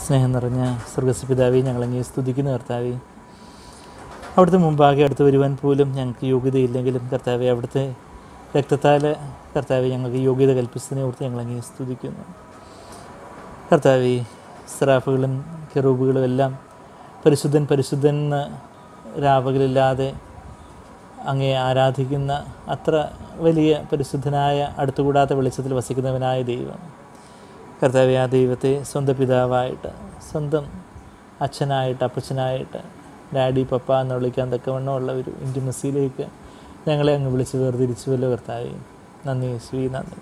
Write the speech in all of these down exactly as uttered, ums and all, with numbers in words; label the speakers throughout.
Speaker 1: സ്നേഹം നിറഞ്ഞ സ്വർഗ്ഗസ്വപിതാവേ, ഞങ്ങളങ്ങേ സ്തുതിക്കുന്ന കർത്താവേ, അവിടുത്തെ മുമ്പാകെ അടുത്ത് വരുവാൻ പോലും ഞങ്ങൾക്ക് യോഗ്യതയില്ലെങ്കിലും കർത്താവെ, അവിടുത്തെ രക്തത്താൽ കർത്താവെ ഞങ്ങൾക്ക് യോഗ്യത കൽപ്പിച്ചതിനെ ഓർത്ത് ഞങ്ങളങ്ങേ സ്തുതിക്കുന്നു. കർത്താവെ, സ്രാഫുകളും കെറൂബുകളും എല്ലാം പരിശുദ്ധൻ പരിശുദ്ധൻ എന്ന് രാപകലില്ലാതെ അങ്ങേ ആരാധിക്കുന്ന അത്ര വലിയ പരിശുദ്ധനായ അടുത്തുകൂടാത്ത വെളിച്ചത്തിൽ വസിക്കുന്നവനായ ദൈവം, കർത്താവെ, ആ ദൈവത്തെ സ്വന്തം പിതാവായിട്ട്, സ്വന്തം അച്ഛനായിട്ട്, അപ്പച്ചനായിട്ട്, ഡാഡി പപ്പ എന്ന് വിളിക്കാൻ തക്കവണ്ണമുള്ള ഒരു ഇൻറ്റിമസിയിലേക്ക് ഞങ്ങളെ അങ്ങ് വിളിച്ച് വേർതിരിച്ചുവല്ലോ കർത്താവെ. നന്ദി യേശുവേ, നന്ദി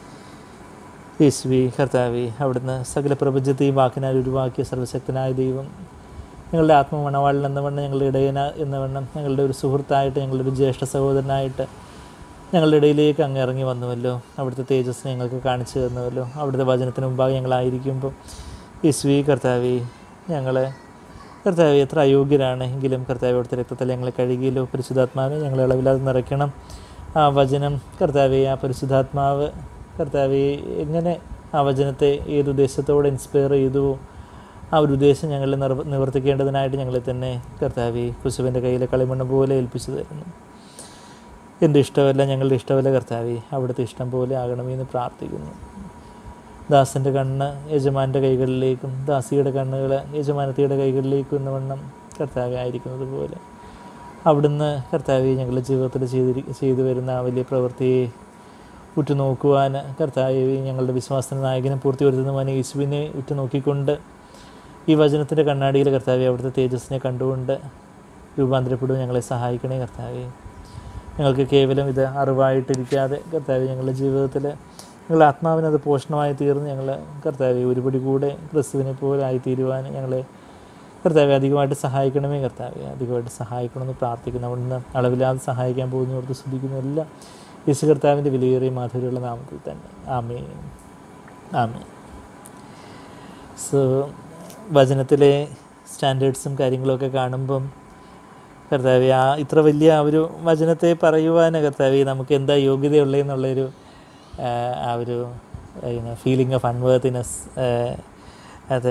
Speaker 1: യേശുവേ. കർത്താവെ, അവിടുന്ന് സകല പ്രപഞ്ചത്തെയും വാക്കിനാൽ ഉരുവാക്കിയ സർവശക്തനായ ദൈവം, ഞങ്ങളുടെ ആത്മമണവാളൻ എന്ന വണ്ണം, ഞങ്ങളുടെ ഇടയന എന്ന വണ്ണം, ഞങ്ങളുടെ ഒരു സുഹൃത്തായിട്ട്, ഞങ്ങളുടെ ഒരു ജ്യേഷ്ഠ സഹോദരനായിട്ട് ഞങ്ങളുടെ ഇടയിലേക്ക് അങ്ങ് ഇറങ്ങി വന്നുവല്ലോ. അവിടുത്തെ തേജസ് ഞങ്ങൾക്ക് കാണിച്ചു തന്നുവല്ലോ. അവിടുത്തെ വചനത്തിന് മുമ്പാകെ ഞങ്ങളായിരിക്കുമ്പോൾ യേശുവേ കർത്താവെ, ഞങ്ങളെ കർത്താവെ എത്ര അയോഗ്യരാണ് എങ്കിലും കർത്താവെ അവിടുത്തെ രക്തത്തിൽ ഞങ്ങളെ കഴുകിയല്ലോ. പരിശുദ്ധാത്മാവിനെ ഞങ്ങളെ അളവില്ലാതെ നിറയ്ക്കണം. ആ വചനം കർത്താവെ, ആ പരിശുദ്ധാത്മാവ് കർത്താവെ എങ്ങനെ ആ വചനത്തെ ഏത് ഉദ്ദേശത്തോടെ ഇൻസ്പയർ ചെയ്തുവോ ആ ഒരു ഉദ്ദേശം ഞങ്ങളെ നിർ നിവർത്തിക്കേണ്ടതിനായിട്ട് ഞങ്ങളെ തന്നെ കർത്താവെ കുശവൻ്റെ കയ്യിലെ കളിമണ്ണ് പോലെ ഏൽപ്പിച്ചു തരുന്നു. എൻ്റെ ഇഷ്ടമല്ല, ഞങ്ങളുടെ ഇഷ്ടമല്ല കർത്താവെ, അവിടുത്തെ ഇഷ്ടം പോലെ ആകണമെന്ന് പ്രാർത്ഥിക്കുന്നു. ദാസൻ്റെ കണ്ണ് യജമാൻ്റെ കൈകളിലേക്കും ദാസിയുടെ കണ്ണുകൾ യജമാനത്തിയുടെ കൈകളിലേക്കും എന്ന വണ്ണം കർത്താവെ ആയിരിക്കുന്നത് പോലെ അവിടുന്ന് കർത്താവെ ഞങ്ങളുടെ ജീവിതത്തിൽ ചെയ്തി ചെയ്തു വരുന്ന ആ വലിയ പ്രവൃത്തിയെ ഉറ്റുനോക്കുവാൻ കർത്താവെ, ഞങ്ങളുടെ വിശ്വാസത്തിൻ്റെ നായകനെ പൂർത്തി വരുത്തുന്നവനെ യേശുവിനെ ഉറ്റുനോക്കിക്കൊണ്ട് ഈ വചനത്തിൻ്റെ കണ്ണാടിയിൽ കർത്താവെ അവിടുത്തെ തേജസ്സിനെ കണ്ടുകൊണ്ട് രൂപാന്തരപ്പെടുവാൻ ഞങ്ങളെ സഹായിക്കണേ കർത്താവെ. ഞങ്ങൾക്ക് കേവലം ഇത് അറിവായിട്ടിരിക്കാതെ കർത്താവെ, ഞങ്ങളുടെ ജീവിതത്തിൽ ഞങ്ങളുടെ ആത്മാവിനത് പോഷണമായി തീർന്ന് ഞങ്ങൾ കർത്താവെ ഒരുപടി കൂടെ ക്രിസ്തുവിനെ പോലെ ആയിത്തീരുവാൻ ഞങ്ങളെ കർത്താവെ അധികമായിട്ട് സഹായിക്കണമേ കർത്താവെ, അധികമായിട്ട് സഹായിക്കണമെന്ന് പ്രാർത്ഥിക്കുന്നു. അവിടുന്ന് അളവില്ലാതെ സഹായിക്കാൻ പോകുന്നവർക്ക് ശ്രദ്ധിക്കുന്ന എല്ലാം യേശു കർത്താവിൻ്റെ വിലയേറിയ മാധുര്യമുള്ള നാമത്തിൽ തന്നെ. ആമേൻ, ആമേൻ. സോ വചനത്തിലെ സ്റ്റാൻഡേർഡ്സും കാര്യങ്ങളൊക്കെ കാണുമ്പം കർത്താവെ, ആ ഇത്ര വലിയ ഒരു വചനത്തെ പറയുവാൻ കർത്താവെ നമുക്ക് എന്താ യോഗ്യതയുള്ളതെന്നുള്ളൊരു ആ ഒരു ഫീലിംഗ് ഓഫ് അൺവേർത്തിനെസ്, അത്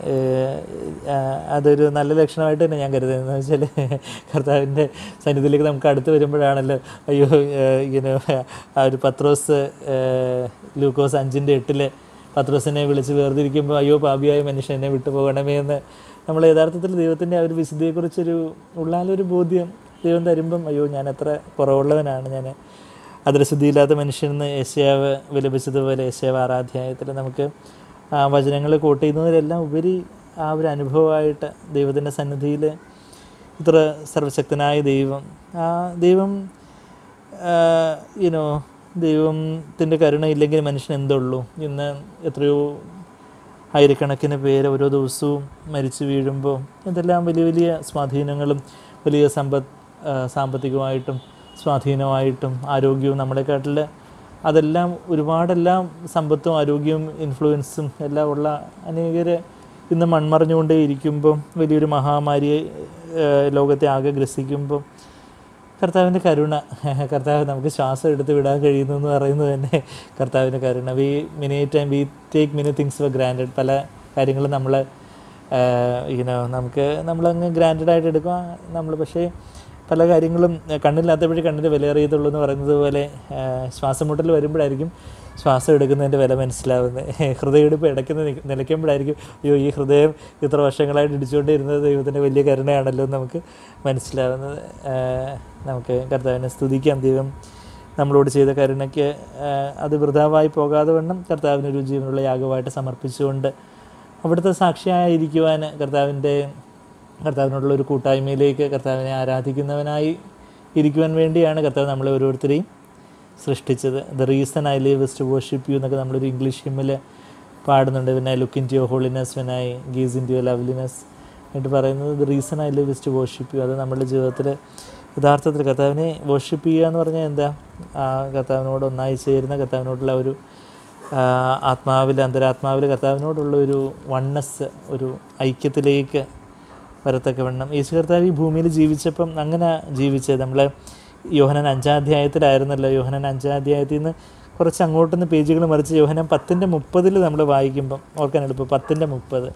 Speaker 1: അതൊരു നല്ല ലക്ഷണമായിട്ട് തന്നെ ഞാൻ കരുതുന്നത്. എന്ന് വെച്ചാൽ കർത്താവിൻ്റെ സന്നിധിയിലേക്ക് നമുക്ക് അടുത്ത് വരുമ്പോഴാണല്ലോ അയ്യോ ഇങ്ങനെ ആ ഒരു പത്രോസ് ലൂക്കോസ് അഞ്ചിൻ്റെ എട്ടിൽ പത്രോസിനെ വിളിച്ച് വേർതിരിക്കുമ്പോൾ അയ്യോ പാപിയായ മനുഷ്യൻ എന്നെ വിട്ടു പോകണമേ എന്ന് നമ്മൾ യഥാർത്ഥത്തിൽ ദൈവത്തിൻ്റെ ആ ഒരു വിശുദ്ധിയെക്കുറിച്ചൊരു ഉള്ളാലൊരു ബോധ്യം ദൈവം തരുമ്പം അയ്യോ ഞാൻ എത്ര കുറവുള്ളവനാണ്, ഞാൻ അദ്രശുദ്ധിയില്ലാത്ത മനുഷ്യനെന്ന് യേശയ്യാവ് വിലപിച്ചതുപോലെ യേശയ്യാവ് ആറാധ്യായത്തിൽ നമുക്ക് ആ വചനങ്ങൾ കോട്ട് ചെയ്യുന്നതിലെല്ലാം ഉപരി ആ ഒരു അനുഭവമായിട്ട് ദൈവത്തിൻ്റെ സന്നിധിയിൽ ഇത്ര സർവശക്തനായ ദൈവം, ആ ദൈവം യുനോ ദൈവത്തിൻ്റെ കരുണ ഇല്ലെങ്കിൽ മനുഷ്യൻ എന്തുള്ളൂ. ഇന്ന് എത്രയോ ആയിരക്കണക്കിന് പേര് ഓരോ ദിവസവും മരിച്ചു വീഴുമ്പോൾ എന്തെല്ലാം വലിയ വലിയ സ്വാധീനങ്ങളും വലിയ സമ്പത്ത് സാമ്പത്തികമായിട്ടും സ്വാധീനമായിട്ടും ആരോഗ്യവും നമ്മളെക്കാട്ടിൽ അതെല്ലാം ഒരുപാടെല്ലാം സമ്പത്തും ആരോഗ്യവും ഇൻഫ്ലുവൻസും എല്ലാം ഉള്ള അനേകർ ഇന്ന് മൺമറഞ്ഞുകൊണ്ടേ ഇരിക്കുമ്പം വലിയൊരു മഹാമാരിയെ ലോകത്തെ ആകെ ഗ്രസിക്കുമ്പം കർത്താവിൻ്റെ കരുണ, കർത്താവ് നമുക്ക് ശ്വാസം എടുത്ത് വിടാൻ കഴിയുന്നു എന്ന് പറയുന്നത് തന്നെ കർത്താവിൻ്റെ കരുണ. We many time we take many things for granted. പല കാര്യങ്ങളും നമ്മൾ ഇങ്ങനെ നമുക്ക് നമ്മളങ്ങ് ഗ്രാൻഡഡായിട്ട് എടുക്കുക നമ്മൾ, പക്ഷേ പല കാര്യങ്ങളും കണ്ണില്ലാത്തപ്പോഴേ കണ്ണിൻ്റെ വില അറിയത്തുള്ളൂ എന്ന് പറയുന്നത് പോലെ ശ്വാസം മുട്ടൽ വരുമ്പോഴായിരിക്കും ശ്വാസം എടുക്കുന്നതിൻ്റെ വില മനസ്സിലാവുന്നത്. ഹൃദയമെടുപ്പ് ഇടയ്ക്കുന്ന നിലയ്ക്കുമ്പോഴായിരിക്കും അയ്യോ ഈ ഹൃദയം ഇത്ര വർഷങ്ങളായിട്ട് ഇടിച്ചുകൊണ്ടിരുന്നത് ദൈവത്തിൻ്റെ വലിയ കരുണയാണല്ലോ എന്ന് നമുക്ക് മനസ്സിലാവുന്നത്. നമുക്ക് കർത്താവിനെ സ്തുതിക്കാം. ദൈവം നമ്മളോട് ചെയ്ത കരുണയ്ക്ക് അത് വൃഥാവായി പോകാതെ വണ്ണം കർത്താവിനൊരു ജീവനുള്ള യാഗമായിട്ട് സമർപ്പിച്ചുകൊണ്ട് അവിടുത്തെ സാക്ഷിയായിരിക്കുവാൻ കർത്താവിൻ്റെ കർത്താവിനോടുള്ള ഒരു കൂട്ടായ്മയിലേക്ക് കർത്താവിനെ ആരാധിക്കുന്നവനായി ഇരിക്കുവാൻ വേണ്ടിയാണ് കർത്താവ് നമ്മളെ ഓരോരുത്തരെയും സൃഷ്ടിച്ചത്. The reason I live is to worship you എന്നൊക്കെ നമ്മളൊരു ഇംഗ്ലീഷ് ഹിമ്മിൽ പാടുന്നുണ്ട്. When I look into your holiness, when I gaze into your loveliness എന്നിട്ട് പറയുന്നത് the reason I live is to worship you. അത് നമ്മുടെ ജീവിതത്തിൽ യഥാർത്ഥത്തിൽ കർത്താവിനെ വർഷിപ്പ് ചെയ്യുക എന്ന് പറഞ്ഞാൽ എന്താ, ആ കർത്താവിനോട് ഒന്നായി ചേരുന്ന കർത്താവിനോടുള്ള ഒരു ആത്മാവിൽ അന്തരാത്മാവിൽ കർത്താവിനോടുള്ള ഒരു വണ്ണസ്, ഒരു ഐക്യത്തിലേക്ക് വരത്തക്കവണ്ണം യേശു കർത്താവ് ഈ ഭൂമിയിൽ ജീവിച്ചപ്പം അങ്ങനെ ജീവിച്ചത്. നമ്മൾ യോഹന്നാൻ അഞ്ചാം അധ്യായത്തിലായിരുന്നല്ലോ. യോഹന്നാൻ അഞ്ചാം അധ്യായത്തിൽ നിന്ന് കുറച്ച് അങ്ങോട്ടൊന്ന് പേജുകൾ മറിച്ച് യോഹന്നാൻ പത്തിൻ്റെ മുപ്പതിൽ നമ്മൾ വായിക്കുമ്പം ഓർക്കാൻ എളുപ്പം പത്തിൻ്റെ മുപ്പത്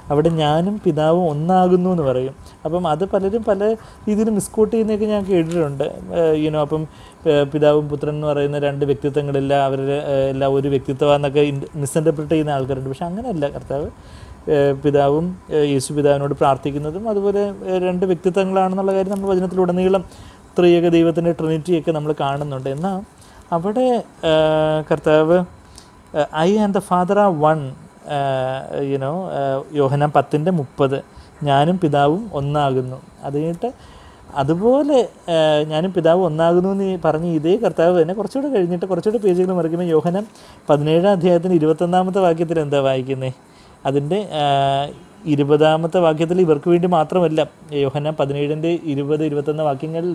Speaker 1: അവിടെ ഞാനും പിതാവും ഒന്നാകുന്നു എന്ന് പറയും. അപ്പം അത് പലരും പല രീതിയിൽ മിസ്കോട്ട് ചെയ്യുന്നതൊക്കെ ഞാൻ കേട്ടിട്ടുണ്ട്. യുനോ അപ്പം പിതാവും പുത്രൻ എന്ന് പറയുന്ന രണ്ട് വ്യക്തിത്വങ്ങളില്ല, അവരുടെ എല്ലാം ഒരു വ്യക്തിത്വമാണെന്നൊക്കെ മിസ്ഇൻ്റർപ്രിറ്റ് ചെയ്യുന്ന ആൾക്കാരുണ്ട്. പക്ഷെ അങ്ങനെയല്ല. കർത്താവ് പിതാവും യേശു പിതാവിനോട് പ്രാർത്ഥിക്കുന്നതും അതുപോലെ രണ്ട് വ്യക്തിത്വങ്ങളാണെന്നുള്ള കാര്യം നമ്മൾ വചനത്തിലുടനീളം ത്രിയേക ദൈവത്തിൻ്റെ ട്രിനിറ്റിയൊക്കെ നമ്മൾ കാണുന്നുണ്ട്. എന്നാൽ അവിടെ കർത്താവ് I and the father are one, you know Yohannan പത്തിൻ്റെ മുപ്പത്, ഞാനും പിതാവും ഒന്നാകുന്നു. അത് കഴിഞ്ഞിട്ട് അതുപോലെ ഞാനും പിതാവ് ഒന്നാകുന്നു എന്ന് പറഞ്ഞ് ഇതേ കർത്താവ് തന്നെ കുറച്ചുകൂടെ കഴിഞ്ഞിട്ട് കുറച്ചുകൂടെ പേജുകൾ മറിക്കുമ്പോൾ യോഹന്നാൻ പതിനേഴാം അധ്യായത്തിൻ്റെ ഇരുപത്തൊന്നാമത്തെ വാക്യത്തിൽ എന്താ വായിക്കുന്നത്? അതിൻ്റെ ഇരുപതാമത്തെ വാക്യത്തിൽ ഇവർക്ക് വേണ്ടി മാത്രമല്ല, യോഹന്നാൻ പതിനേഴിൻ്റെ ഇരുപത് ഇരുപത്തൊന്ന് വാക്യങ്ങളിൽ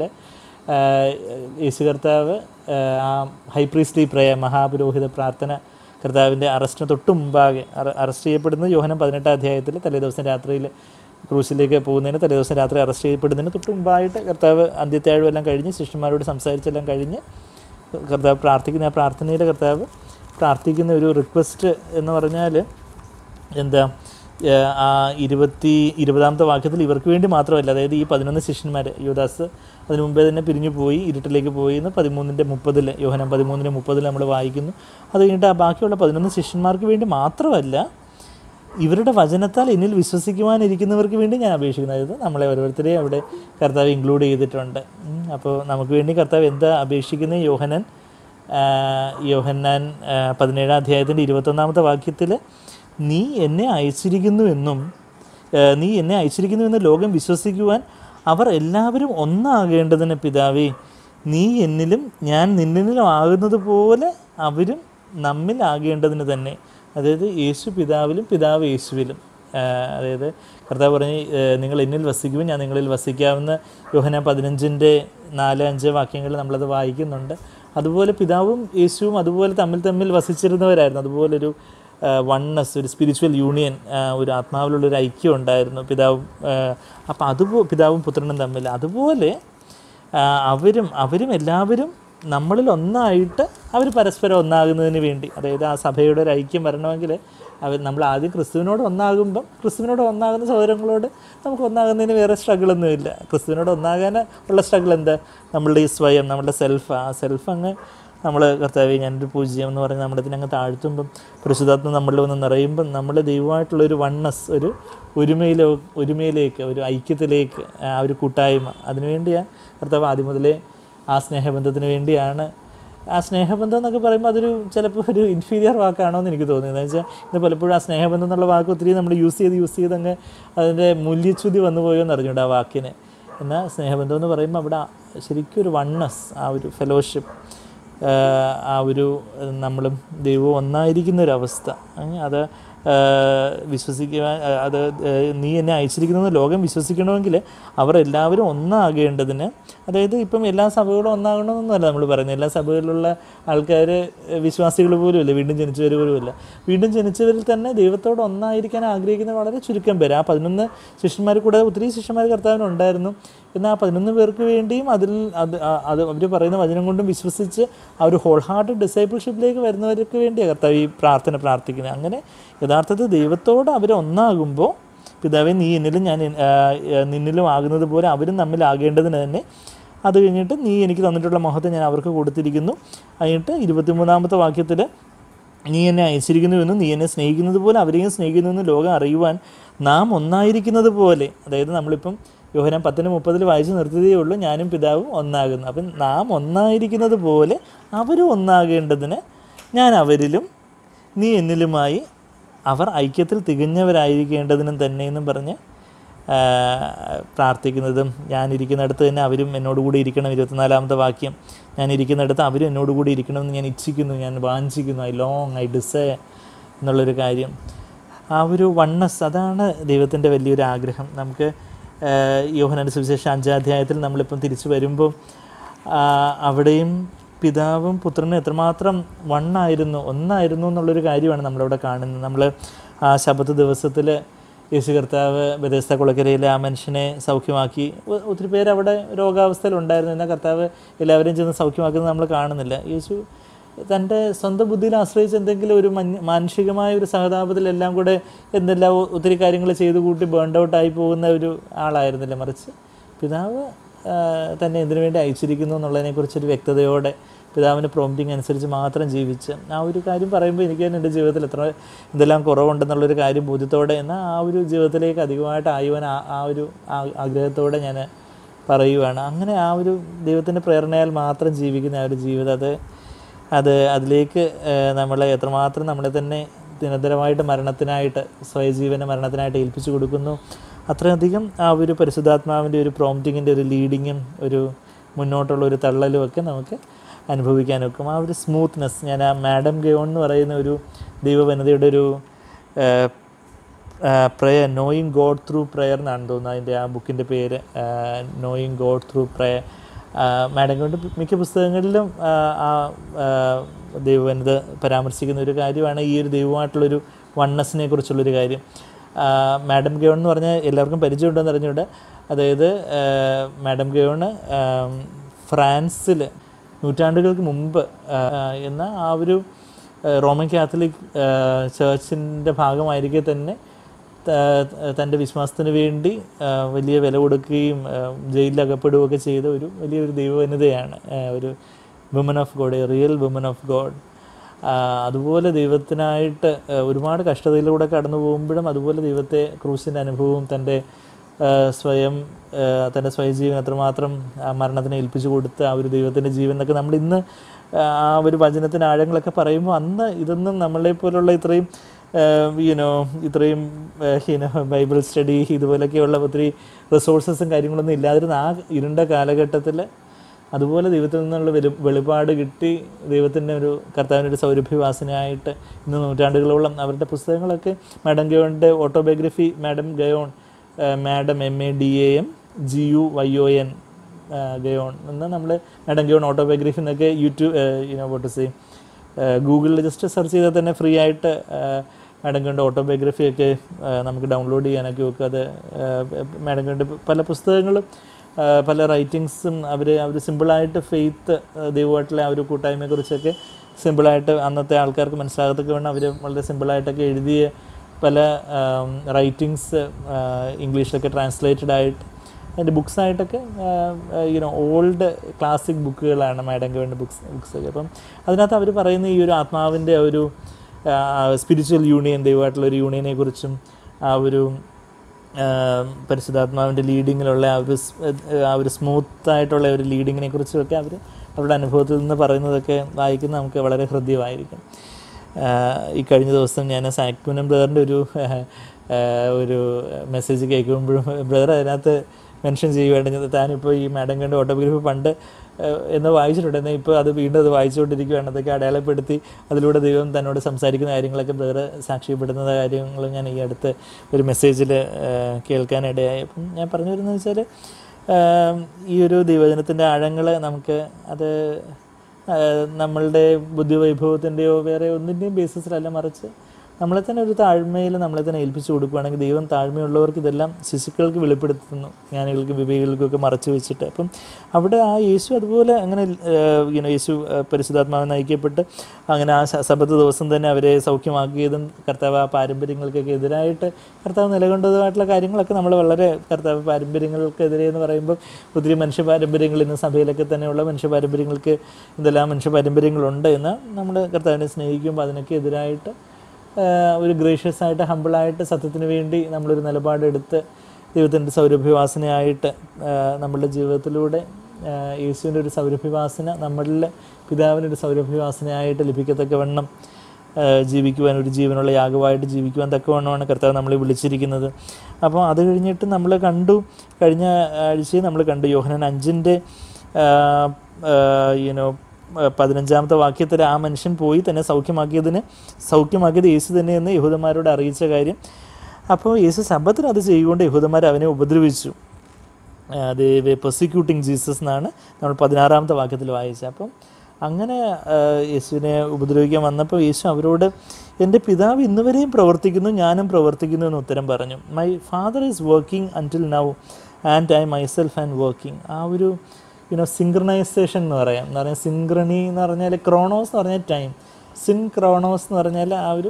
Speaker 1: യേശു കർത്താവ് ആ ഹൈപ്രീസ്ലി പ്രേയ മഹാപുരോഹിത പ്രാർത്ഥന കർത്താവിൻ്റെ അറസ്റ്റിന് തൊട്ട് മുമ്പാകെ അറസ്റ്റ് ചെയ്യപ്പെടുന്നത് യോഹന്നാൻ പതിനെട്ടാം അധ്യായത്തിൽ തലേദിവസം രാത്രിയിൽ ക്രൂസിലേക്ക് പോകുന്നതിന് തലേദിവസം രാത്രി അറസ്റ്റ് ചെയ്യപ്പെടുന്നതിന് തൊട്ട് മുമ്പായിട്ട് കർത്താവ് അന്ത്യത്താഴ്വ എല്ലാം കഴിഞ്ഞ് ശിഷ്യന്മാരോട് സംസാരിച്ചെല്ലാം കഴിഞ്ഞ് കർത്താവ് പ്രാർത്ഥിക്കുന്ന ആ പ്രാർത്ഥനയിൽ കർത്താവ് പ്രാർത്ഥിക്കുന്ന ഒരു റിക്വസ്റ്റ് എന്ന് പറഞ്ഞാൽ എന്താ, ആ ഇരുപത്തി ഇരുപതാമത്തെ വാക്യത്തിൽ ഇവർക്ക് വേണ്ടി മാത്രമല്ല, അതായത് ഈ പതിനൊന്ന് ശിഷ്യന്മാർ, യൂദാസ് അതിനു മുമ്പേ തന്നെ പിരിഞ്ഞു പോയി ഇരുട്ടിലേക്ക് പോയി എന്ന് പതിമൂന്നിൻ്റെ മുപ്പതിൽ യോഹന്നാൻ പതിമൂന്നിൻ്റെ മുപ്പതിൽ നമ്മൾ വായിക്കുന്നു. അത് കഴിഞ്ഞിട്ട് ആ ബാക്കിയുള്ള പതിനൊന്ന് ശിഷ്യന്മാർക്ക് വേണ്ടി മാത്രമല്ല, ഇവരുടെ വചനത്താൽ എന്നിൽ വിശ്വസിക്കുവാനിരിക്കുന്നവർക്ക് വേണ്ടി ഞാൻ അപേക്ഷിക്കുന്നത്. അതായത് നമ്മളെ ഓരോരുത്തരെയും അവിടെ കർത്താവ് ഇൻക്ലൂഡ് ചെയ്തിട്ടുണ്ട്. അപ്പോൾ നമുക്ക് വേണ്ടി കർത്താവ് എന്താ അപേക്ഷിക്കുന്നത്? യോഹന്നാൻ യോഹന്നാൻ പതിനേഴാം അധ്യായത്തിൻ്റെ ഇരുപത്തൊന്നാമത്തെ വാക്യത്തിൽ നീ എന്നെ അയച്ചിരിക്കുന്നുവെന്നും നീ എന്നെ അയച്ചിരിക്കുന്നുവെന്ന് ലോകം വിശ്വസിക്കുവാൻ അവർ എല്ലാവരും ഒന്നാകേണ്ടതിന് പിതാവേ, നീ എന്നിലും ഞാൻ നിന്നിലും ആകുന്നത് പോലെ അവരും നമ്മിൽ ആകേണ്ടതിന് തന്നെ. അതായത് യേശു പിതാവിലും പിതാവ് യേശുവിലും. അതായത് കർത്താവ് പറഞ്ഞ് നിങ്ങൾ എന്നിൽ വസിക്കുമ്പോൾ ഞാൻ നിങ്ങളിൽ വസിക്കാവുന്ന യോഹന്നാൻ പതിനഞ്ചിൻ്റെ നാല് അഞ്ച് വാക്യങ്ങളിൽ നമ്മളത് വായിക്കുന്നുണ്ട്. അതുപോലെ പിതാവും യേശുവും അതുപോലെ തമ്മിൽ തമ്മിൽ വസിച്ചിരുന്നവരായിരുന്നു. അതുപോലൊരു വൺനെസ്, ഒരു സ്പിരിച്വൽ യൂണിയൻ, ഒരു ആത്മാവിലുള്ളൊരു ഐക്യം ഉണ്ടായിരുന്നു പിതാവും. അപ്പോൾ അതുപോ പിതാവും പുത്രനും തമ്മിൽ അതുപോലെ അവരും അവരും എല്ലാവരും നമ്മളിൽ ഒന്നായിട്ട് അവർ പരസ്പരം ഒന്നാകുന്നതിന് വേണ്ടി, അതായത് ആ സഭയുടെ ഒരു ഐക്യം വരണമെങ്കിൽ അവർ നമ്മൾ ആദ്യം ക്രിസ്തുവിനോട് ഒന്നാകുമ്പം ക്രിസ്തുവിനോട് ഒന്നാകുന്ന സഹോദരങ്ങളോട് നമുക്ക് ഒന്നാകുന്നതിന് വേറെ സ്ട്രഗിളൊന്നുമില്ല. ക്രിസ്തുവിനോട് ഒന്നാകാൻ ഉള്ള സ്ട്രഗിൾ എന്താ? നമ്മളുടെ ഈ സ്വയം, നമ്മുടെ സെൽഫ്, ആ സെൽഫ് അങ്ങ് നമ്മൾ കർത്താവേ ഞാനൊരു പൂജ്യം എന്ന് പറഞ്ഞ് നമ്മുടെ ഇതിനങ്ങ് താഴ്ത്തുമ്പം പരിശുദ്ധാത്മ നമ്മളിൽ വന്ന് നിറയുമ്പം നമ്മൾ ദൈവമായിട്ടുള്ളൊരു വൺനെസ്, ഒരു ഒരുമയിലോ ഒരുമയിലേക്ക്, ഒരു ഐക്യത്തിലേക്ക്, ആ ഒരു കൂട്ടായ്മ, അതിനുവേണ്ടിയാണ് കർത്താവ് ആദ്യം മുതലേ ആ സ്നേഹബന്ധത്തിന് വേണ്ടിയാണ്. ആ സ്നേഹബന്ധം എന്നൊക്കെ പറയുമ്പോൾ അതൊരു ചിലപ്പോൾ ഒരു ഇൻഫീരിയർ വാക്കാണോ എന്ന് എനിക്ക് തോന്നുന്നത്. എന്ന് വെച്ചാൽ ഇത് പലപ്പോഴും ആ സ്നേഹബന്ധം എന്നുള്ള വാക്ക് ഒത്തിരി നമ്മൾ യൂസ് ചെയ്ത് യൂസ് ചെയ്ത് അങ്ങ് അതിൻ്റെ മൂല്യച്യുതി വന്നു പോയോ എന്ന് അറിഞ്ഞൂടെ ആ വാക്കിന്. എന്നാൽ സ്നേഹബന്ധം എന്ന് പറയുമ്പോൾ അവിടെ ശരിക്കും ഒരു വൺനെസ്, ആ ഒരു ഫെലോഷിപ്പ്, ആ ഒരു നമ്മളും ദൈവവും ഒന്നായിരിക്കുന്നൊരവസ്ഥ, അത് വിശ്വസിക്കുവാൻ, അത് നീ എന്നെ അയച്ചിരിക്കുന്നത് ലോകം വിശ്വസിക്കണമെങ്കിൽ അവർ എല്ലാവരും ഒന്നാകേണ്ടതിന്, അതായത് ഇപ്പം എല്ലാ സഭകളും ഒന്നാകണമെന്നൊന്നുമല്ല നമ്മൾ പറയുന്നത്. എല്ലാ സഭകളിലുള്ള ആൾക്കാർ വിശ്വാസികൾ പോലുമില്ല, വീണ്ടും ജനിച്ചവർ പോലുമില്ല. വീണ്ടും ജനിച്ചവരിൽ തന്നെ ദൈവത്തോട് ഒന്നായിരിക്കാൻ ആഗ്രഹിക്കുന്ന വളരെ ചുരുക്കം പേര്. ആ പതിനൊന്ന് ശിഷ്യന്മാർ കൂടെ ഒത്തിരി ശിഷ്യന്മാർ കർത്താവിനുണ്ടായിരുന്നു. എന്നാൽ ആ പതിനൊന്ന് പേർക്ക് വേണ്ടിയും അതിൽ അത് അത് അവർ പറയുന്ന വചനം കൊണ്ടും വിശ്വസിച്ച് ആ ഒരു ഹോൾ ഹാർട്ടഡ് ഡിസൈപ്പിൾഷിപ്പിലേക്ക് വരുന്നവർക്ക് വേണ്ടിയാണ് കർത്താവ് ഈ പ്രാർത്ഥന പ്രാർത്ഥിക്കുന്നത്. അങ്ങനെ യഥാർത്ഥത്തിൽ ദൈവത്തോട് അവർ ഒന്നാകുമ്പോൾ പിതാവേ നീ എന്നിലും ഞാൻ നിന്നിലും ആകുന്നത് പോലെ അവരും തമ്മിലാകേണ്ടതിന് തന്നെ. അത് കഴിഞ്ഞിട്ട് നീ എനിക്ക് തന്നിട്ടുള്ള മഹത്വം ഞാൻ അവർക്ക് കൊടുത്തിരിക്കുന്നു. കഴിഞ്ഞിട്ട് ഇരുപത്തിമൂന്നാമത്തെ വാക്യത്തിൽ നീ എന്നെ അയച്ചിരിക്കുന്നുവെന്നും നീ എന്നെ സ്നേഹിക്കുന്നത് പോലെ അവരെയും സ്നേഹിക്കുന്നുവെന്ന് ലോകം അറിയുവാൻ നാം ഒന്നായിരിക്കുന്നത് പോലെ, അതായത് നമ്മളിപ്പം യോഹന്നാൻ പത്തിന് മുപ്പതിൽ വായിച്ച് നിർത്തിയതേ ഉള്ളൂ, ഞാനും പിതാവും ഒന്നാകുന്നു. അപ്പം നാം ഒന്നായിരിക്കുന്നത് പോലെ അവരും ഒന്നാകേണ്ടതിന് ഞാൻ അവരിലും നീ എന്നിലുമായി അവർ ഐക്യത്തിൽ തികഞ്ഞവരായിരിക്കേണ്ടതിനും തന്നെയെന്നും പറഞ്ഞ് പ്രാർത്ഥിക്കുന്നതും, ഞാനിരിക്കുന്നിടത്ത് തന്നെ അവരും എന്നോടുകൂടി ഇരിക്കണം. ഇരുപത്തിനാലാമത്തെ വാക്യം, ഞാൻ ഇരിക്കുന്നിടത്ത് അവരും എന്നോടുകൂടി ഇരിക്കണമെന്ന് ഞാൻ ഇച്ഛിക്കുന്നു, ഞാൻ വാഞ്ചിക്കുന്നു, ഐ ലോങ്, ഐ ഡിസയർ എന്നുള്ളൊരു കാര്യം. ആ ഒരു വൺനെസ്, അതാണ് ദൈവത്തിൻ്റെ വലിയൊരു ആഗ്രഹം. നമുക്ക് യോഹന്നാന്റെ സുവിശേഷം അഞ്ചാം അധ്യായത്തിൽ നമ്മളിപ്പം തിരിച്ചു വരുമ്പോൾ അവിടെയും പിതാവും പുത്രനും എത്രമാത്രം വണ്ണായിരുന്നു, ഒന്നായിരുന്നു എന്നുള്ളൊരു കാര്യമാണ് നമ്മളവിടെ കാണുന്നത്. നമ്മൾ ആ ശബത്ത് ദിവസത്തിൽ യേശു കർത്താവ് ബെഥസ്ദ കുളക്കരയിലെ ആ മനുഷ്യനെ സൗഖ്യമാക്കി. ഒത്തിരി പേര് അവിടെ രോഗാവസ്ഥയിലുണ്ടായിരുന്നു. എന്നാൽ കർത്താവ് എല്ലാവരെയും ചെന്ന് സൗഖ്യമാക്കുന്നത് നമ്മൾ കാണുന്നില്ല. യേശു തൻ്റെ സ്വന്തം ബുദ്ധിയിൽ ആശ്രയിച്ച് എന്തെങ്കിലും ഒരു മാനുഷികമായ ഒരു സഹതാപത്തിലെല്ലാം കൂടെ എന്തെല്ലാം ഒത്തിരി കാര്യങ്ങൾ ചെയ്തു കൂട്ടി ബേൺഡ് ഔട്ടായി പോകുന്ന ഒരു ആളായിരുന്നില്ല. മറിച്ച് പിതാവ് തന്നെ എന്തിനു വേണ്ടി അയച്ചിരിക്കുന്നു എന്നുള്ളതിനെക്കുറിച്ചൊരു വ്യക്തതയോടെ പിതാവിൻ്റെ പ്രോംപ്റ്റിംഗ് അനുസരിച്ച് മാത്രം ജീവിച്ച് ആ ഒരു കാര്യം പറയുമ്പോൾ എനിക്ക് തന്നെ എൻ്റെ ജീവിതത്തിൽ എത്ര എന്തെല്ലാം കുറവുണ്ടെന്നുള്ളൊരു കാര്യം ബോധ്യത്തോടെ എന്നാൽ ആ ഒരു ജീവിതത്തിലേക്ക് അധികമായിട്ട് ആയുവാൻ ആ ഒരു ആഗ്രഹത്തോടെ ഞാൻ പറയുവാണ്. അങ്ങനെ ആ ഒരു ദൈവത്തിൻ്റെ പ്രേരണയാൽ മാത്രം ജീവിക്കുന്ന ആ ഒരു ജീവിതം അത് അത് അതിലേക്ക് നമ്മളെ എത്രമാത്രം നമ്മളെ തന്നെ നിരന്തരമായിട്ട് മരണത്തിനായിട്ട് സ്വയജീവന മരണത്തിനായിട്ട് ഏൽപ്പിച്ചു കൊടുക്കുന്നു, അത്രയധികം ആ ഒരു പരിശുദ്ധാത്മാവിൻ്റെ ഒരു പ്രോംപ്റ്റിങ്ങിൻ്റെ ഒരു ലീഡിങ്ങും ഒരു മുന്നോട്ടുള്ള ഒരു തള്ളലും ഒക്കെ നമുക്ക് അനുഭവിക്കാൻ വെക്കും. ആ ഒരു സ്മൂത്ത്നെസ്, ഞാൻ ആ മാഡം ഗയോൺ എന്ന് പറയുന്ന ഒരു ദൈവവനിതയുടെ ഒരു prayer, knowing God through prayer എന്നാണ് തോന്നുന്നത് അതിൻ്റെ ആ ബുക്കിൻ്റെ പേര്, knowing God through prayer. Madam കൊണ്ട് മിക്ക പുസ്തകങ്ങളിലും ആ ദൈവവനിത പരാമർശിക്കുന്ന ഒരു കാര്യമാണ് ഈ ഒരു ദൈവമായിട്ടുള്ളൊരു വണ്ണസിനെ കുറിച്ചുള്ളൊരു കാര്യം. മാഡം ഗയോൺ എന്ന് പറഞ്ഞാൽ എല്ലാവർക്കും പരിചയമുണ്ടെന്ന് അറിഞ്ഞുകൊണ്ട്, അതായത് മാഡം ഗയോണ് ഫ്രാൻസിൽ നൂറ്റാണ്ടുകൾക്ക് മുമ്പ് എന്ന ആ ഒരു റോമൻ കാത്തലിക് ചേർച്ചിൻ്റെ ഭാഗമായിരിക്കെ തന്നെ തൻ്റെ വിശ്വാസത്തിന് വേണ്ടി വലിയ വില കൊടുക്കുകയും ജയിലിൽ അകപ്പെടുകയൊക്കെ ചെയ്ത ഒരു വലിയൊരു ദൈവവനിതയാണ്, ഒരു woman of God, a real woman of God. അതുപോലെ ദൈവത്തിനായിട്ട് ഒരുപാട് കഷ്ടതയിലൂടെ കടന്നു പോകുമ്പോഴും അതുപോലെ ദൈവത്തെ ക്രൂശിൻ്റെ അനുഭവവും തൻ്റെ സ്വയം തൻ്റെ സ്വയജീവൻ അത്രമാത്രം മരണത്തിനെ ഏൽപ്പിച്ചു കൊടുത്ത് ആ ഒരു ദൈവത്തിൻ്റെ ജീവൻ എന്നൊക്കെ നമ്മൾ ഇന്ന് ആ ഒരു വചനത്തിൻ്റെ ആഴങ്ങളൊക്കെ പറയുമ്പോൾ അന്ന് ഇതൊന്നും നമ്മളെ പോലുള്ള ഇത്രയും യുനോ ഇത്രയും യുനോ ബൈബിൾ സ്റ്റഡി ഇതുപോലെയൊക്കെയുള്ള ഒത്തിരി റിസോഴ്സസും കാര്യങ്ങളൊന്നും ഇല്ലാതിരുന്ന ആ ഇരുണ്ട കാലഘട്ടത്തിൽ അതുപോലെ ദൈവത്തിൽ നിന്നുള്ള വെളി വെളിപാട് കിട്ടി ദൈവത്തിൻ്റെ ഒരു കർത്താവിൻ്റെ ഒരു സൗരഭ്യവാസനയായിട്ട് ഇന്ന് നൂറ്റാണ്ടുകളോളം അവരുടെ പുസ്തകങ്ങളൊക്കെ മാഡം ഗയോണിൻ്റെ autobiography, madam Guyon, madam M A D A M G U Y O N Guyon എന്ന് നമ്മൾ മാഡം ഗയോൺ ഓട്ടോബയോഗ്രഫി എന്നൊക്കെ യൂട്യൂബ് യുനോ വോട്ട് സേ ഗൂഗിളിൽ ജസ്റ്റ് സെർച്ച് ചെയ്താൽ തന്നെ ഫ്രീ ആയിട്ട് മാഡം ഗയോണിൻ്റെ ഓട്ടോബയോഗ്രഫിയൊക്കെ നമുക്ക് ഡൗൺലോഡ് ചെയ്യാനൊക്കെ ഒക്കെ. അത് മാഡം ഗയോണിൻ്റെ പല പുസ്തകങ്ങളും പല റൈറ്റിങ്സും അവർ അവർ സിമ്പിളായിട്ട് ഫെയ്ത്ത് ദൈവമായിട്ടുള്ള ആ ഒരു കൂട്ടായ്മയെക്കുറിച്ചൊക്കെ സിമ്പിളായിട്ട് അന്നത്തെ ആൾക്കാർക്ക് മനസ്സിലാകത്തൊക്കെ വേണം അവർ വളരെ സിമ്പിളായിട്ടൊക്കെ എഴുതിയ പല റൈറ്റിങ്സ് ഇംഗ്ലീഷിലൊക്കെ ട്രാൻസ്ലേറ്റഡ് ആയിട്ട് അതിൻ്റെ ബുക്സായിട്ടൊക്കെ യുനോ ഓൾഡ് ക്ലാസിക് ബുക്കുകളാണ് മാഡം ഗയോണിൻ്റെ ബുക്സ് ബുക്സൊക്കെ. അപ്പം അതിനകത്ത് അവർ പറയുന്ന ഈ ഒരു ആത്മാവിൻ്റെ ഒരു സ്പിരിച്വൽ യൂണിയൻ, ദൈവമായിട്ടുള്ളൊരു യൂണിയനെ കുറിച്ചും ആ ഒരു പരിശുദ്ധാത്മാവിൻ്റെ ലീഡിങ്ങിലുള്ള ആ ഒരു ആ ഒരു സ്മൂത്തായിട്ടുള്ള ഒരു ലീഡിങ്ങിനെ കുറിച്ചുമൊക്കെ അവർ അവരുടെ അനുഭവത്തിൽ നിന്ന് പറയുന്നതൊക്കെ വായിക്കുന്നത് നമുക്ക് വളരെ ഹൃദ്യമായിരിക്കും. ഈ കഴിഞ്ഞ ദിവസം ഞാൻ സാക്വിനം ബ്രദറിൻ്റെ ഒരു ഒരു മെസ്സേജ് കേൾക്കുമ്പോഴും ബ്രദർ അതിനകത്ത് മെൻഷൻ ചെയ്യുകയാണ് താനിപ്പോൾ ഈ മാഡം ഗയോണിൻ്റെ ഓട്ടോബയോഗ്രഫി പണ്ട് എന്ന് വായിച്ചിട്ടുണ്ട്, എന്നാൽ ഇപ്പോൾ അത് വീണ്ടും അത് വായിച്ചുകൊണ്ടിരിക്കുകയാണ്, അതൊക്കെ അടയാളപ്പെടുത്തി അതിലൂടെ ദൈവം തന്നോട് സംസാരിക്കുന്ന കാര്യങ്ങളൊക്കെ ബ്രദർ സാക്ഷ്യപ്പെടുന്ന കാര്യങ്ങളും ഞാൻ ഈ അടുത്ത് ഒരു മെസ്സേജിൽ കേൾക്കാനിടയായി. അപ്പം ഞാൻ പറഞ്ഞു വരുന്നത് വെച്ചാൽ ഈ ഒരു ദൈവജനത്തിൻ്റെ ആഴങ്ങൾ നമുക്ക് അത് നമ്മളുടെ ബുദ്ധിവൈഭവത്തിൻ്റെയോ വേറെ ഒന്നിൻ്റെയും ബേസിസിലല്ല, മറിച്ച് നമ്മളെ തന്നെ ഒരു താഴ്മയിൽ നമ്മളെ തന്നെ ഏൽപ്പിച്ചു കൊടുക്കുകയാണെങ്കിൽ ദൈവം താഴ്മയുള്ളവർക്ക് ഇതെല്ലാം ശിശുക്കൾക്ക് വെളിപ്പെടുത്തുന്നു, ജ്ഞാനികൾക്കും വിവേകികൾക്കൊക്കെ മറച്ചു വെച്ചിട്ട്. അപ്പം അവിടെ ആ യേശു അതുപോലെ അങ്ങനെ ഇങ്ങനെ യേശു പരിശുദ്ധാത്മാവിനെ നയിക്കപ്പെട്ട് അങ്ങനെ ആ സബത്ത് ദിവസം തന്നെ അവരെ സൗഖ്യമാക്കിയതും കർത്താവ് ആ പാരമ്പര്യങ്ങൾക്കൊക്കെ എതിരായിട്ട് കർത്താവ് നിലകൊണ്ടതുമായിട്ടുള്ള കാര്യങ്ങളൊക്കെ നമ്മൾ വളരെ കർത്താവ് പാരമ്പര്യങ്ങൾക്കെതിരെ എന്ന് പറയുമ്പോൾ ഒത്തിരി മനുഷ്യ പാരമ്പര്യങ്ങൾ ഇന്ന് സഭയിലൊക്കെ തന്നെയുള്ള മനുഷ്യ പാരമ്പര്യങ്ങൾക്ക് എന്തെല്ലാം മനുഷ്യ പാരമ്പര്യങ്ങളുണ്ട് എന്ന് നമ്മൾ കർത്താവിനെ സ്നേഹിക്കുമ്പോൾ അതിനൊക്കെ എതിരായിട്ട് ഒരു ഗ്രേഷ്യസ് ആയിട്ട് ഹമ്പിളായിട്ട് സത്യത്തിന് വേണ്ടി നമ്മളൊരു നിലപാടെടുത്ത് ദൈവത്തിൻ്റെ സൗരഭ്യവാസനയായിട്ട് നമ്മളുടെ ജീവിതത്തിലൂടെ യേശുവിൻ്റെ ഒരു സൗരഭ്യവാസന നമ്മളിൽ പിതാവിൻ്റെ ഒരു സൗരഭ്യവാസനയായിട്ട് ലഭിക്കത്തക്ക വണ്ണം ജീവിക്കുവാൻ, ഒരു ജീവനുള്ള യാഗമായിട്ട് ജീവിക്കുവാൻ തക്കവണ്ണമാണ് കർത്താവ് നമ്മളെ വിളിച്ചിരിക്കുന്നത്. അപ്പോൾ അത് കഴിഞ്ഞിട്ട് നമ്മൾ കണ്ടു, കഴിഞ്ഞ ആഴ്ചയിൽ നമ്മൾ കണ്ടു യോഹന്നാൻ അഞ്ചിൻ്റെ യുനോ പതിനഞ്ചാമത്തെ വാക്യത്തിൽ ആ മനുഷ്യൻ പോയി തന്നെ സൗഖ്യമാക്കിയതിന് സൗഖ്യമാക്കിയത് യേശു തന്നെയെന്ന് യഹൂദന്മാരോട് അറിയിച്ച കാര്യം. അപ്പോൾ യേശു ശബ്ബത്തിന് അത് ചെയ്യുകൊണ്ട് യഹൂദന്മാർ അവനെ ഉപദ്രവിച്ചു. അത് പെർസിക്യൂട്ടിങ് ജീസസ് എന്നാണ് നമ്മൾ പതിനാറാമത്തെ വാക്യത്തിൽ വായിച്ചത്. അപ്പം അങ്ങനെ യേശുവിനെ ഉപദ്രവിക്കാൻ വന്നപ്പോൾ യേശു അവരോട് എൻ്റെ പിതാവ് ഇന്നുവരെയും പ്രവർത്തിക്കുന്നു, ഞാനും പ്രവർത്തിക്കുന്നു എന്ന് ഉത്തരം പറഞ്ഞു. My father is working until now and I myself and working. ആ ഒരു യുനോ സിങ്ക്രണൈസേഷൻ എന്ന് പറയാം. എന്ന് പറഞ്ഞാൽ സിങ്ക്രണി എന്ന് പറഞ്ഞാൽ ക്രോണോസ് എന്ന് പറഞ്ഞാൽ ടൈം, സിൻ ക്രോണോസ് എന്ന് പറഞ്ഞാൽ ആ ഒരു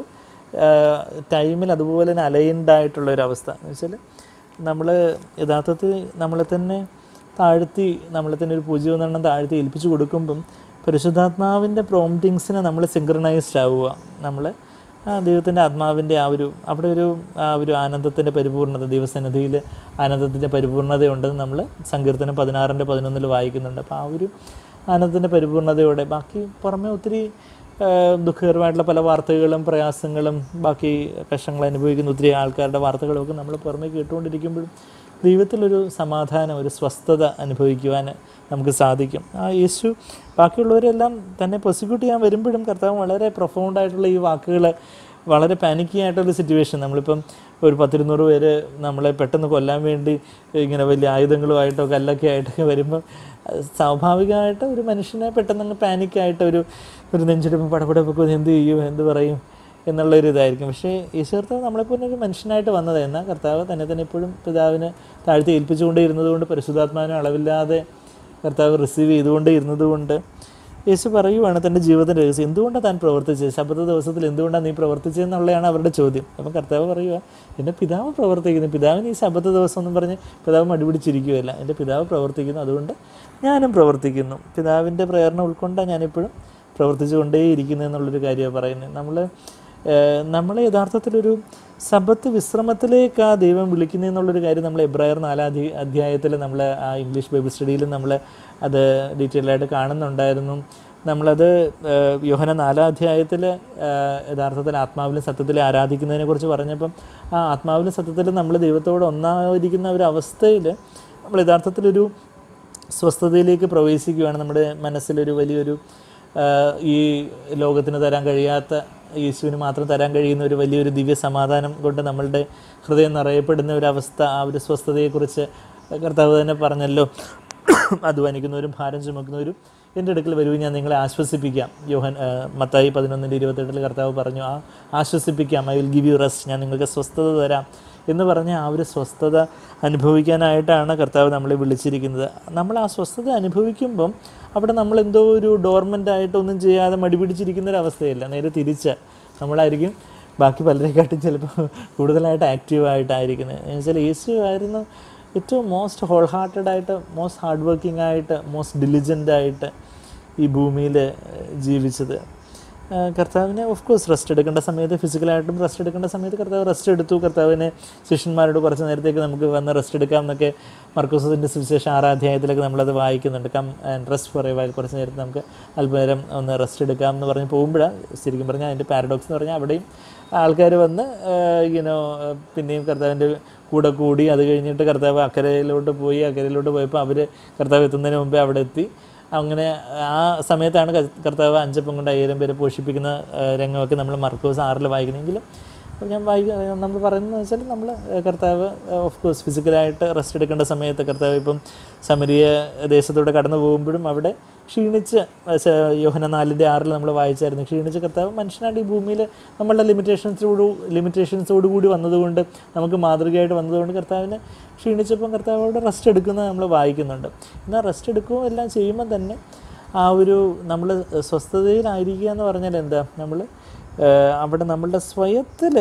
Speaker 1: ടൈമിൽ അതുപോലെ തന്നെ അലൈൻഡ് ആയിട്ടുള്ളൊരവസ്ഥ. എന്ന് വെച്ചാൽ നമ്മൾ യഥാർത്ഥത്തിൽ നമ്മളെ തന്നെ താഴ്ത്തി, നമ്മളെ തന്നെ ഒരു പൂജ്യം എന്നെണ്ണം താഴ്ത്തി ഏൽപ്പിച്ച് കൊടുക്കുമ്പം പരിശുദ്ധാത്മാവിൻ്റെ പ്രോംപ്റ്റിങ്സിനെ നമ്മൾ സിങ്ക്രണൈസ്ഡ് ആവുക. നമ്മൾ ആ ദൈവത്തിൻ്റെ ആത്മാവിൻ്റെ ആ ഒരു അവിടെ ഒരു ആ ഒരു ആനന്ദത്തിൻ്റെ പരിപൂർണത, ദൈവസന്നിധിയിൽ ആനന്ദത്തിൻ്റെ പരിപൂർണതയുണ്ടെന്ന് നമ്മൾ സങ്കീർത്തനം പതിനാറിൻ്റെ പതിനൊന്നിൽ വായിക്കുന്നുണ്ട്. അപ്പോൾ ആ ഒരു ആനന്ദത്തിൻ്റെ പരിപൂർണതയോടെ ബാക്കി പുറമെ ഒത്തിരി ദുഃഖകരമായിട്ടുള്ള പല വാർത്തകളും പ്രയാസങ്ങളും ബാക്കി കഷ്ടങ്ങൾ അനുഭവിക്കുന്ന ഒത്തിരി ആൾക്കാരുടെ വാർത്തകളൊക്കെ നമ്മൾ പുറമെ കേട്ടുകൊണ്ടിരിക്കുമ്പോഴും ദൈവത്തിലൊരു സമാധാനം, ഒരു സ്വസ്ഥത അനുഭവിക്കുവാൻ നമുക്ക് സാധിക്കും. ആ യേശു ബാക്കിയുള്ളവരെല്ലാം തന്നെ പ്രോസിക്യൂട്ട് ചെയ്യാൻ വരുമ്പോഴും കർത്താവ് വളരെ പ്രൊഫൗണ്ടായിട്ടുള്ള ഈ വാക്കുകൾ, വളരെ പാനിക്കി ആയിട്ടുള്ള സിറ്റുവേഷൻ, നമ്മളിപ്പം ഒരു പത്തിരുന്നൂറ് പേര് നമ്മളെ പെട്ടെന്ന് കൊല്ലാൻ വേണ്ടി ഇങ്ങനെ വലിയ ആയുധങ്ങളുമായിട്ടോ കല്ലൊക്കെ ആയിട്ടൊക്കെ വരുമ്പോൾ സ്വാഭാവികമായിട്ട് ഒരു മനുഷ്യനെ പെട്ടെന്ന് പാനിക്കായിട്ട് ഒരു ഒരു നെഞ്ചെടുപ്പ് പടപടപ്പൊക്കെ എന്ത് ചെയ്യും, എന്ത് പറയും എന്നുള്ളൊരു ഇതായിരിക്കും. പക്ഷേ ഈശ്വരത്തെ നമ്മളെപ്പോലെ ഒരു മനുഷ്യനായിട്ട് വന്നത്, എന്നാൽ കർത്താവ് തന്നെ തന്നെ എപ്പോഴും പിതാവിന് താഴ്ത്തി ഏൽപ്പിച്ചുകൊണ്ടേ ഇരുന്നതുകൊണ്ട്, പരിശുദ്ധാത്മാവിനെ അളവില്ലാതെ കർത്താവ് റിസീവ് ചെയ്തുകൊണ്ടേ ഇരുന്നതുകൊണ്ട് യേശു പറയുവാണ് തൻ്റെ ജീവിതത്തിൻ്റെ രഹസ്യം. എന്തുകൊണ്ടാണ് താൻ പ്രവർത്തിച്ചത്, ശബത്ത് ദിവസത്തിൽ എന്തുകൊണ്ടാണ് നീ പ്രവർത്തിച്ചതെന്നുള്ളതാണ് അവരുടെ ചോദ്യം. അപ്പം കർത്താവ് പറയുക, എൻ്റെ പിതാവ് പ്രവർത്തിക്കുന്നു, പിതാവിന് ഈ ശബത്ത് ദിവസം എന്നും പറഞ്ഞ് പിതാവ് മടിപിടിച്ചിരിക്കുകയല്ല, എൻ്റെ പിതാവ് പ്രവർത്തിക്കുന്നു, അതുകൊണ്ട് ഞാനും പ്രവർത്തിക്കുന്നു. പിതാവിൻ്റെ പ്രേരണ ഉൾക്കൊണ്ടാണ് ഞാനിപ്പോഴും പ്രവർത്തിച്ചു കൊണ്ടേയിരിക്കുന്നു എന്നുള്ളൊരു കാര്യമാണ് പറയുന്നത്. നമ്മൾ നമ്മളെ യഥാർത്ഥത്തിലൊരു സബത്ത് വിശ്രമത്തിലേക്ക് ആ ദൈവം വിളിക്കുന്നതെന്നുള്ളൊരു കാര്യം നമ്മൾ എബ്രായർ നാലാം അധ്യായത്തിൽ നമ്മൾ ആ ഇംഗ്ലീഷ് ബൈബിൾ സ്റ്റഡിയിൽ നമ്മൾ അത് ഡീറ്റെയിലായിട്ട് കാണുന്നുണ്ടായിരുന്നു. നമ്മളത് യോഹന്നാൻ നാലാം അധ്യായത്തിൽ യഥാർത്ഥത്തിൽ ആത്മാവിലും സത്യത്തിലും ആരാധിക്കുന്നതിനെക്കുറിച്ച് പറഞ്ഞപ്പം ആ ആത്മാവിലും സത്യത്തിലും നമ്മൾ ദൈവത്തോട് ഒന്നായിരിക്കുന്ന ഒരു അവസ്ഥയിൽ നമ്മൾ യഥാർത്ഥത്തിലൊരു സ്വസ്ഥതയിലേക്ക് പ്രവേശിക്കുകയാണ്. നമ്മുടെ മനസ്സിലൊരു വലിയൊരു ഈ ലോകത്തിന് തരാൻ കഴിയാത്ത, യേശുവിന് മാത്രം തരാൻ കഴിയുന്ന ഒരു വലിയൊരു ദിവ്യ സമാധാനം കൊണ്ട് നമ്മളുടെ ഹൃദയം നിറയപ്പെടുന്ന ഒരവസ്ഥ, ആ ഒരു സ്വസ്ഥതയെക്കുറിച്ച് കർത്താവ് തന്നെ പറഞ്ഞല്ലോ. അധ്വാനിക്കുന്നവരും ഭാരം ചുമക്കുന്നവരും എൻ്റെ അടുക്കൽ വരുവിൻ, ഞാൻ നിങ്ങളെ ആശ്വസിപ്പിക്കാം. യോഹൻ മത്തായി പതിനൊന്നിൻ്റെ ഇരുപത്തെട്ടിൽ കർത്താവ് പറഞ്ഞു, ആ ആശ്വസിപ്പിക്കാം, I will give you rest, ഞാൻ നിങ്ങൾക്ക് സ്വസ്ഥത തരാം എന്ന് പറഞ്ഞ് ആ ഒരു സ്വസ്ഥത അനുഭവിക്കാനായിട്ടാണ് കർത്താവ് നമ്മളെ വിളിച്ചിരിക്കുന്നത്. നമ്മൾ ആ സ്വസ്ഥത അനുഭവിക്കുമ്പം അവിടെ നമ്മളെന്തോ ഒരു ഡോർമെൻ്റായിട്ടൊന്നും ചെയ്യാതെ മടിപിടിച്ചിരിക്കുന്നൊരവസ്ഥയില്ല, നേരെ തിരിച്ച് നമ്മളായിരിക്കും ബാക്കി പലരെക്കാട്ടും ചിലപ്പോൾ കൂടുതലായിട്ട് ആക്റ്റീവായിട്ടായിരിക്കുന്നത്. എന്ന് വെച്ചാൽ യേശു ആയിരുന്നു ഏറ്റവും മോസ്റ്റ് ഹോൾ ഹാർട്ടഡായിട്ട്, മോസ്റ്റ് ഹാർഡ് വർക്കിംഗ് ആയിട്ട്, മോസ്റ്റ് ഡിലിജൻ്റായിട്ട് ഈ ഭൂമിയിൽ ജീവിച്ചത്. കർത്താവിനെ ഓഫ് കോഴ്സ് റെസ്റ്റ് എടുക്കേണ്ട സമയത്ത്, ഫിസിക്കലായിട്ടും റെസ്റ്റ് എടുക്കേണ്ട സമയത്ത് കർത്താവ് റെസ്റ്റ് എടുത്തു. കർത്താവിനെ ശിഷ്യന്മാരോട് കുറച്ച് നേരത്തേക്ക് നമുക്ക് വന്ന് റെസ്റ്റ് എടുക്കാം എന്നൊക്കെ മർക്കോസിൻ്റെ സുവിശേഷം ആറാം അധ്യായത്തിലൊക്കെ നമ്മളത് വായിക്കുന്നുണ്ട്. Come and rest for a while, കുറച്ച് നേരത്തെ നമുക്ക് അല്പനേരം ഒന്ന് റെസ്റ്റ് എടുക്കാം എന്ന് പറഞ്ഞ് പോകുമ്പോഴാണ് ശരിക്കും പറഞ്ഞാൽ അതിൻ്റെ പാരഡോക്സ് എന്ന് പറഞ്ഞാൽ അവിടെയും ആൾക്കാർ വന്ന് ഇങ്ങനെ പിന്നെയും കർത്താവിൻ്റെ കൂടെ കൂടി, അത് കഴിഞ്ഞിട്ട് കർത്താവ് അക്കരയിലോട്ട് പോയി, അക്കരയിലോട്ട് പോയപ്പോൾ അവർ കർത്താവ് എത്തുന്നതിന് മുമ്പേ അവിടെ എത്തി. അങ്ങനെ ആ സമയത്താണ് കർത്താവ് അഞ്ചപ്പം കൊണ്ട് അയ്യായിരം പേരെ പോഷിപ്പിക്കുന്ന രംഗമൊക്കെ നമ്മൾ മർക്കോസ് ആറിൽ വായിക്കണമെങ്കിലും ഞാൻ വായിക്ക നമ്മൾ പറയുന്നത് വെച്ചാൽ നമ്മൾ കർത്താവ് ഓഫ് കോഴ്സ് ഫിസിക്കലായിട്ട് റെസ്റ്റ് എടുക്കേണ്ട സമയത്ത് കർത്താവ് ഇപ്പം സമരിയ ദേശത്തൂടെ കടന്നു പോകുമ്പോഴും അവിടെ ക്ഷീണിച്ച്, യോഹന്നാൻ നാലിൻ്റെ ആറിൽ നമ്മൾ വായിച്ചായിരുന്നു, ക്ഷീണിച്ച് കർത്താവ് മനുഷ്യനായിട്ട് ഈ ഭൂമിയിൽ നമ്മളുടെ ലിമിറ്റേഷൻസോട് ലിമിറ്റേഷൻസോട് കൂടി വന്നതുകൊണ്ട്, നമുക്ക് മാതൃകയായിട്ട് വന്നതുകൊണ്ട് കർത്താവിന് ക്ഷീണിച്ചപ്പം കർത്താവോട് റെസ്റ്റ് എടുക്കുന്നത് നമ്മൾ വായിക്കുന്നുണ്ട്. എന്നാൽ റെസ്റ്റ് എടുക്കുകയും എല്ലാം ചെയ്യുമ്പോൾ തന്നെ ആ ഒരു നമ്മൾ സ്വസ്ഥതയിലായിരിക്കുക എന്ന് പറഞ്ഞാൽ എന്താ, നമ്മൾ അവിടെ നമ്മളുടെ സ്വയത്തിൽ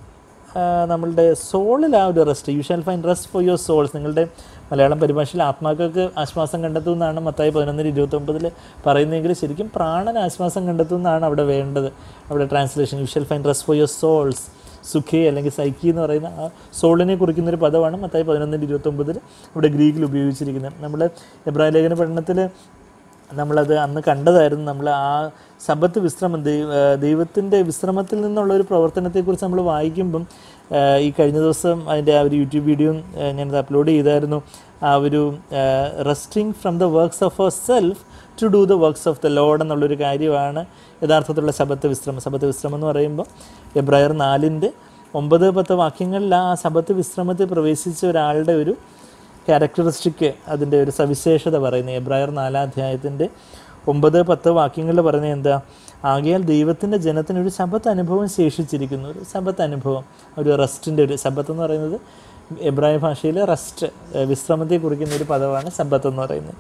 Speaker 1: നമ്മളുടെ സോളിൽ ആ ഒരു rest, you shall find rest for your souls, നിങ്ങളുടെ മലയാളം പരിഭാഷയിൽ ആത്മാക്കൾക്ക് ആശ്വാസം കണ്ടെത്തുമെന്നാണ് മത്തായി പതിനൊന്നിന് ഇരുപത്തൊമ്പതിൽ പറയുന്നതെങ്കിൽ ശരിക്കും പ്രാണന് ആശ്വാസം കണ്ടെത്തുമെന്നാണ് അവിടെ വേണ്ടത്. അവിടെ translation you shall find rest for your souls, സുഖേ അല്ലെങ്കിൽ സൈക്കി എന്ന് പറയുന്ന ആ സോളിനെ കുറിക്കുന്നൊരു പദമാണ് മത്തായി പതിനൊന്നിൻ്റെ ഇരുപത്തൊമ്പതിൽ ഇവിടെ ഗ്രീക്കിൽ ഉപയോഗിച്ചിരിക്കുന്നത്. നമ്മൾ എബ്രായ ലേഖന പഠനത്തിൽ നമ്മളത് അന്ന് കണ്ടതായിരുന്നു. നമ്മൾ ആ സബത്ത് വിശ്രമം, ദൈവ ദൈവത്തിൻ്റെ വിശ്രമത്തിൽ നിന്നുള്ളൊരു പ്രവർത്തനത്തെക്കുറിച്ച് നമ്മൾ വായിക്കുമ്പം ഈ കഴിഞ്ഞ ദിവസം അതിൻ്റെ ആ ഒരു യൂട്യൂബ് വീഡിയോ ഞാനത് അപ്ലോഡ് ചെയ്തായിരുന്നു. ആ ഒരു resting from the works of our self to do the works of the lord എന്നുള്ളൊരു കാര്യമാണ് യഥാർത്ഥത്തിലുള്ള സബത്ത് വിശ്രമം. സബത്ത് വിശ്രമം എന്ന് പറയുമ്പോൾ എബ്രായർ നാലിൻ്റെ ഒമ്പത് പത്ത് വാക്യങ്ങളിൽ ആ സബത്ത് വിശ്രമത്തിൽ പ്രവേശിച്ച ഒരാളുടെ ഒരു ക്യാരക്ടറിസ്റ്റിക്, അതിൻ്റെ ഒരു സവിശേഷത പറയുന്നത് എബ്രായർ നാലാം അധ്യായത്തിൻ്റെ ഒമ്പത് പത്ത് വാക്യങ്ങളിൽ പറയുന്നത് എന്താ, ആകയാൽ ദൈവത്തിൻ്റെ ജനത്തിനൊരു സബത്ത് അനുഭവം ശേഷിച്ചിരിക്കുന്നു. ഒരു സബത്ത് അനുഭവം, ഒരു റെസ്റ്റിൻ്റെ ഒരു സബത്ത് എന്ന് പറയുന്നത് എബ്രായ ഭാഷയിൽ റെസ്റ്റ്, വിശ്രമത്തെ കുറിക്കുന്ന ഒരു പദമാണ് സബത്ത് എന്ന് പറയുന്നത്.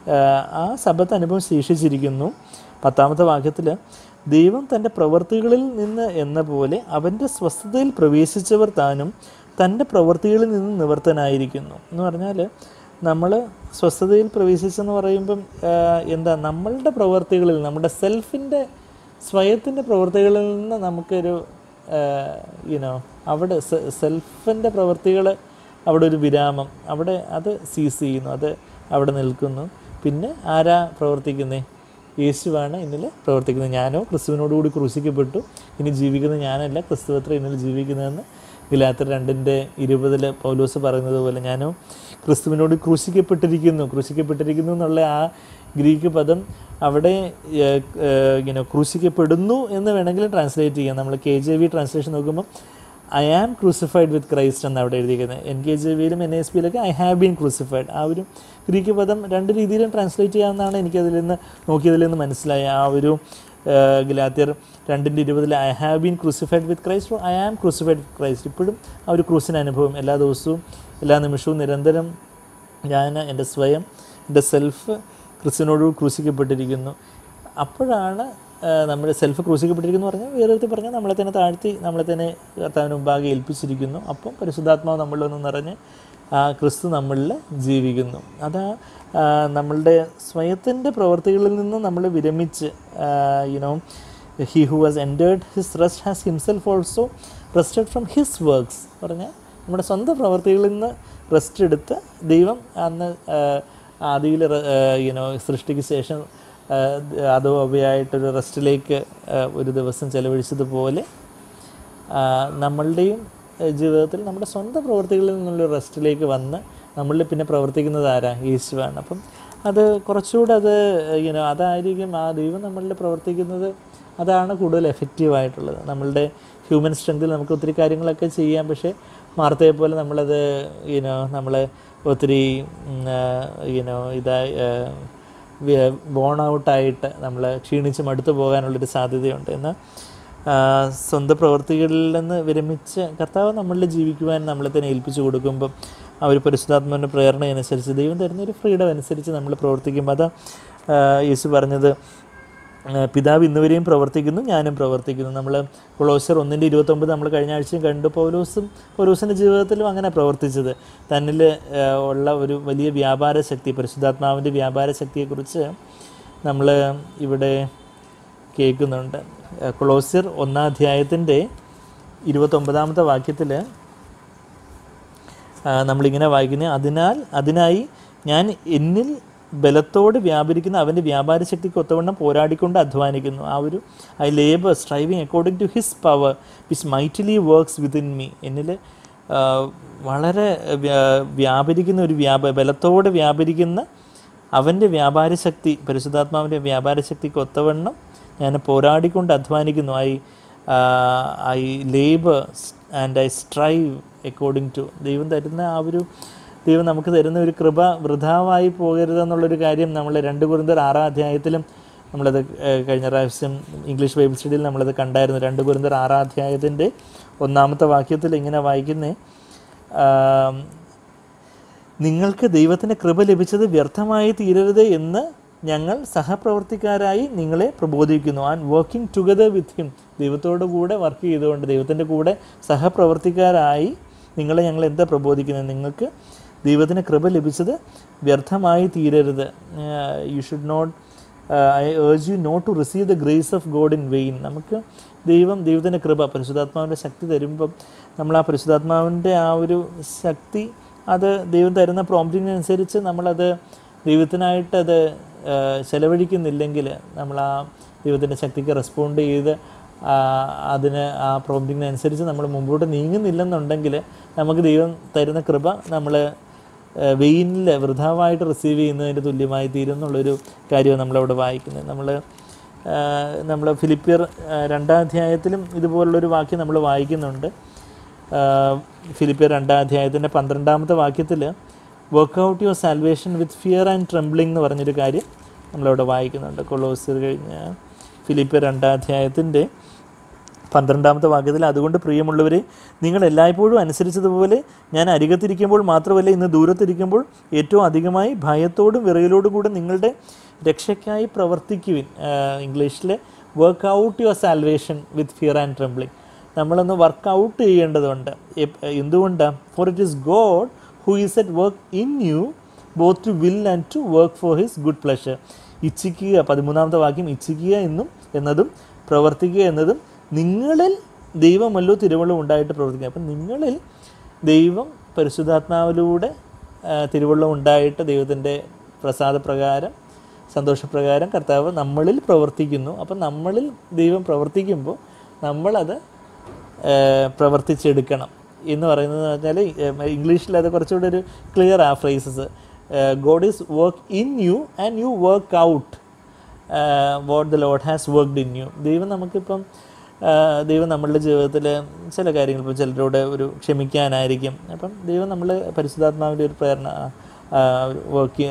Speaker 1: ആ സബത്ത് അനുഭവം ശേഷിച്ചിരിക്കുന്നു. പത്താമത്തെ വാക്യത്തിൽ ദൈവം തൻ്റെ പ്രവൃത്തികളിൽ നിന്ന് എന്ന പോലെ അവൻ്റെ സ്വസ്ഥതയിൽ പ്രവേശിച്ചവർ താനും തൻ്റെ പ്രവൃത്തികളിൽ നിന്ന് നിവർത്തനായിരിക്കുന്നു എന്ന് പറഞ്ഞാൽ, നമ്മൾ സ്വസ്ഥതയിൽ പ്രവേശിച്ചെന്ന് പറയുമ്പം എന്താ, നമ്മളുടെ പ്രവൃത്തികളിൽ, നമ്മുടെ സെൽഫിൻ്റെ സ്വയത്തിൻ്റെ പ്രവൃത്തികളിൽ നിന്ന് നമുക്കൊരു യുനോ അവിടെ സെൽഫിൻ്റെ പ്രവൃത്തികൾ അവിടെ ഒരു വിരാമം, അവിടെ അത് സീസ് ചെയ്യുന്നു, അത് അവിടെ നിൽക്കുന്നു. പിന്നെ ആരാ പ്രവർത്തിക്കുന്നത്? യേശുവാണ് എന്നിൽ പ്രവർത്തിക്കുന്നത്. ഞാനോ ക്രിസ്തുവിനോടുകൂടി ക്രൂശിക്കപ്പെട്ടു, ഇനി ജീവിക്കുന്നത് ഞാനല്ല, ക്രിസ്തുവത്ര എന്നിൽ ജീവിക്കുന്നതെന്ന് ഗലാത്യർ രണ്ടിൻ്റെ ഇരുപതിൽ പൗലോസ് പറയുന്നത് പോലെ, ഞാനോ ക്രിസ്തുവിനോട് ക്രൂശിക്കപ്പെട്ടിരിക്കുന്നു. ക്രൂശിക്കപ്പെട്ടിരിക്കുന്നു എന്നുള്ള ആ ഗ്രീക്ക് പദം അവിടെ ഇങ്ങനെ ക്രൂശിക്കപ്പെടുന്നു എന്ന് വേണമെങ്കിൽ ട്രാൻസ്ലേറ്റ് ചെയ്യാം. നമ്മൾ കെ ജെ വി ട്രാൻസ്ലേഷൻ നോക്കുമ്പോൾ I am crucified with Christ എന്ന് അവിടെ എഴുതിയിരിക്കുന്നത്. എൻ കെ ജെ വിയിലും എൻ എസ് പിയിലൊക്കെ ഐ ഹാവ് ബീൻ ക്രൂസിഫൈഡ്. ആ ഒരു ഗ്രീക്ക് പദം രണ്ട് രീതിയിലും ട്രാൻസ്ലേറ്റ് ചെയ്യാമെന്നാണ് എനിക്കതിൽ നിന്ന് നോക്കിയതിൽ നിന്ന് മനസ്സിലായ. ആ ഒരു ഗലാത്യർ രണ്ടിൻ്റെ ഇരുപതിൽ I have been crucified with Christ, I am crucified with Christ. ഇപ്പോഴും ആ ഒരു ക്രൂസിന് അനുഭവം എല്ലാ ദിവസവും എല്ലാ നിമിഷവും നിരന്തരം ഞാൻ എൻ്റെ സ്വയം, എൻ്റെ സെൽഫ് ക്രിസ്തുവിനോട് ക്രൂശിക്കപ്പെട്ടിരിക്കുന്നു. അപ്പോഴാണ് നമ്മുടെ സെൽഫ് ക്രൂശിക്കപ്പെട്ടിരിക്കുന്നു പറഞ്ഞാൽ വേറെ പറഞ്ഞാൽ നമ്മളെ തന്നെ താഴ്ത്തി നമ്മളെ തന്നെ കർത്താവിന് മുമ്പാകെ ഏൽപ്പിച്ചിരിക്കുന്നു. അപ്പം പരിശുദ്ധാത്മാവ് നമ്മളിലൊന്ന് നിറഞ്ഞ് ആ ക്രിസ്തു നമ്മളിൽ ജീവിക്കുന്നു. അതാ നമ്മളുടെ സ്വയത്തിൻ്റെ പ്രവർത്തികളിൽ നിന്ന് നമ്മൾ വിരമിച്ച്, you know he who has entered his rest has himself also rested from his works പറഞ്ഞാൽ നമ്മുടെ സ്വന്തം പ്രവർത്തികളിൽ നിന്ന് റെസ്റ്റ് എടുത്ത് ദൈവം അന്ന് ആദിയിൽ യുനോ സൃഷ്ടിക്ക് ശേഷം അതോ അവയായിട്ടൊരു റെസ്റ്റിലേക്ക് ഒരു ദിവസം ചെലവഴിച്ചതുപോലെ നമ്മളുടെയും ജീവിതത്തിൽ നമ്മുടെ സ്വന്തം പ്രവർത്തികളിൽ നിന്നുള്ള റെസ്റ്റിലേക്ക് വന്ന് നമ്മളിൽ പിന്നെ പ്രവർത്തിക്കുന്നത് ആരാ? യേശുവാണ്. അപ്പം അത് കുറച്ചുകൂടെ അത് യുനോ അതായിരിക്കും ആ ദൈവം നമ്മളിൽ പ്രവർത്തിക്കുന്നത്, അതാണ് കൂടുതൽ എഫക്റ്റീവായിട്ടുള്ളത്. നമ്മളുടെ ഹ്യൂമൻ സ്ട്രെങ്തിൽ നമുക്ക് ഒത്തിരി കാര്യങ്ങളൊക്കെ ചെയ്യാം, പക്ഷേ മാർത്തയെ പോലെ നമ്മളത് യുനോ നമ്മൾ ഒത്തിരി യുനോ ഇതായി ബോൺ ഔട്ടായിട്ട് നമ്മൾ ക്ഷീണിച്ച് മടുത്തു പോകാനുള്ളൊരു സാധ്യതയുണ്ട്. എന്നാൽ സ്വന്തം പ്രവൃത്തികളിൽ നിന്ന് വിരമിച്ച് കർത്താവ് നമ്മളിൽ ജീവിക്കുവാൻ നമ്മളെ തന്നെ ഏൽപ്പിച്ചു കൊടുക്കുമ്പം ആ ഒരു പരിശുദ്ധാത്മാവിൻ്റെ പ്രേരണ അനുസരിച്ച് ദൈവം തരുന്നൊരു ഫ്രീഡം അനുസരിച്ച് നമ്മൾ പ്രവർത്തിക്കുമ്പോൾ അതാ യേശു പറഞ്ഞത്, പിതാവ് ഇന്നുവരെയും പ്രവർത്തിക്കുന്നു, ഞാനും പ്രവർത്തിക്കുന്നു. നമ്മൾ കൊളോസ്യർ ഒന്നിൻ്റെ ഇരുപത്തൊമ്പത് നമ്മൾ കഴിഞ്ഞ ആഴ്ചയും കണ്ടു. പൗലോസും പൗലോസിൻ്റെ ജീവിതത്തിലും അങ്ങനെ പ്രവർത്തിച്ചത്. തന്നിൽ ഉള്ള ഒരു വലിയ വ്യാപാര ശക്തി, പരിശുദ്ധാത്മാവിൻ്റെ വ്യാപാര ശക്തിയെക്കുറിച്ച് നമ്മൾ ഇവിടെ കേൾക്കുന്നുണ്ട്. കൊളോസ്യർ ഒന്നാം അധ്യായത്തിൻ്റെ ഇരുപത്തൊമ്പതാമത്തെ വാക്യത്തിൽ നമ്മളിങ്ങനെ വായിക്കുന്നത്, അതിനാൽ അതിനായി ഞാൻ എന്നിൽ ബലത്തോട് വ്യാപരിക്കുന്ന അവൻ്റെ വ്യാപാര ശക്തിക്ക് ഒത്തവണ്ണം പോരാടിക്കൊണ്ട് അധ്വാനിക്കുന്നു. ആ ഒരു I labour striving according to his power which mightily works within me. എന്നിൽ വളരെ വ്യാപരിക്കുന്ന ഒരു വ്യാപ ബലത്തോട് വ്യാപരിക്കുന്ന അവൻ്റെ വ്യാപാര ശക്തി, പരിശുദ്ധാത്മാവിൻ്റെ വ്യാപാര ശക്തിക്ക് ഒത്തവണ്ണം ഞാൻ പോരാടിക്കൊണ്ട് അധ്വാനിക്കുന്നു. I I labour and I strive according to. ദൈവം തരുന്ന ആ ഒരു ദൈവം നമുക്ക് തരുന്ന ഒരു കൃപ വൃഥാവായി പോകരുതെന്നുള്ളൊരു കാര്യം നമ്മൾ രണ്ട് കൊരിന്ത്യർ ആറാം അധ്യായത്തിലും നമ്മളത് കഴിഞ്ഞ പ്രാവശ്യം ഇംഗ്ലീഷ് ബൈബിൾ സ്റ്റഡിയിൽ നമ്മളത് കണ്ടായിരുന്നു. രണ്ട് കൊരിന്ത്യർ ആറാം അധ്യായത്തിൻ്റെ ഒന്നാമത്തെ വാക്യത്തിൽ ഇങ്ങനെ വായിക്കുന്നേ, നിങ്ങൾക്ക് ദൈവത്തിൻ്റെ കൃപ ലഭിച്ചത് വ്യർത്ഥമായി തീരരുത് എന്ന് ഞങ്ങൾ സഹപ്രവർത്തിക്കാരായി നിങ്ങളെ പ്രബോധിപ്പിക്കുന്നു. And working together with him. ദൈവത്തോടു കൂടെ വർക്ക് ചെയ്തുകൊണ്ട് ദൈവത്തിൻ്റെ കൂടെ സഹപ്രവർത്തിക്കാരായി നിങ്ങളെ ഞങ്ങൾ എന്താ പ്രബോധിക്കുന്നത്? നിങ്ങൾക്ക് ദൈവത്തിന് കൃപ ലഭിച്ചത് വ്യർത്ഥമായി തീരരുത്. You should not I urge you not to receive the grace of God in vain. നമുക്ക് ദൈവം ദൈവത്തിൻ്റെ കൃപ പരിശുദ്ധാത്മാവിൻ്റെ ശക്തി തരുമ്പം നമ്മൾ ആ പരിശുദ്ധാത്മാവിൻ്റെ ആ ഒരു ശക്തി അത് ദൈവം തരുന്ന പ്രോംപ്റ്റിനനുസരിച്ച് നമ്മളത് ദൈവത്തിനായിട്ടത് ചെലവഴിക്കുന്നില്ലെങ്കിൽ, നമ്മൾ ആ ദൈവത്തിൻ്റെ ശക്തിക്ക് റെസ്പോണ്ട് ചെയ്ത് അതിന് ആ പ്രോംപ്റ്റിങ്ങിനനുസരിച്ച് നമ്മൾ മുമ്പോട്ട് നീങ്ങുന്നില്ലെന്നുണ്ടെങ്കിൽ നമുക്ക് ദൈവം തരുന്ന കൃപ നമ്മൾ വെയിനിൽ വൃഥാവായിട്ട് റിസീവ് ചെയ്യുന്നതിന് തുല്യമായി തീരും എന്നുള്ളൊരു കാര്യമാണ് നമ്മളവിടെ വായിക്കുന്നത്. നമ്മൾ നമ്മൾ ഫിലിപ്പിയർ രണ്ടാം അധ്യായത്തിലും ഇതുപോലുള്ളൊരു വാക്യം നമ്മൾ വായിക്കുന്നുണ്ട്. ഫിലിപ്പിയർ രണ്ടാം അധ്യായത്തിൻ്റെ പന്ത്രണ്ടാമത്തെ വാക്യത്തിൽ work out your salvation with fear and trembling എന്ന് പറഞ്ഞൊരു കാര്യം നമ്മളവിടെ വായിക്കുന്നുണ്ട്. കൊളോസ്യർ കഴിഞ്ഞ ഫിലിപ്പിയർ രണ്ടാം അധ്യായത്തിൻ്റെ പന്ത്രണ്ടാമത്തെ വാക്യത്തിൽ അതുകൊണ്ട് പ്രിയമുള്ളവരെ നിങ്ങൾ എല്ലായ്പ്പോഴും അനുസരിച്ചതുപോലെ ഞാൻ അരികത്തിരിക്കുമ്പോൾ മാത്രമല്ല ഇന്ന് ദൂരത്തിരിക്കുമ്പോൾ ഏറ്റവും അധികമായി ഭയത്തോടും വിറയലോടും കൂടെ നിങ്ങളുടെ രക്ഷയ്ക്കായി പ്രവർത്തിക്കുവിൻ. ഇംഗ്ലീഷിൽ work out your salvation with fear and trembling. നമ്മളൊന്ന് വർക്ക് ഔട്ട് ചെയ്യേണ്ടതുണ്ട്. എന്തുകൊണ്ടാണ്? For it is God who is at work in you both to will and to work for his good pleasure. ഇച്ഛിക്കുക, പതിമൂന്നാമത്തെ വാക്യം, ഇച്ഛിക്കുക എന്നും എന്നതും പ്രവർത്തിക്കുക എന്നതും നിങ്ങളിൽ ദൈവമല്ലോ തിരുവള്ളം ഉണ്ടായിട്ട് പ്രവർത്തിക്കുക. അപ്പം നിങ്ങളിൽ ദൈവം പരിശുദ്ധാത്മാവിലൂടെ തിരുവള്ളം ഉണ്ടായിട്ട് ദൈവത്തിൻ്റെ പ്രസാദപ്രകാരം സന്തോഷപ്രകാരം കർത്താവ് നമ്മളിൽ പ്രവർത്തിക്കുന്നു. അപ്പം നമ്മളിൽ ദൈവം പ്രവർത്തിക്കുമ്പോൾ നമ്മളത് പ്രവർത്തിച്ചെടുക്കണം എന്ന് പറയുന്നത് പറഞ്ഞാൽ ഇംഗ്ലീഷിൽ അത് കുറച്ചുകൂടെ ഒരു ക്ലിയർ ആ phrases. God is work in you and you work out what the lord has worked in you. ദൈവം നമുക്കിപ്പം ദൈവം നമ്മളുടെ ജീവിതത്തിൽ ചില കാര്യങ്ങൾ ഇപ്പോൾ ചിലരോട് ഒരു ക്ഷമിക്കാനായിരിക്കും. അപ്പം ദൈവം നമ്മൾ പരിശുദ്ധാത്മാവിൻ്റെ ഒരു പ്രേരണ വർക്ക്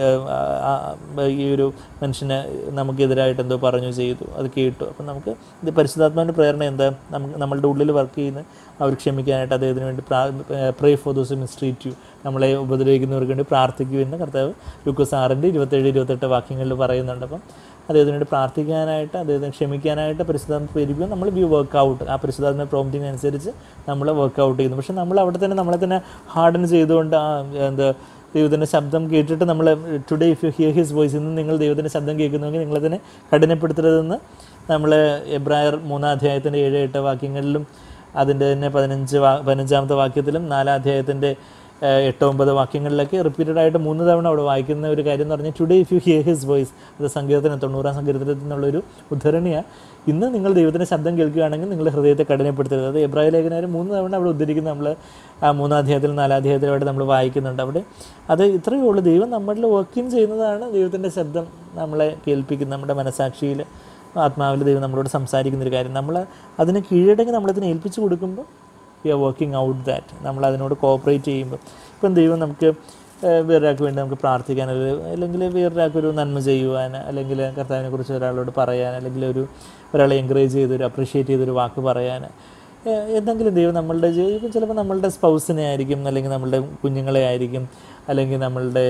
Speaker 1: ഈ ഒരു മനുഷ്യന് നമുക്കെതിരായിട്ട് എന്തോ പറഞ്ഞു ചെയ്തു, അത് കേട്ടു. അപ്പം നമുക്ക് ഇത് പരിശുദ്ധാത്മാവിൻ്റെ പ്രേരണ എന്താ? നമുക്ക് നമ്മളുടെ ഉള്ളിൽ വർക്ക് ചെയ്യുന്ന അവർ ക്ഷമിക്കാനായിട്ട് അദ്ദേഹത്തിന് വേണ്ടി പ്രാ pray for those who mistreat you, നമ്മളെ ഉപദ്രവിക്കുന്നവർക്ക് വേണ്ടി പ്രാർത്ഥിക്കുമെന്ന് കർത്താവ് ലൂക്കോസ് ആറിൻ്റെ ഇരുപത്തേഴ് ഇരുപത്തെട്ട് വാക്യങ്ങളിൽ പറയുന്നുണ്ട്. അപ്പം അദ്ദേഹത്തിന് വേണ്ടി പ്രാർത്ഥിക്കാനായിട്ട്, അദ്ദേഹത്തിന് ക്ഷമിക്കാനായിട്ട് പരിശുദ്ധാത്മ പ്രേരിപ്പിക്കും. നമ്മൾ വി വർക്ക് ഔട്ട്, ആ പരിശുദ്ധാത്മ പ്രോംപ്റ്റിംഗ് അനുസരിച്ച് നമ്മൾ വർക്ക് ഔട്ട് ചെയ്യുന്നു. പക്ഷേ നമ്മൾ അവിടെ തന്നെ നമ്മളെ തന്നെ ഹാർഡൻ ചെയ്തുകൊണ്ട് ആ എന്താ ദൈവത്തിൻ്റെ ശബ്ദം കേട്ടിട്ട് നമ്മൾ today if you hear his voice, ഇന്ന് നിങ്ങൾ ദൈവത്തിൻ്റെ ശബ്ദം കേൾക്കുന്നുവെങ്കിൽ നിങ്ങളെ തന്നെ കഠിനപ്പെടുത്തരുതെന്ന് നമ്മൾ എബ്രായർ മൂന്നാം അധ്യായത്തിൻ്റെ ഏഴ് എട്ട് വാക്യങ്ങളിലും അതിൻ്റെ തന്നെ പതിനഞ്ച് വാ പതിനഞ്ചാമത്തെ വാക്യത്തിലും നാലാം അധ്യായത്തിൻ്റെ എട്ട് ഒമ്പത് വാക്യങ്ങളിലൊക്കെ റിപ്പീറ്റഡായിട്ട് മൂന്ന് തവണ അവിടെ വായിക്കുന്ന ഒരു കാര്യം എന്ന് പറഞ്ഞാൽ today if you hear his voice. അത് സങ്കീർത്തനം തൊണ്ണൂറാം സങ്കീർത്തനത്തിൽ നിന്നുള്ളൊരു ഉദ്ധരണിയാണ്. ഇന്ന് നിങ്ങൾ ദൈവത്തിൻ്റെ ശബ്ദം കേൾക്കുകയാണെങ്കിൽ നിങ്ങളുടെ ഹൃദയത്തെ കഠിനപ്പെടുത്തരുത്. അത് എബ്രായ ലേഖനം മൂന്ന് തവണ അവിടെ ഉദ്ധരിക്കുന്ന നമ്മൾ ആ മൂന്നാം അധ്യായത്തിലും നാലാം അധ്യായത്തിലുമായിട്ട് നമ്മൾ വായിക്കുന്നുണ്ട്. അവിടെ അത് ഇത്രയേ ഉള്ളൂ. ദൈവം നമ്മളിൽ വർക്കിംഗ് ചെയ്യുന്നതാണ് ദൈവത്തിൻ്റെ ശബ്ദം നമ്മളെ കേൾപ്പിക്കുന്നത്. നമ്മുടെ മനസാക്ഷിയിൽ ആത്മാവിൽ ദൈവം നമ്മളോട് സംസാരിക്കുന്നൊരു കാര്യം നമ്മൾ അതിന് കീഴടങ്ങി നമ്മളതിനെ ഏൽപ്പിച്ച് കൊടുക്കുമ്പോൾ we are working out that. നമ്മൾ അതിനോട് കോപ്പറേറ്റ് ചെയ്യുമ്പോൾ ഇപ്പം ദൈവം നമുക്ക് വേറൊരാൾക്ക് വേണ്ടി നമുക്ക് പ്രാർത്ഥിക്കാൻ, അല്ലെങ്കിൽ വേറൊരാൾക്കൊരു നന്മ ചെയ്യുവാൻ, അല്ലെങ്കിൽ കർത്താവിനെക്കുറിച്ച് ഒരാളോട് പറയാൻ, അല്ലെങ്കിൽ ഒരു ഒരാളെ എൻകറേജ് ചെയ്തൊരു അപ്രീഷിയേറ്റ് ചെയ്തൊരു വാക്ക് പറയാൻ, എന്തെങ്കിലും ദൈവം നമ്മളുടെ ജീവിതം ചിലപ്പോൾ നമ്മളുടെ സ്പൗസിനെ ആയിരിക്കും, അല്ലെങ്കിൽ നമ്മളുടെ കുഞ്ഞുങ്ങളെ ആയിരിക്കും, അല്ലെങ്കിൽ നമ്മളുടെ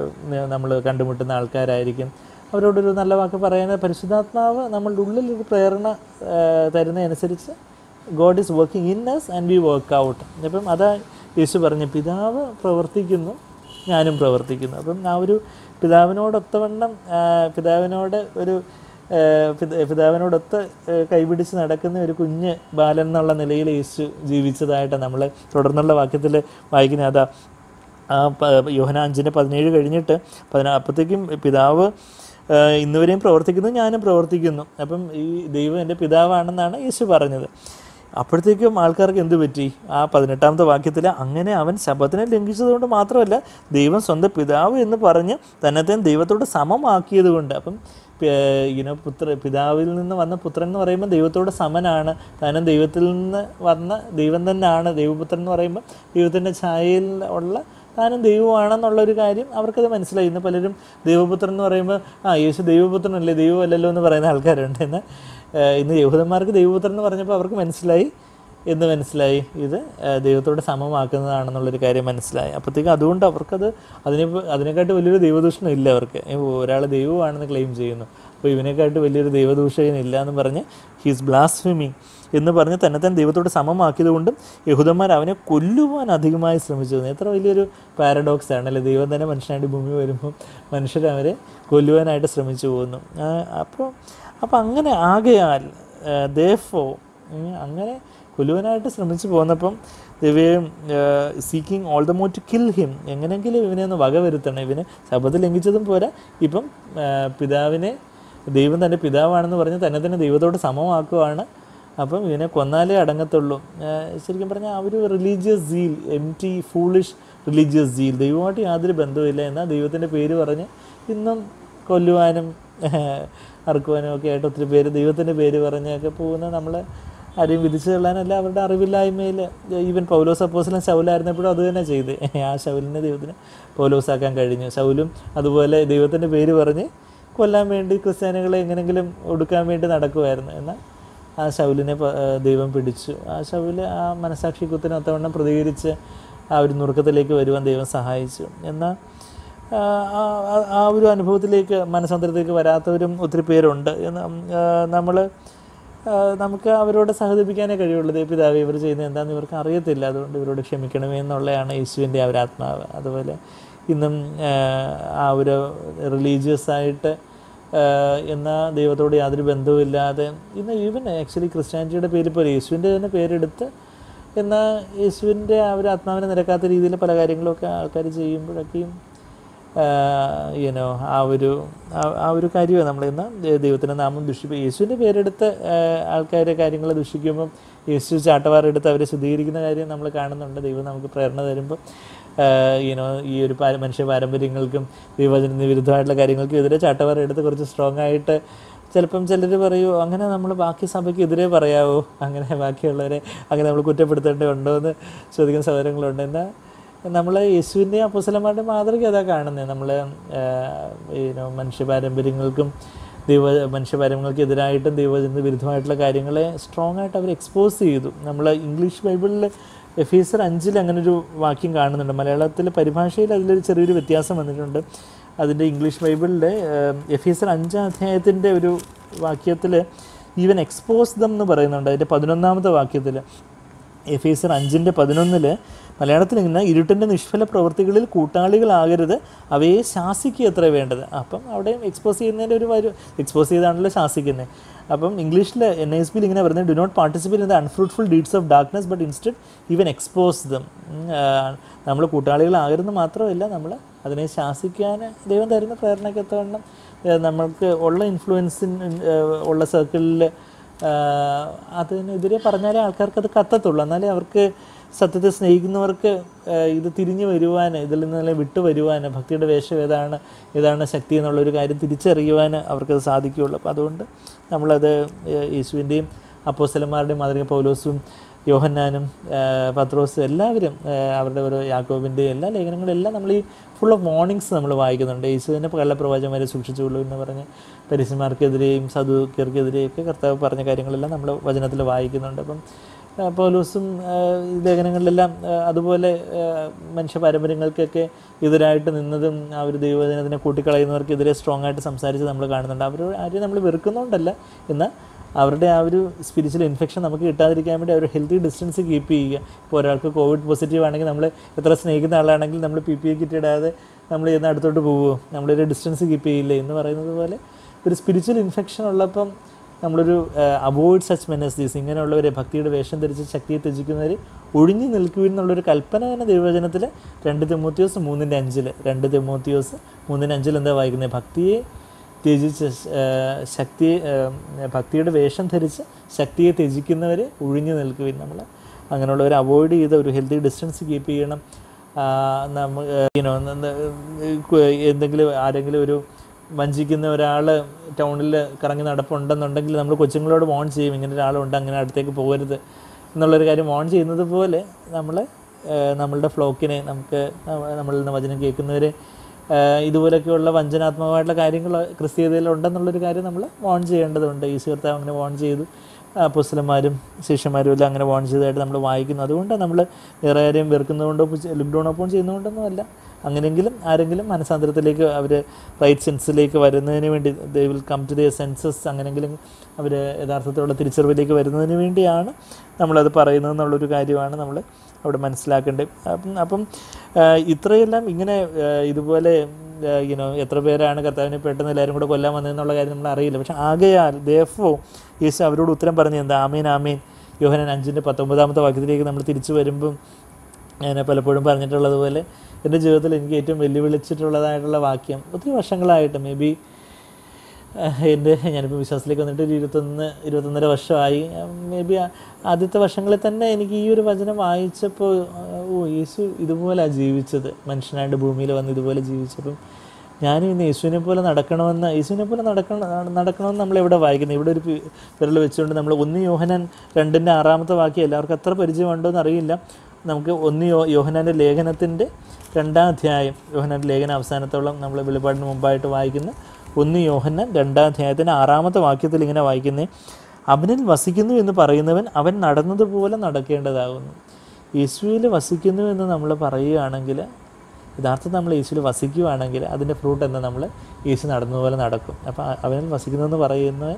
Speaker 1: നമ്മൾ കണ്ടുമുട്ടുന്ന ആൾക്കാരായിരിക്കും. അവരോടൊരു നല്ല വാക്ക് പറയാൻ പരിശുദ്ധാത്മാവ് നമ്മളുടെ ഉള്ളിലൊരു പ്രേരണ തരുന്നതനുസരിച്ച് God is working in us and we work out. അപ്പം അതാ യേശു പറഞ്ഞു, പിതാവ് പ്രവർത്തിക്കുന്നു ഞാനും പ്രവർത്തിക്കുന്നു. അപ്പം ആ ഒരു പിതാവിനോടൊത്തവണ്ണം പിതാവിനോട് ഒരു പിതാവിനോടൊത്ത് കൈപിടിച്ച് നടക്കുന്ന ഒരു കുഞ്ഞ് ബാലൻ എന്നുള്ള നിലയിൽ യേശു ജീവിച്ചതായിട്ട് നമ്മൾ തുടർന്നുള്ള വാക്യത്തിൽ വായിക്കുന്നത്. അതാ ആ യോഹന്നാൻ അഞ്ചിൻ്റെ പതിനേഴ് കഴിഞ്ഞിട്ട് പതിനാ അപ്പോഴത്തേക്കും പിതാവ് ഇന്നുവരെയും പ്രവർത്തിക്കുന്നു ഞാനും പ്രവർത്തിക്കുന്നു. അപ്പം ഈ ദൈവം എൻ്റെ പിതാവാണെന്നാണ് യേശു പറഞ്ഞത്. അപ്പോഴത്തേക്കും ആൾക്കാർക്ക് എന്ത് പറ്റി? ആ പതിനെട്ടാമത്തെ വാക്യത്തിൽ അങ്ങനെ അവൻ ശബത്തിനെ ലംഘിച്ചതുകൊണ്ട് മാത്രമല്ല ദൈവം സ്വന്തം പിതാവ് എന്ന് പറഞ്ഞ് തന്നെത്താൻ ദൈവത്തോട് സമമാക്കിയത് കൊണ്ട്. അപ്പം ഇങ്ങനെ പുത്ര പിതാവിൽ നിന്ന് വന്ന പുത്രൻ എന്ന് പറയുമ്പോൾ ദൈവത്തോട് സമനാണ്, താനും ദൈവത്തിൽ നിന്ന് വന്ന ദൈവം തന്നെയാണ്. ദൈവപുത്രൻ എന്ന് പറയുമ്പോൾ ദൈവത്തിൻ്റെ ഛായയിൽ ഉള്ള താനും ദൈവമാണെന്നുള്ളൊരു കാര്യം അവർക്കത് മനസ്സിലായി. ഇന്ന് പലരും ദൈവപുത്രൻ എന്ന് പറയുമ്പോൾ ആ യേശു ദൈവപുത്രനല്ലേ, ദൈവമല്ലല്ലോ എന്ന് പറയുന്ന ആൾക്കാരുണ്ട്. എന്നാൽ ഇന്ന് യഹൂദന്മാർക്ക് ദൈവപുത്രൻ എന്ന് പറഞ്ഞപ്പോൾ അവർക്ക് മനസ്സിലായി എന്ന് മനസ്സിലായി ഇത് ദൈവത്തോട് സമമാക്കുന്നതാണെന്നുള്ളൊരു കാര്യം മനസ്സിലായി. അപ്പോഴത്തേക്കും അതുകൊണ്ട് അവർക്കത് അതിനെ അതിനെക്കാട്ട് വലിയൊരു ദൈവദൂഷണം ഇല്ല അവർക്ക്. ഒരാൾ ദൈവമാണെന്ന് ക്ലെയിം ചെയ്യുന്നു, അപ്പോൾ ഇവനെക്കാട്ട് വലിയൊരു ദൈവദൂഷകനില്ല എന്ന് പറഞ്ഞ് ഹീസ് ബ്ലാസ്ഫെമിങ് എന്ന് പറഞ്ഞ് തന്നെ തന്നെ ദൈവത്തോട് സമമാക്കിയതുകൊണ്ടും യഹൂദന്മാർ അവനെ കൊല്ലുവാൻ അധികമായി ശ്രമിച്ചു. എത്ര വലിയൊരു പാരഡോക്സ് ആണ് അല്ലേ? ദൈവം തന്നെ മനുഷ്യനായിട്ട് ഭൂമി വരുമ്പോൾ മനുഷ്യർ അവരെ കൊല്ലുവാനായിട്ട് ശ്രമിച്ചു പോകുന്നു. അപ്പോൾ അപ്പോൾ അങ്ങനെ ആകയാൽ ദേഫോ അങ്ങനെ കൊല്ലുവാനായിട്ട് ശ്രമിച്ചു പോന്നപ്പം they were seeking all the more to kill him, എങ്ങനെയെങ്കിലും ഇവനെ ഒന്ന് വകവരുത്തണം. ഇവന് ശബത്ത് ലംഘിച്ചതും പോരാ, ഇപ്പം പിതാവിനെ ദൈവം തൻ്റെ പിതാവാണെന്ന് പറഞ്ഞ് തന്നെ തന്നെ ദൈവത്തോട് സമമാക്കുവാണ്. അപ്പം ഇവനെ കൊന്നാലേ അടങ്ങത്തുള്ളൂ. ശരിക്കും പറഞ്ഞാൽ ആ ഒരു religious zeal, empty foolish religious zeal, ദൈവമായിട്ട് യാതൊരു ബന്ധവുമില്ല. എന്നാൽ ദൈവത്തിൻ്റെ പേര് പറഞ്ഞ് ഇന്നും കൊല്ലുവാനും അറുക്കുവാനും ഒക്കെ ആയിട്ട് ഒത്തിരി പേര് ദൈവത്തിൻ്റെ പേര് പറഞ്ഞൊക്കെ പോകുന്ന നമ്മൾ ആരെയും വിധിച്ചു തള്ളാനല്ല, അവരുടെ അറിവില്ലായ്മയിൽ. ഈവൻ പൗലോസ് അപ്പോസ്തലൻ ശൗലായിരുന്നപ്പോഴും അത് തന്നെ ചെയ്ത് ആ ശൗലിനെ ദൈവത്തിന് പൗലോസാക്കാൻ കഴിഞ്ഞു. ശൗലും അതുപോലെ ദൈവത്തിൻ്റെ പേര് പറഞ്ഞ് കൊല്ലാൻ വേണ്ടി ക്രിസ്ത്യാനികളെ എങ്ങനെങ്കിലും ഒടുക്കാൻ വേണ്ടി നടക്കുമായിരുന്നു. എന്നാൽ ആ ശൗലിനെ ദൈവം പിടിച്ചു. ആ ശൗല് ആ മനസാക്ഷി കുത്തിനൊത്തവണ്ണം പ്രതികരിച്ച് ആ ഒരു നുറുക്കത്തിലേക്ക് വരുവാൻ ദൈവം സഹായിച്ചു. എന്നാൽ ആ ഒരു അനുഭവത്തിലേക്ക് മനസ്സാന്തരത്തിലേക്ക് വരാത്തവരും ഒത്തിരി പേരുണ്ട്. നമ്മൾ നമുക്ക് അവരോട് സഹതപിക്കാനേ കഴിയുള്ളൂ. ദൈവപിതാവ് ഇവർ ചെയ്യുന്നത് എന്താണെന്ന് ഇവർക്ക് അറിയത്തില്ല, അതുകൊണ്ട് ഇവരോട് ക്ഷമിക്കണമേ എന്നുള്ളതാണ് യേശുവിൻ്റെ ആ ഒരു ആത്മാവ്. അതുപോലെ ഇന്നും ആ ഒരു റിലീജിയസായിട്ട് എന്നാൽ ദൈവത്തോട് യാതൊരു ബന്ധവുമില്ലാതെ ഇന്ന് ഈവൻ ആക്ച്വലി ക്രിസ്ത്യാനിറ്റിയുടെ പേരിൽ പോലെ യേശുവിൻ്റെ തന്നെ പേരെടുത്ത് എന്നാൽ യേശുവിൻ്റെ ആ ഒരു ആത്മാവിനെ നിരക്കാത്ത രീതിയിൽ പല കാര്യങ്ങളൊക്കെ ആൾക്കാർ ചെയ്യുമ്പോഴൊക്കെയും യുനോ ആ ഒരു ആ ഒരു കാര്യമാണ് നമ്മൾ ഇന്ന് ദൈവത്തിൻ്റെ നാമം ദുഷിപ്പ് യേശുവിൻ്റെ പേരെടുത്ത് ആൾക്കാരെ കാര്യങ്ങൾ ദുഷിക്കുമ്പം യേശു ചാട്ടവാറെടുത്ത് അവരെ ശുദ്ധീകരിക്കുന്ന കാര്യം നമ്മൾ കാണുന്നുണ്ട്. ദൈവം നമുക്ക് പ്രേരണ തരുമ്പോൾ യുനോ ഈ ഒരു പാര മനുഷ്യ പാരമ്പര്യങ്ങൾക്കും ദൈവവചനത്തിന് വിരുദ്ധമായിട്ടുള്ള കാര്യങ്ങൾക്കും എതിരെ ചാട്ടവാറ എടുത്ത് കുറച്ച് സ്ട്രോങ് ആയിട്ട് ചിലപ്പം ചിലർ പറയൂ അങ്ങനെ നമ്മൾ ബാക്കി സഭയ്ക്ക് എതിരെ പറയാവോ, അങ്ങനെ ബാക്കിയുള്ളവരെ അങ്ങനെ നമ്മൾ കുറ്റപ്പെടുത്തേണ്ടതുണ്ടോ എന്ന് ചോദിക്കുന്ന സഹോദരങ്ങളുണ്ട്. എന്നാൽ നമ്മൾ യേശുവിൻ്റെയും അപ്പോസ്തലന്മാരുടെ മാതൃക അതാ കാണുന്നത്. നമ്മൾ യുനോ മനുഷ്യ പാരമ്പര്യങ്ങൾക്കും ദൈവ മനുഷ്യ പാരമ്പര്യങ്ങൾക്ക് എതിരായിട്ടും ദൈവവചനത്തിന് വിരുദ്ധമായിട്ടുള്ള കാര്യങ്ങളെ സ്ട്രോങ് ആയിട്ട് അവർ എക്സ്പോസ് ചെയ്തു. നമ്മൾ ഇംഗ്ലീഷ് ബൈബിളിൽ എഫേസ്യർ അഞ്ചിൽ അങ്ങനൊരു വാക്യം കാണുന്നുണ്ട്. മലയാളത്തിൽ പരിഭാഷയിൽ അതിലൊരു ചെറിയൊരു വ്യത്യാസം വന്നിട്ടുണ്ട്. അതിൻ്റെ ഇംഗ്ലീഷ് ബൈബിളിൽ എഫേസ്യർ അഞ്ചാം അധ്യായത്തിൻ്റെ ഒരു വാക്യത്തിൽ ഈവൻ എക്സ്പോസ് ദം എന്ന് പറയുന്നുണ്ട്. അതിൻ്റെ പതിനൊന്നാമത്തെ വാക്യത്തിൽ എഫേസ്യർ അഞ്ചിൻ്റെ പതിനൊന്നിൽ മലയാളത്തിൽ ഇങ്ങനെ ഇരുട്ടിൻ്റെ നിഷ്ഫല പ്രവൃത്തികളിൽ കൂട്ടാളികളാകരുത്, അവയെ ശാസിക്കുക എത്ര വേണ്ടത്. അപ്പം അവിടെയും എക്സ്പോസ് ചെയ്യുന്നതിൻ്റെ ഒരു വരും എക്സ്പോസ് ചെയ്താണല്ലോ ശാസിക്കുന്നത്. അപ്പം ഇംഗ്ലീഷിൽ എൻ എസ് പിയിൽ ഇങ്ങനെ പറയുന്നത് do not participate in the unfruitful deeds of darkness but instead even expose them. നമ്മൾ കൂട്ടാളികളാകരുത് മാത്രമല്ല നമ്മൾ അതിനെ ശാസിക്കാൻ ദൈവം തരുന്ന പ്രേരണയ്ക്കെത്തവണ്ണം നമ്മൾക്ക് ഉള്ള ഇൻഫ്ലുവൻസിന് ഉള്ള സർക്കിളിൽ അതിനെതിരെ പറഞ്ഞാലേ ആൾക്കാർക്ക് അത് കത്തത്തുള്ളൂ. എന്നാലേ അവർക്ക് സത്യത്തെ സ്നേഹിക്കുന്നവർക്ക് ഇത് തിരിഞ്ഞു വരുവാൻ, ഇതിൽ നിന്നെല്ലാം വിട്ടു വരുവാൻ, ഭക്തിയുടെ വേഷം ഏതാണ് ഏതാണ് ശക്തി എന്നുള്ളൊരു കാര്യം തിരിച്ചറിയുവാൻ അവർക്കത് സാധിക്കുകയുള്ളൂ. അപ്പോൾ അതുകൊണ്ട് നമ്മളത് യേശുവിൻ്റെയും അപ്പോസ്തലന്മാരുടെയും മാതൃക പൗലോസും യോഹന്നാനും പത്രോസും എല്ലാവരും അവരുടെ ഓരോ യാക്കോബിൻ്റെയും എല്ലാ ലേഖനങ്ങളെല്ലാം നമ്മൾ ഈ ഫുൾ ഓഫ് മോർണിംഗ്സ് നമ്മൾ വായിക്കുന്നുണ്ട്. യേശുവിനെ കള്ളപ്രവാചകന്മാരെ സൂക്ഷിച്ചുകൊള്ളൂ എന്ന് പറഞ്ഞ് പരീശന്മാർക്കെതിരെയും സദൂക്യർക്കെതിരെയൊക്കെ കർത്താവ് പറഞ്ഞ കാര്യങ്ങളെല്ലാം നമ്മൾ വചനത്തിൽ വായിക്കുന്നുണ്ട്. അപ്പം പൗലോസും ലേഖനങ്ങളിലെല്ലാം അതുപോലെ മനുഷ്യ പാരമ്പര്യങ്ങൾക്കൊക്കെ എതിരായിട്ട് നിന്നതും ആ ഒരു ദൈവവചനത്തിനെ കൂട്ടിക്കളയുന്നവർക്കെതിരെ സ്ട്രോങ് ആയിട്ട് സംസാരിച്ച് നമ്മൾ കാണുന്നുണ്ട്. അവർ ആരും നമ്മൾ വെറുക്കുന്നുണ്ടല്ല, എന്നാൽ അവരുടെ ആ ഒരു സ്പിരിച്വൽ ഇൻഫെക്ഷൻ നമുക്ക് കിട്ടാതിരിക്കാൻ വേണ്ടി അവർ ഹെൽത്തി ഡിസ്റ്റൻസ് കീപ്പ് ചെയ്യുക. ഇപ്പോൾ ഒരാൾക്ക് കോവിഡ് പോസിറ്റീവ് ആണെങ്കിൽ നമ്മൾ എത്ര സ്നേഹിക്കുന്ന ആളാണെങ്കിൽ നമ്മൾ പി പി എ കിറ്റ് ഇടാതെ നമ്മൾ ചെയ്യുന്ന അടുത്തോട്ട് പോവുമോ, നമ്മളൊരു ഡിസ്റ്റൻസ് കീപ്പ് ചെയ്യില്ലേ എന്ന് പറയുന്നത് പോലെ ഒരു സ്പിരിച്വൽ ഇൻഫെക്ഷൻ ഉള്ളപ്പം നമ്മളൊരു അവോയ്ഡ് സച്ച് മെനസ് ദീസ്, ഇങ്ങനെയുള്ളവരെ ഭക്തിയുടെ വേഷം ധരിച്ച് ശക്തിയെ ത്യജിക്കുന്നവർ ഒഴിഞ്ഞു നിൽക്കുവിൻ എന്നുള്ളൊരു കൽപ്പന തന്നെ ദൈവവചനത്തിൽ രണ്ട് തിമോത്തിയോസ് മൂന്നിൻ്റെ അഞ്ചിൽ രണ്ട് തിമോത്തിയോസ് മൂന്നിൻ്റെ അഞ്ചിൽ എന്താ വായിക്കുന്നത്? ഭക്തിയെ ത്യജിച്ച് ശക്തിയെ ഭക്തിയുടെ വേഷം ധരിച്ച് ശക്തിയെ ത്യജിക്കുന്നവർ ഒഴിഞ്ഞു നിൽക്കുവിൻ. നമ്മൾ അങ്ങനെയുള്ളവരെ അവോയ്ഡ് ചെയ്ത് ഒരു ഹെൽത്തി ഡിസ്റ്റൻസ് കീപ്പ് ചെയ്യണം. നമ്മൾ യുനോ എന്തെങ്കിലും ആരെങ്കിലും ഒരു വഞ്ചിക്കുന്ന ഒരാൾ ടൗണിൽ കറങ്ങി നടപ്പുണ്ടെന്നുണ്ടെങ്കിൽ നമ്മൾ കൊച്ചുങ്ങളോട് വോൺ ചെയ്യും, ഇങ്ങനെ ഒരാളുണ്ട് അങ്ങനെ അടുത്തേക്ക് പോകരുത് എന്നുള്ളൊരു കാര്യം വോൺ ചെയ്യുന്നത് പോലെ നമ്മൾ നമ്മളുടെ ഫ്ലോക്കിനെ നമുക്ക് നമ്മളിൽ നിന്ന് വചനം കേൾക്കുന്നവരെ ഇതുപോലെയൊക്കെയുള്ള വഞ്ചനാത്മകമായിട്ടുള്ള കാര്യങ്ങൾ ക്രിസ്തീയതയിലുണ്ടെന്നുള്ളൊരു കാര്യം നമ്മൾ വോൺ ചെയ്യേണ്ടതുണ്ട്. ഈശോ കർത്താവ് അങ്ങനെ വോൺ ചെയ്തു, അപ്പോസ്തലന്മാരും ശിഷ്യന്മാരും എല്ലാം അങ്ങനെ വോൺ ചെയ്തതായിട്ട് നമ്മൾ വായിക്കുന്നു. അതുകൊണ്ട് നമ്മൾ വേറെ ആരെയും വെറുക്കുന്നതുകൊണ്ടോ ലുക്ക് ഡൗൺ അപ്പോൺ ചെയ്യുന്നതുകൊണ്ടൊന്നും അല്ല. അങ്ങനെയെങ്കിലും ആരെങ്കിലും മനസാന്തരത്തിലേക്ക് അവർ റൈറ്റ് സെൻസിലേക്ക് വരുന്നതിന് വേണ്ടി they will come to their senses, അങ്ങനെയെങ്കിലും അവർ യഥാർത്ഥത്തിലുള്ള തിരിച്ചറിവിലേക്ക് വരുന്നതിന് വേണ്ടിയാണ് നമ്മളത് പറയുന്നതെന്നുള്ളൊരു കാര്യമാണ് നമ്മൾ അവിടെ മനസ്സിലാക്കേണ്ടത്. അപ്പം അപ്പം ഇത്രയെല്ലാം ഇങ്ങനെ ഇതുപോലെ യുനോ എത്ര പേരാണ് കർത്താവിനെ പെട്ടെന്ന് എല്ലാവരും കൂടെ കൊല്ലാൻ വന്നതെന്നുള്ള കാര്യം നമ്മൾ അറിയില്ല. പക്ഷേ ആകയാൽ ദേഫോ യേശു അവരോട് ഉത്തരം പറഞ്ഞ് എന്താ? ആമീൻ ആമീൻ. യോഹന്നാൻ അഞ്ചിൻ്റെ പത്തൊമ്പതാമത്തെ വാക്യത്തിലേക്ക് നമ്മൾ തിരിച്ചു വരുമ്പം ഞാൻ പലപ്പോഴും പറഞ്ഞിട്ടുള്ളതുപോലെ എൻ്റെ ജീവിതത്തിൽ എനിക്ക് ഏറ്റവും വെല്ലുവിളിച്ചിട്ടുള്ളതായിട്ടുള്ള വാക്യം ഒത്തിരി വർഷങ്ങളായിട്ട് മേ ബി എൻ്റെ ഞാനിപ്പോൾ വിശ്വാസത്തിലേക്ക് വന്നിട്ട് ഒരു ഇരുപത്തൊന്ന് ഇരുപത്തൊന്നര വർഷമായി. മേ ബി ആദ്യത്തെ വർഷങ്ങളിൽ തന്നെ എനിക്ക് ഈ ഒരു വചനം വായിച്ചപ്പോൾ ഓ യേശു ഇതുപോലെയാണ് ജീവിച്ചത്, മനുഷ്യനായിട്ട് ഭൂമിയിൽ വന്ന് ഇതുപോലെ ജീവിച്ചപ്പം ഞാനും ഇന്ന് യേശുവിനെ പോലെ നടക്കണമെന്ന് യേശുവിനെ പോലെ നടക്കണം നടക്കണമെന്ന് നമ്മളെവിടെ വായിക്കുന്നത്? ഇവിടെ ഒരു വിരൽ വെച്ചുകൊണ്ട് നമ്മൾ ഒന്ന് യോഹന്നാൻ രണ്ടിൻ്റെ ആറാമത്തെ വാക്യം എല്ലാവർക്കും അത്ര പരിചയമുണ്ടോ എന്നറിയില്ല. നമുക്ക് ഒന്ന് യോ യോഹന്നാൻ്റെ ലേഖനത്തിൻ്റെ രണ്ടാം അധ്യായം, യോഹന്നാൻ്റെ ലേഖന അവസാനത്തോളം നമ്മൾ വെളിപ്പാടിന് മുമ്പായിട്ട് വായിക്കുന്ന ഒന്ന് യോഹന്നാൻ രണ്ടാം അധ്യായത്തിൻ്റെ ആറാമത്തെ വാക്യത്തിൽ ഇങ്ങനെ വായിക്കുന്നത്: അവനിൽ വസിക്കുന്നു എന്ന് പറയുന്നവൻ അവൻ നടന്നതുപോലെ നടക്കേണ്ടതാകുന്നു. യേശുവിൽ വസിക്കുന്നു എന്ന് നമ്മൾ പറയുകയാണെങ്കിൽ, യഥാർത്ഥത്തിൽ നമ്മൾ യേശുവിൽ വസിക്കുകയാണെങ്കിൽ അതിൻ്റെ ഫ്രൂട്ട് എന്താ? നമ്മൾ യേശു നടന്നതുപോലെ നടക്കും. അപ്പോൾ അവനിൽ വസിക്കുന്നു എന്ന് പറയുന്നവൻ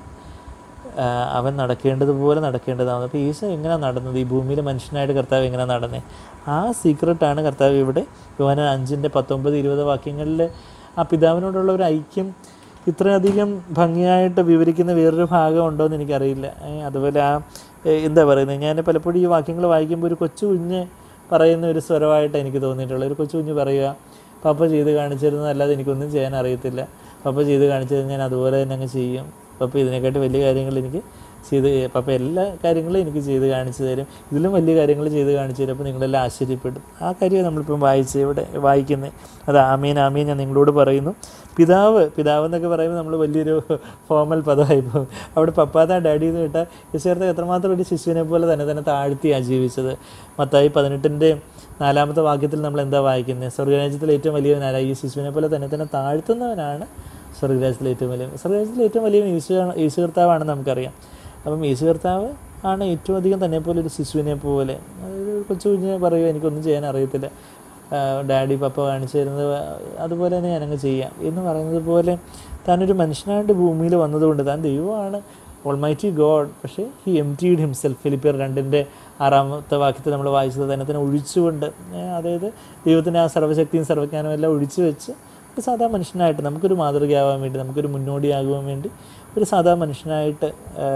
Speaker 1: അവൻ നടക്കേണ്ടതുപോലെ നടക്കേണ്ടതാകുന്നു. അപ്പോൾ യേശു എങ്ങനെയാണ് നടന്നത്? ഈ ഭൂമിയിൽ മനുഷ്യനായിട്ട് കർത്താവ് എങ്ങനെയാണ് നടന്നത്? ആ സീക്രട്ടാണ് കർത്താവ് ഇവിടെ യോഹന്നാൻ അഞ്ചിൻ്റെ പത്തൊമ്പത് ഇരുപത് വാക്യങ്ങളിൽ ആ പിതാവിനോടുള്ള ഒരു ഐക്യം ഇത്രയധികം ഭംഗിയായിട്ട് വിവരിക്കുന്ന വേറൊരു ഭാഗം ഉണ്ടോ എന്ന് എനിക്കറിയില്ല. അതുപോലെ ആ എന്താ പറയുന്നത്, ഞാൻ പലപ്പോഴും ഈ വാക്യങ്ങൾ വായിക്കുമ്പോൾ ഒരു കൊച്ചു കുഞ്ഞ് പറയുന്ന ഒരു സ്വരമായിട്ട് എനിക്ക് തോന്നിയിട്ടുള്ളത്. ഒരു കൊച്ചു കുഞ്ഞ് പറയുക, പപ്പ ചെയ്ത് കാണിച്ചിരുന്നതല്ലാതെ എനിക്കൊന്നും ചെയ്യാൻ അറിയത്തില്ല, പപ്പ ചെയ്ത് കാണിച്ചത് ഞാൻ അതുപോലെ തന്നെ അങ്ങ് ചെയ്യും, പപ്പ ഇതിനെക്കാട്ടി വലിയ കാര്യങ്ങൾ എനിക്ക് ചെയ്ത്, പപ്പ എല്ലാ കാര്യങ്ങളും എനിക്ക് ചെയ്ത് കാണിച്ചു തരും, ഇതിലും വലിയ കാര്യങ്ങൾ ചെയ്ത് കാണിച്ചു തരും, അപ്പോൾ നിങ്ങളെല്ലാം ആശ്ചര്യപ്പെടും. ആ കാര്യമാണ് നമ്മളിപ്പം വായിച്ച് ഇവിടെ വായിക്കുന്നത്. അത് ആമീൻ ആമീൻ ഞാൻ നിങ്ങളോട് പറയുന്നു. പിതാവ് പിതാവ് എന്നൊക്കെ പറയുമ്പോൾ നമ്മൾ വലിയൊരു ഫോമൽ പദമായി പോകും. അവിടെ പപ്പാത ഡാഡി എന്ന് കേട്ടാൽ യേശുവിനെ എത്രമാത്രം ഒരു ശിശുവിനെ പോലെ തന്നെ തന്നെ താഴ്ത്തിയാണ് ജീവിച്ചത്. മത്തായി പതിനെട്ടിൻ്റെ നാലാമത്തെ വാക്യത്തിൽ നമ്മൾ എന്താ വായിക്കുന്നത്? സ്വർഗ്ഗരാജ്യത്തിൽ ഏറ്റവും വലിയവനാരായി ഈ ശിശുവിനെ പോലെ തന്നെ തന്നെ താഴ്ത്തുന്നവനാണ് സ്വർഗ്ഗരാജ്യത്തിൽ ഏറ്റവും വലിയ. സ്വർഗ്ഗരാജ്യത്തിൽ ഏറ്റവും വലിയ യേശു യേശു കർത്താവാണെന്ന് നമുക്കറിയാം. അപ്പം യേശു കർത്താവ് ആണ് ഏറ്റവും അധികം തന്നെ പോലെ ഒരു ശിശുവിനെ പോലെ. അതായത് കൊച്ചു കുഞ്ഞിനെ പറയുക എനിക്കൊന്നും ചെയ്യാൻ അറിയത്തില്ല, ഡാഡി പപ്പ കാണിച്ചു തരുന്നത് അതുപോലെ തന്നെ ഞാനങ്ങ് ചെയ്യാം എന്ന് പറയുന്നത് പോലെ താനൊരു മനുഷ്യനായിട്ട് ഭൂമിയിൽ വന്നതുകൊണ്ട് താൻ ദൈവമാണ്, ഓൾമൈറ്റി ഗോഡ്. പക്ഷേ ഹി എംപ്റ്റീഡ് ഹിംസെൽഫ്. ഫിലിപ്പിയർ രണ്ടിൻ്റെ ആറാമത്തെ വാക്യത്തിൽ നമ്മൾ വായിച്ചത് തന്നെ തന്നെ ഒഴിച്ചുകൊണ്ട്, അതായത് ദൈവത്തിൻ്റെ ആ സർവ്വശക്തിയും സർവ്വജ്ഞാനവും എല്ലാം ഒഴിച്ചു വെച്ച് ഒരു സാധാ മനുഷ്യനായിട്ട് നമുക്കൊരു മാതൃകയാവാൻ വേണ്ടി, നമുക്കൊരു മുന്നോടിയാകുവാൻ വേണ്ടി ഒരു സാധാ മനുഷ്യനായിട്ട്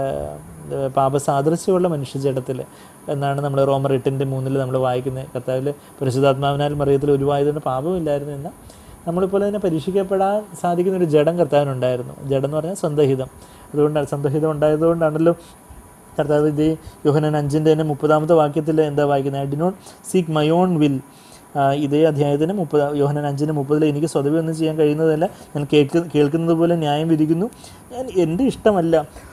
Speaker 1: പാപസാദൃശ്യമുള്ള മനുഷ്യജടത്തിൽ എന്നാണ് നമ്മൾ റോമർ എട്ടിൻ്റെ മൂന്നിൽ നമ്മൾ വായിക്കുന്നത്. കർത്താവിൽ പരിശുദ്ധാത്മാവിനാൽ മറിയത്തിൽ ഉരുവായതുകൊണ്ട് പാപമില്ലായിരുന്നു എന്നാൽ നമ്മളിപ്പോൾ തന്നെ പരീക്ഷിക്കപ്പെടാൻ സാധിക്കുന്ന ഒരു ജഡം കർത്താവിനുണ്ടായിരുന്നു. ജഡം എന്ന് പറഞ്ഞാൽ സ്വന്തഹിതം. അതുകൊണ്ടാണ് സ്വന്തഹിതം ഉണ്ടായതുകൊണ്ടാണല്ലോ കർത്താവ് ഇത് യോഹന്നാൻ അഞ്ചിൻ്റെ തന്നെ മുപ്പതാമത്തെ വാക്യത്തിൽ എന്താ വായിക്കുന്നത്? I did not seek my own will. ഇതേ അധ്യായത്തിന് മുപ്പത് യോഹന്നാൻ അഞ്ചിന് മുപ്പതിൽ എനിക്ക് സ്വതവേ ഒന്നും ചെയ്യാൻ കഴിയുന്നതല്ല, ഞാൻ കേൾക്ക് കേൾക്കുന്നത് പോലെ ന്യായം വിധിക്കുന്നു. ഞാൻ എൻ്റെ ഇഷ്ടമല്ല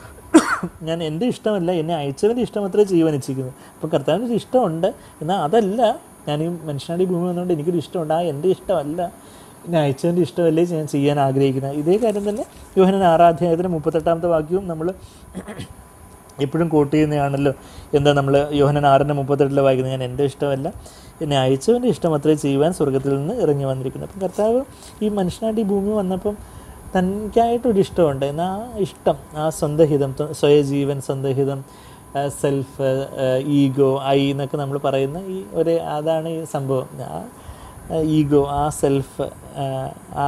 Speaker 1: ഞാൻ എൻ്റെ ഇഷ്ടമല്ല എന്നെ അയച്ചവൻ്റെ ഇഷ്ടം അത്രേ ചെയ്യുവാൻ ഇച്ഛിക്കുന്നു. അപ്പോൾ കർത്താവിന് ഒരു ഇഷ്ടമുണ്ട്, എന്നാൽ അതല്ല ഞാൻ ഈ മനുഷ്യനാടി ഭൂമി വന്നുകൊണ്ട് എനിക്കൊരു ഇഷ്ടമുണ്ട്, ആ എൻ്റെ ഇഷ്ടമല്ല എന്നെ അയച്ചവൻ്റെ ഇഷ്ടമല്ലേ ഞാൻ ചെയ്യാൻ ആഗ്രഹിക്കുന്നത്. ഇതേ കാര്യം തന്നെ യോഹന്നാൻ ആറാം അധ്യായത്തിന് മുപ്പത്തെട്ടാമത്തെ വാക്യവും നമ്മൾ എപ്പോഴും കോട്ട് ചെയ്യുന്നതാണല്ലോ. എന്താ നമ്മൾ യോഹന്നാൻ ആറിൻ്റെ മുപ്പത്തെട്ടിൽ വായിക്കുന്നത്? ഞാൻ എൻ്റെ ഇഷ്ടമല്ല എന്നെ അയച്ചവൻ്റെ ഇഷ്ടം അത്രേ ചെയ്യുവാൻ സ്വർഗത്തിൽ നിന്ന് ഇറങ്ങി വന്നിരിക്കുന്നു. അപ്പം കർത്താവ് ഈ മനുഷ്യനായിട്ട് ഈ ഭൂമി വന്നപ്പം തനിക്കായിട്ടൊരു ഇഷ്ടമുണ്ട്. എന്നാൽ ആ ഇഷ്ടം, ആ സ്വന്തഹിതം, സ്വയജീവൻ, സ്വന്തഹിതം, സെൽഫ്, ഈഗോ, ഐ എന്നൊക്കെ നമ്മൾ പറയുന്ന ഈ ഒരു അതാണ് ഈ സംഭവം. ആ ഈഗോ, ആ സെൽഫ്, ആ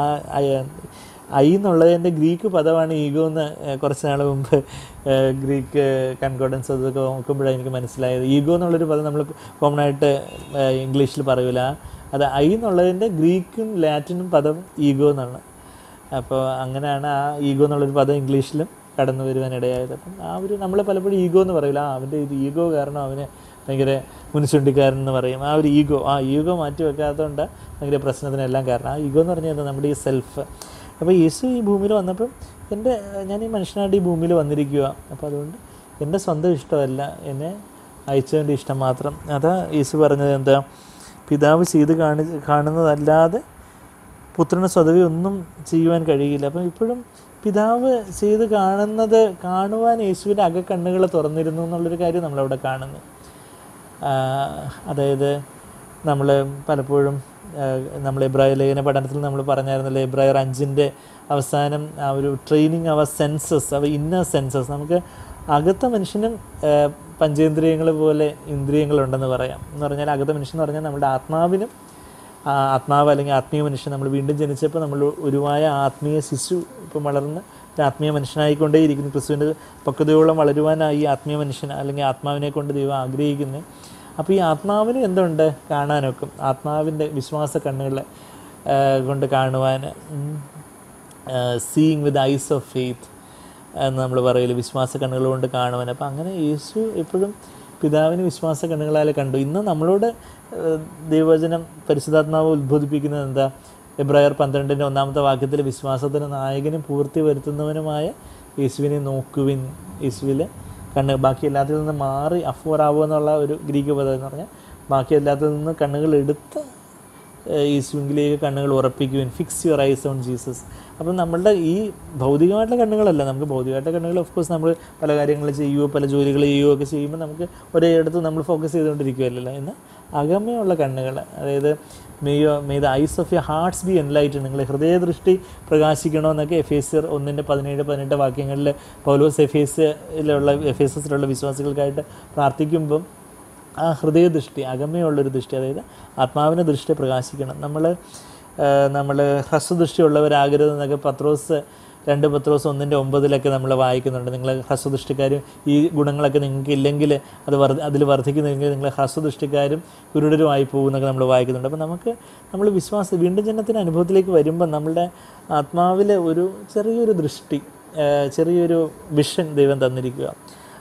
Speaker 1: ഐ എന്നുള്ളതിൻ്റെ ഗ്രീക്ക് പദമാണ് ഈഗോ എന്ന് കുറച്ച് നാൾ മുമ്പ് ഗ്രീക്ക് കൺകോർഡൻസ് അതൊക്കെ നോക്കുമ്പോഴാണ് എനിക്ക് മനസ്സിലായത്. ഈഗോ എന്നുള്ളൊരു പദം നമ്മൾ കോമൺ ആയിട്ട് ഇംഗ്ലീഷിൽ പറയൂല, അത് ഐ എന്നുള്ളതിൻ്റെ ഗ്രീക്കും ലാറ്റിനും പദം ഈഗോ എന്നാണ്. അപ്പോൾ അങ്ങനെയാണ് ആ ഈഗോ എന്നുള്ളൊരു പദം ഇംഗ്ലീഷിലും കടന്നു വരുവാനിടയായത്. അപ്പം ആ ഒരു നമ്മൾ പലപ്പോഴും ഈഗോ എന്ന് പറയില്ല, ആ അവൻ്റെ ഒരു ഈഗോ കാരണം അവന് ഭയങ്കര മുൻചുണ്ടിക്കാരൻ എന്ന് പറയും. ആ ഒരു ഈഗോ, ആ ഈഗോ മാറ്റി വെക്കാത്തതുകൊണ്ട് ഭയങ്കര പ്രശ്നത്തിനെല്ലാം കാരണം. ആ ഈഗോ എന്ന് പറഞ്ഞാൽ നമ്മുടെ ഈ സെൽഫ്. അപ്പോൾ യേശു ഈ ഭൂമിയിൽ വന്നപ്പം എൻ്റെ ഞാൻ ഈ മനുഷ്യനായിട്ട് ഈ ഭൂമിയിൽ വന്നിരിക്കുക, അപ്പോൾ അതുകൊണ്ട് എൻ്റെ സ്വന്തം ഇഷ്ടമല്ല, എന്നെ അയച്ചവൻ്റെ ഇഷ്ടം മാത്രം. അതാ യേശു പറഞ്ഞത് എന്താ? പിതാവ് ചെയ്ത് കാണി കാണുന്നതല്ലാതെ പുത്രന് സ്വതവേ ഒന്നും ചെയ്യുവാൻ കഴിയില്ല. അപ്പം ഇപ്പോഴും പിതാവ് ചെയ്ത് കാണുന്നത് കാണുവാൻ യേശുവിൻ്റെ അകക്കണ്ണുകൾ തുറന്നിരുന്നു എന്നുള്ളൊരു കാര്യം നമ്മളവിടെ കാണുന്നു. അതായത് നമ്മൾ പലപ്പോഴും നമ്മൾ എബ്രായ ലേഖന പഠനത്തിൽ നമ്മൾ പറഞ്ഞായിരുന്നല്ലോ, എബ്രായർ അഞ്ചിൻ്റെ അവസാനം ആ ഒരു training our senses, our inner senses. നമുക്ക് അകത്ത മനുഷ്യനും പഞ്ചേന്ദ്രിയങ്ങൾ പോലെ ഇന്ദ്രിയങ്ങളുണ്ടെന്ന് പറയാം. എന്ന് പറഞ്ഞാൽ അകത്ത മനുഷ്യൻ എന്ന് പറഞ്ഞാൽ നമ്മുടെ ആത്മാവിനും, ആത്മാവ് അല്ലെങ്കിൽ ആത്മീയ മനുഷ്യൻ, നമ്മൾ വീണ്ടും ജനിച്ചപ്പോൾ നമ്മൾ ഒരുവായ ആത്മീയ ശിശു ഇപ്പം വളർന്ന് ആത്മീയ മനുഷ്യനായിക്കൊണ്ടേയിരിക്കുന്നു. ക്രിസ്തുവിൻ്റെ പക്വതയോളം വളരുവാനായി ആത്മീയ മനുഷ്യൻ അല്ലെങ്കിൽ ആത്മാവിനെ കൊണ്ട് ദൈവം ആഗ്രഹിക്കുന്നത്. അപ്പോൾ ഈ ആത്മാവിന് എന്തുണ്ട്? കാണാനൊക്കും. ആത്മാവിൻ്റെ വിശ്വാസ കണ്ണുകളെ കൊണ്ട് കാണുവാൻ, seeing with eyes of faith എന്ന് നമ്മൾ പറയില്ല, വിശ്വാസ കണ്ണുകൾ കൊണ്ട് കാണുവാൻ. അപ്പോൾ അങ്ങനെ യേശു എപ്പോഴും പിതാവിന് വിശ്വാസ കണ്ണുകളാൽ കണ്ടു. ഇന്ന് നമ്മളോട് ദൈവവചനം പരിശുദ്ധാത്മാവ് ഉദ്ബോധിപ്പിക്കുന്നത് എന്താ? എബ്രായർ പന്ത്രണ്ടിൻ്റെ ഒന്നാമത്തെ വാക്യത്തിൽ വിശ്വാസത്തിന് നായകനും പൂർത്തി വരുത്തുന്നവനുമായ യേശുവിനെ നോക്കുവിൻ. യേശുവിൽ കണ്ണ് ബാക്കി എല്ലാത്തിൽ നിന്ന് മാറി അഫോറാവുക എന്നുള്ള ഒരു ഗ്രീക്ക് പദം എന്ന് പറഞ്ഞാൽ ബാക്കി എല്ലാത്തിൽ നിന്ന് കണ്ണുകൾ എടുത്ത് യേശുവിലേക്ക് കണ്ണുകൾ ഉറപ്പിക്കുവാൻ, fix your eyes on Jesus. അപ്പം നമ്മളുടെ ഈ ഭൗതികമായിട്ടുള്ള കണ്ണുകളല്ല, നമുക്ക് ഭൗതികമായിട്ടുള്ള കണ്ണുകൾ ഓഫ് കോഴ്സ് നമ്മൾ പല കാര്യങ്ങൾ ചെയ്യുകയോ പല ജോലികൾ ചെയ്യുകയോ ഒക്കെ ചെയ്യുമ്പോൾ നമുക്ക് ഒരേ ഇടത്ത് നമ്മൾ ഫോക്കസ് ചെയ്തുകൊണ്ടിരിക്കുകയല്ലോ. എന്നാൽ അകമയുള്ള കണ്ണുകൾ, അതായത് may your may the eyes of your hearts be enlightened, നിങ്ങളെ ഹൃദയദൃഷ്ടി പ്രകാശിക്കണമെന്നൊക്കെ എഫേസ്യർ ഒന്നിൻ്റെ പതിനേഴ് പതിനെട്ട് വാക്യങ്ങളിൽ പൗലോസ് എഫേസിലുള്ള എഫേസസിലുള്ള വിശ്വാസികൾക്കായിട്ട് പ്രാർത്ഥിക്കുമ്പം ആ ഹൃദയദൃഷ്ടി, അകമയുള്ളൊരു ദൃഷ്ടി, അതായത് ആത്മാവിൻ്റെ ദൃഷ്ടി പ്രകാശിക്കണം. നമ്മൾ നമ്മൾ ഹ്രസ്വദൃഷ്ടിയുള്ളവരാകരുതെന്നൊക്കെ പത്രോസ് രണ്ട് പത്രോസ് ഒന്നിൻ്റെ ഒമ്പതിലൊക്കെ നമ്മൾ വായിക്കുന്നുണ്ട്. നിങ്ങൾ ഹ്രസ്വദൃഷ്ടിക്കാരും ഈ ഗുണങ്ങളൊക്കെ നിങ്ങൾക്ക് ഇല്ലെങ്കിൽ അത് വർദ്ധ അതിൽ വർദ്ധിക്കുന്നെങ്കിൽ നിങ്ങൾ ഹ്രസ്വദൃഷ്ടിക്കാരും കുരുടരുമായി പോകുന്നൊക്കെ നമ്മൾ വായിക്കുന്നുണ്ട്. അപ്പോൾ നമുക്ക് നമ്മൾ വിശ്വാസം വീണ്ടും ജനത്തിൻ്റെ അനുഭവത്തിലേക്ക് വരുമ്പോൾ നമ്മളുടെ ആത്മാവിൽ ഒരു ചെറിയൊരു ദൃഷ്ടി, ചെറിയൊരു വിഷൻ ദൈവം തന്നിരിക്കുക.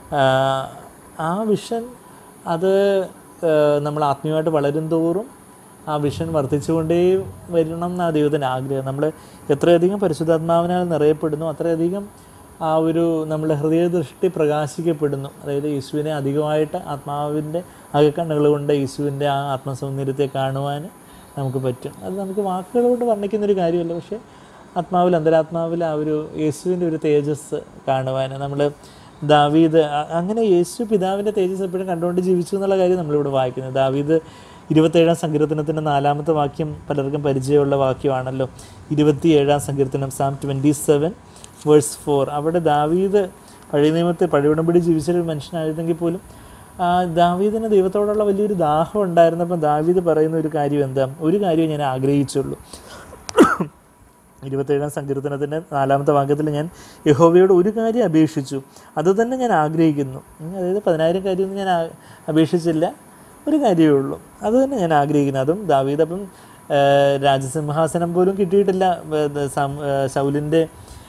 Speaker 1: ആ വിഷൻ അത് നമ്മൾ ആത്മീയമായിട്ട് വളരും തോറും ആ വിഷൻ വർദ്ധിച്ചുകൊണ്ടേ വരണം എന്നാണ് ദൈവത്തിൻ്റെ ആഗ്രഹം. നമ്മൾ എത്രയധികം പരിശുദ്ധാത്മാവിനാൽ നിറയപ്പെടുന്നു അത്രയധികം ആ ഒരു നമ്മുടെ ഹൃദയദൃഷ്ടി പ്രകാശിക്കപ്പെടുന്നു. അതായത് യേശുവിനെ അധികമായിട്ട് ആത്മാവിൻ്റെ അകക്കണ്ണുകൾ കൊണ്ട് യേശുവിൻ്റെ ആ ആത്മസൗന്ദര്യത്തെ കാണുവാൻ നമുക്ക് പറ്റും. അത് നമുക്ക് വാക്കുകൾ കൊണ്ട് വർണ്ണിക്കുന്നൊരു കാര്യമല്ല, പക്ഷേ ആത്മാവിൽ അന്തരാത്മാവിൽ ആ ഒരു യേശുവിൻ്റെ ഒരു തേജസ് കാണുവാൻ നമ്മൾ ദാവീദ് അങ്ങനെ യേശു പിതാവിൻ്റെ തേജസ് എപ്പോഴും കണ്ടുകൊണ്ട് ജീവിച്ചു എന്നുള്ള കാര്യം നമ്മളിവിടെ വായിക്കുന്നത്. ദാവീദ് ഇരുപത്തേഴാം സങ്കീർത്തനത്തിൻ്റെ നാലാമത്തെ വാക്യം പലർക്കും പരിചയമുള്ള വാക്യമാണല്ലോ. ഇരുപത്തിയേഴാം സങ്കീർത്തനം, Psalm twenty seven verse four. അവിടെ ദാവീദ് പഴയ നിയമത്തെ പഴയ ഉടമ്പടി ജീവിച്ചൊരു മനുഷ്യനായിരുന്നെങ്കിൽ പോലും ദാവീദിന് ദൈവത്തോടുള്ള വലിയൊരു ദാഹം ഉണ്ടായിരുന്നപ്പോൾ ദാവീദ് പറയുന്ന ഒരു കാര്യം എന്താ, ഒരു കാര്യം ഞാൻ ആഗ്രഹിച്ചുള്ളൂ. ഇരുപത്തേഴാം സങ്കീർത്തനത്തിൻ്റെ നാലാമത്തെ വാക്യത്തിൽ ഞാൻ യഹോവയോട് ഒരു കാര്യം അപേക്ഷിച്ചു, അത് തന്നെ ഞാൻ ആഗ്രഹിക്കുന്നു. അതായത് പതിനായിരം കാര്യമൊന്നും ഞാൻ അപേക്ഷിച്ചില്ല, ഒരു കാര്യമേ ഉള്ളൂ, അത് തന്നെ ഞാൻ ആഗ്രഹിക്കുന്നു. അതും ദാവീദ് അപ്പം രാജസിംഹാസനം പോലും കിട്ടിയിട്ടില്ല. ശൗലിൻ്റെ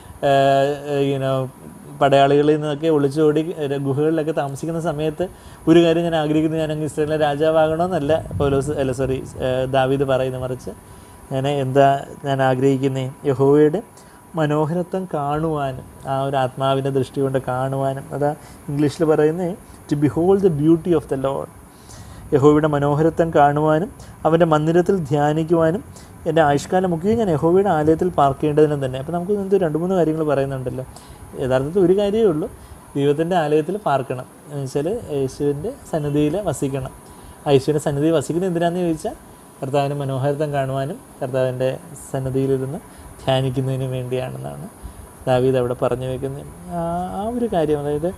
Speaker 1: യുനോ പടയാളികളിൽ നിന്നൊക്കെ ഒളിച്ചോടി ഗുഹകളിലൊക്കെ താമസിക്കുന്ന സമയത്ത് ഒരു കാര്യം ഞാൻ ആഗ്രഹിക്കുന്നു, ഞാൻ അങ്ങ് ഇസ്രായേലിലെ രാജാവാകണമെന്നല്ല പൗലോസ് അല്ല സോറി ദാവീദ് പറയുന്നു, മറിച്ച് ഞാൻ എന്താ ഞാൻ ആഗ്രഹിക്കുന്നേ, യഹോവയുടെ മനോഹരത്വം കാണുവാനും ആ ഒരു ആത്മാവിൻ്റെ ദൃഷ്ടി കൊണ്ട് കാണുവാനും. അതാ ഇംഗ്ലീഷിൽ പറയുന്നത് to behold the beauty of the lord. യഹോവയുടെ മനോഹരത്വം കാണുവാനും അവൻ്റെ മന്ദിരത്തിൽ ധ്യാനിക്കുവാനും എൻ്റെ ആയുഷ്കാലം മുഖ്യം ഞാൻ യഹോവയുടെ ആലയത്തിൽ പാർക്കേണ്ടതിനും തന്നെ. അപ്പോൾ നമുക്ക് എന്ത് രണ്ട് മൂന്ന് കാര്യങ്ങൾ പറയുന്നുണ്ടല്ലോ. യഥാർത്ഥത്തിൽ ഒരു കാര്യമേ ഉള്ളൂ, ദൈവത്തിൻ്റെ ആലയത്തിൽ പാർക്കണം എന്ന് വെച്ചാൽ യേശുവിൻ്റെ സന്നിധിയിൽ വസിക്കണം. യേശുവിൻ്റെ സന്നിധിയിൽ വസിക്കുന്നത് എന്തിനാണെന്ന് ചോദിച്ചാൽ കർത്താവിൻ്റെ മനോഹരത്വം കാണുവാനും കർത്താവിൻ്റെ സന്നിധിയിലിരുന്ന് ധ്യാനിക്കുന്നതിനും വേണ്ടിയാണെന്നാണ് ദാവീദ് അവിടെ പറഞ്ഞു വയ്ക്കുന്നത്. ആ ഒരു കാര്യം, അതായത്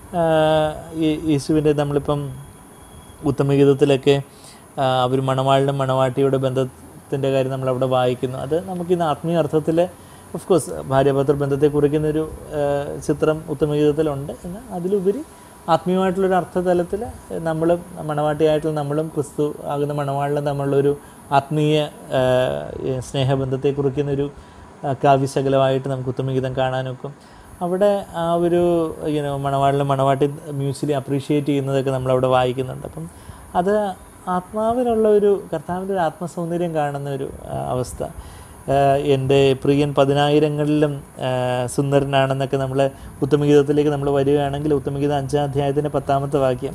Speaker 1: യേശുവിൻ്റെ നമ്മളിപ്പം ഉത്തമഗീതത്തിലൊക്കെ അവർ മണവാളിനും മണവാട്ടിയുടെ ബന്ധത്തിൻ്റെ കാര്യം നമ്മളവിടെ വായിക്കുന്നു. അത് നമുക്കിന്ന് ആത്മീയ അർത്ഥത്തിൽ ഓഫ് കോഴ്സ് ഭാര്യാഭർത്തൃ ബന്ധത്തെ കുറിക്കുന്നൊരു ചിത്രം ഉത്തമഗീതത്തിലുണ്ട്. എന്നാൽ അതിലുപരി ആത്മീയമായിട്ടുള്ളൊരു അർത്ഥതലത്തിൽ നമ്മളും മണവാട്ടിയായിട്ടുള്ള നമ്മളും ക്രിസ്തു ആകുന്ന മണവാളിലും തമ്മിലുള്ളൊരു ആത്മീയ സ്നേഹബന്ധത്തെ കുറിക്കുന്നൊരു കാവ്യശകലമായിട്ട് നമുക്ക് ഉത്തമഗീതം കാണാനൊക്കും. അവിടെ ആ ഒരു യുനോ മണവാളിലും മണവാട്ടി മ്യൂച്വലി അപ്രീഷിയേറ്റ് ചെയ്യുന്നതൊക്കെ നമ്മളവിടെ വായിക്കുന്നുണ്ട്. അപ്പം അത് ആത്മാവിനുള്ള ഒരു കർത്താവിൻ്റെ ഒരു ആത്മസൗന്ദര്യം കാണുന്ന ഒരു അവസ്ഥ. എൻ്റെ പ്രിയൻ പതിനായിരങ്ങളിലും സുന്ദരനാണെന്നൊക്കെ നമ്മൾ ഉത്തമഗീതത്തിലേക്ക് നമ്മൾ വരികയാണെങ്കിൽ ഉത്തമഗീതം അഞ്ചാം അധ്യായത്തിൻ്റെ പത്താമത്തെ വാക്യം,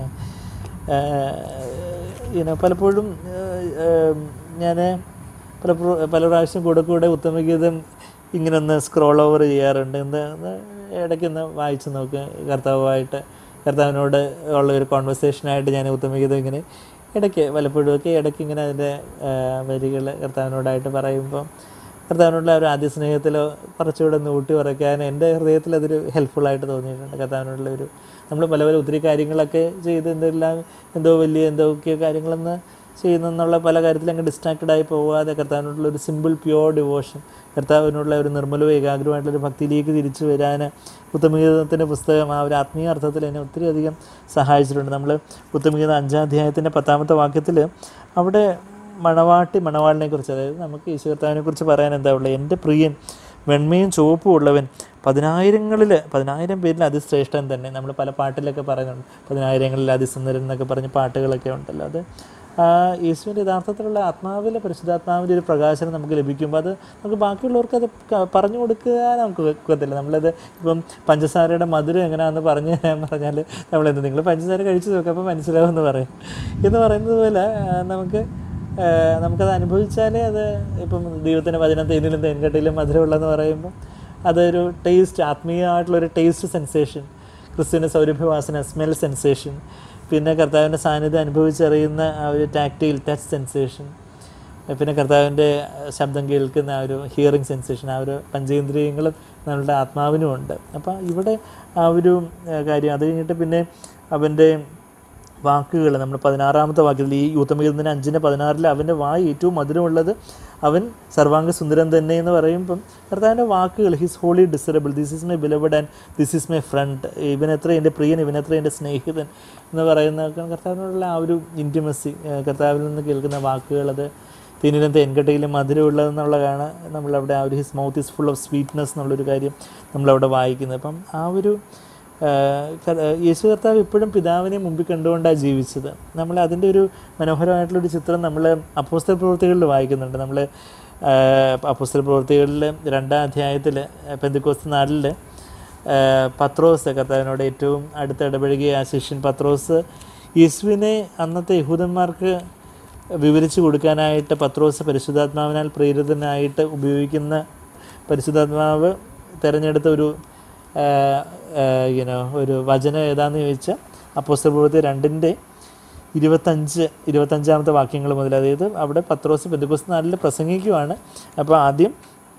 Speaker 1: യുനോ പലപ്പോഴും ഞാൻ പല പല പ്രാവശ്യം കൂടെ കൂടെ ഉത്തമഗീതം ഇങ്ങനെ ഒന്ന് സ്ക്രോൾ ഓവർ ചെയ്യാറുണ്ട്. എന്താ ഇടയ്ക്കൊന്ന് വായിച്ച് നോക്കുക, കർത്താവുമായിട്ട് കർത്താവിനോട് ഉള്ള ഒരു കോൺവെർസേഷനായിട്ട് ഞാൻ ഉത്തമഗീതം ഇങ്ങനെ ഇടയ്ക്ക് പലപ്പോഴും ഒക്കെ ഇടയ്ക്ക് ഇങ്ങനെ അതിൻ്റെ വരികൾ കർത്താവിനോടായിട്ട് പറയുമ്പോൾ കർത്താവിനോടുള്ള ഒരു ആദ്യ സ്നേഹത്തിൽ കുറച്ചുകൂടെ ഒന്ന് ഊട്ടി ഉറയ്ക്കാൻ എൻ്റെ ഹൃദയത്തിൽ അതൊരു ഹെൽപ്ഫുള്ളായിട്ട് തോന്നിയിട്ടുണ്ട്. കർത്താവിനോടുള്ള ഒരു നമ്മൾ പല പല ഒത്തിരി കാര്യങ്ങളൊക്കെ ചെയ്ത് എന്തെല്ലാം എന്തോ വലിയ എന്തൊക്കെയോ കാര്യങ്ങളെന്ന് ചെയ്യുന്നെന്നുള്ള പല കാര്യത്തിലും അങ്ങ് ഡിസ്ട്രാക്റ്റഡായി പോകാതെ കർത്താവിനോടുള്ള ഒരു സിമ്പിൾ പ്യുവർ ഡിവോഷൻ, കർത്താവിനോടുള്ള ഒരു നിർമ്മലവും ഏകാഗ്രമായിട്ടുള്ളൊരു ഭക്തിയിലേക്ക് തിരിച്ചു വരാൻ ഉത്തമഗീതത്തിൻ്റെ പുസ്തകം ആ ഒരു ആത്മീയ അർത്ഥത്തിൽ എന്നെ ഒത്തിരി അധികം സഹായിച്ചിട്ടുണ്ട്. നമ്മൾ ഉത്തമഗീതം അഞ്ചാം അധ്യായത്തിൻ്റെ പത്താമത്തെ വാക്യത്തിൽ അവിടെ മണവാട്ടി മണവാളിനെ കുറിച്ച്, അതായത് നമുക്ക് യേശു കർത്താവിനെ കുറിച്ച് പറയാൻ എന്താ ഉള്ളത്, എൻ്റെ പ്രിയൻ വെണ്മയും ചുവപ്പും ഉള്ളവൻ പതിനായിരങ്ങളിൽ പതിനായിരം പേരിൽ അതിശ്രേഷ്ഠൻ തന്നെ. നമ്മൾ പല പാട്ടിലൊക്കെ പറയുന്നുണ്ട് പതിനായിരങ്ങളിൽ അതിസുന്ദരൻ എന്നൊക്കെ പറഞ്ഞ് പാട്ടുകളൊക്കെ ഉണ്ടല്ലോ. അത് യേശുവിൻ്റെ യഥാർത്ഥത്തിലുള്ള ആത്മാവിലെ പരിശുദ്ധാത്മാവിൻ്റെ ഒരു പ്രകാശനം നമുക്ക് ലഭിക്കുമ്പോൾ അത് നമുക്ക് ബാക്കിയുള്ളവർക്ക് അത് പറഞ്ഞു കൊടുക്കാൻ നമുക്ക് വെക്കത്തില്ല. നമ്മളത് ഇപ്പം പഞ്ചസാരയുടെ മധുരം എങ്ങനെയാണെന്ന് പറഞ്ഞു തരാൻ പറഞ്ഞാൽ നമ്മളെന്ത് നിങ്ങൾ പഞ്ചസാര കഴിച്ച് നോക്കുക അപ്പോൾ മനസ്സിലാവുമെന്ന് പറയും എന്ന് പറയുന്നത് പോലെ നമുക്ക് നമുക്കത് അനുഭവിച്ചാലേ അത് ഇപ്പം ദൈവത്തിൻ്റെ വചനം തേനിലും തേൻകട്ടയിലും മധുരമുള്ളതെന്ന് പറയുമ്പോൾ അതൊരു ടേസ്റ്റ്, ആത്മീയമായിട്ടുള്ളൊരു ടേസ്റ്റ് സെൻസേഷൻ, ക്രിസ്തുവിൻ്റെ സൗരഭ്യവാസന സ്മെൽ സെൻസേഷൻ, പിന്നെ കർത്താവിൻ്റെ സാന്നിധ്യം അനുഭവിച്ചറിയുന്ന ആ ഒരു ടാക്റ്റൈൽ ടച്ച് സെൻസേഷൻ, പിന്നെ കർത്താവിൻ്റെ ശബ്ദം കേൾക്കുന്ന ആ ഒരു ഹിയറിങ് സെൻസേഷൻ, ആ ഒരു പഞ്ചേന്ദ്രിയങ്ങളും നമ്മളുടെ ആത്മാവിനും ഉണ്ട്. അപ്പോൾ ഇവിടെ ആ ഒരു കാര്യം അത് കഴിഞ്ഞിട്ട് പിന്നെ അവൻ്റെ വാക്കുകൾ നമ്മൾ പതിനാറാമത്തെ വാക്യത്തിൽ ഈ യൂത്തമീർന്നിന് അഞ്ചിൻ്റെ പതിനാറിൽ അവൻ്റെ വായ് ഏറ്റവും മധുരമുള്ളത്, അവൻ സർവാംഗ സുന്ദരൻ തന്നെ എന്ന് പറയുമ്പം കർത്താവിൻ്റെ വാക്കുകൾ he's wholly desirable, this is my beloved and this is my friend, ഇവനെത്ര എൻ്റെ പ്രിയൻ, ഇവനെത്ര എൻ്റെ സ്നേഹിതൻ എന്ന് പറയുന്ന കർത്താവിനോടുള്ള ആ ഒരു ഇൻറ്റിമസി, കർത്താവിൽ നിന്ന് കേൾക്കുന്ന വാക്കുകൾ അത് തേനിലും തേൻകട്ടയിലും മധുരമുള്ളതെന്നുള്ളതാണ് നമ്മളവിടെ ആ ഒരു his mouth is full of sweetness എന്നുള്ളൊരു കാര്യം നമ്മളവിടെ വായിക്കുന്നത്. അപ്പം ആ ഒരു യേശു കർത്താവ് എപ്പോഴും പിതാവിനെ മുമ്പിൽ കണ്ടുകൊണ്ടാണ് ജീവിച്ചത്. നമ്മൾ അതിൻ്റെ ഒരു മനോഹരമായിട്ടുള്ളൊരു ചിത്രം നമ്മൾ അപ്പോസ്തല പ്രവൃത്തികളിൽ വായിക്കുന്നുണ്ട്. നമ്മൾ അപ്പോസ്തല പ്രവൃത്തികളിൽ രണ്ടാം അധ്യായത്തിൽ പെന്തക്കോസ്ത് നാളിൽ പത്രോസ്, കർത്താവിനോട് ഏറ്റവും അടുത്ത് ഇടപഴകിയ ആ ശിഷ്യൻ പത്രോസ്, യേശുവിനെ അന്നത്തെ യഹൂദന്മാർക്ക് വിവരിച്ചു കൊടുക്കാനായിട്ട് പത്രോസ് പരിശുദ്ധാത്മാവിനാൽ പ്രേരിതനായിട്ട് ഉപയോഗിക്കുന്ന പരിശുദ്ധാത്മാവ് തിരഞ്ഞെടുത്ത ഒരു യുനോ ഒരു വചനം ഏതാണെന്ന് ചോദിച്ചാൽ അപ്പോസ്തല പ്രവൃത്തി രണ്ടിൻ്റെ ഇരുപത്തഞ്ച് ഇരുപത്തഞ്ചാമത്തെ വാക്യങ്ങൾ മുതൽ, അതായത് അവിടെ പത്രോസ് പെന്തക്കോസ്ത് നാളിൽ പ്രസംഗിക്കുവാണ്. അപ്പോൾ ആദ്യം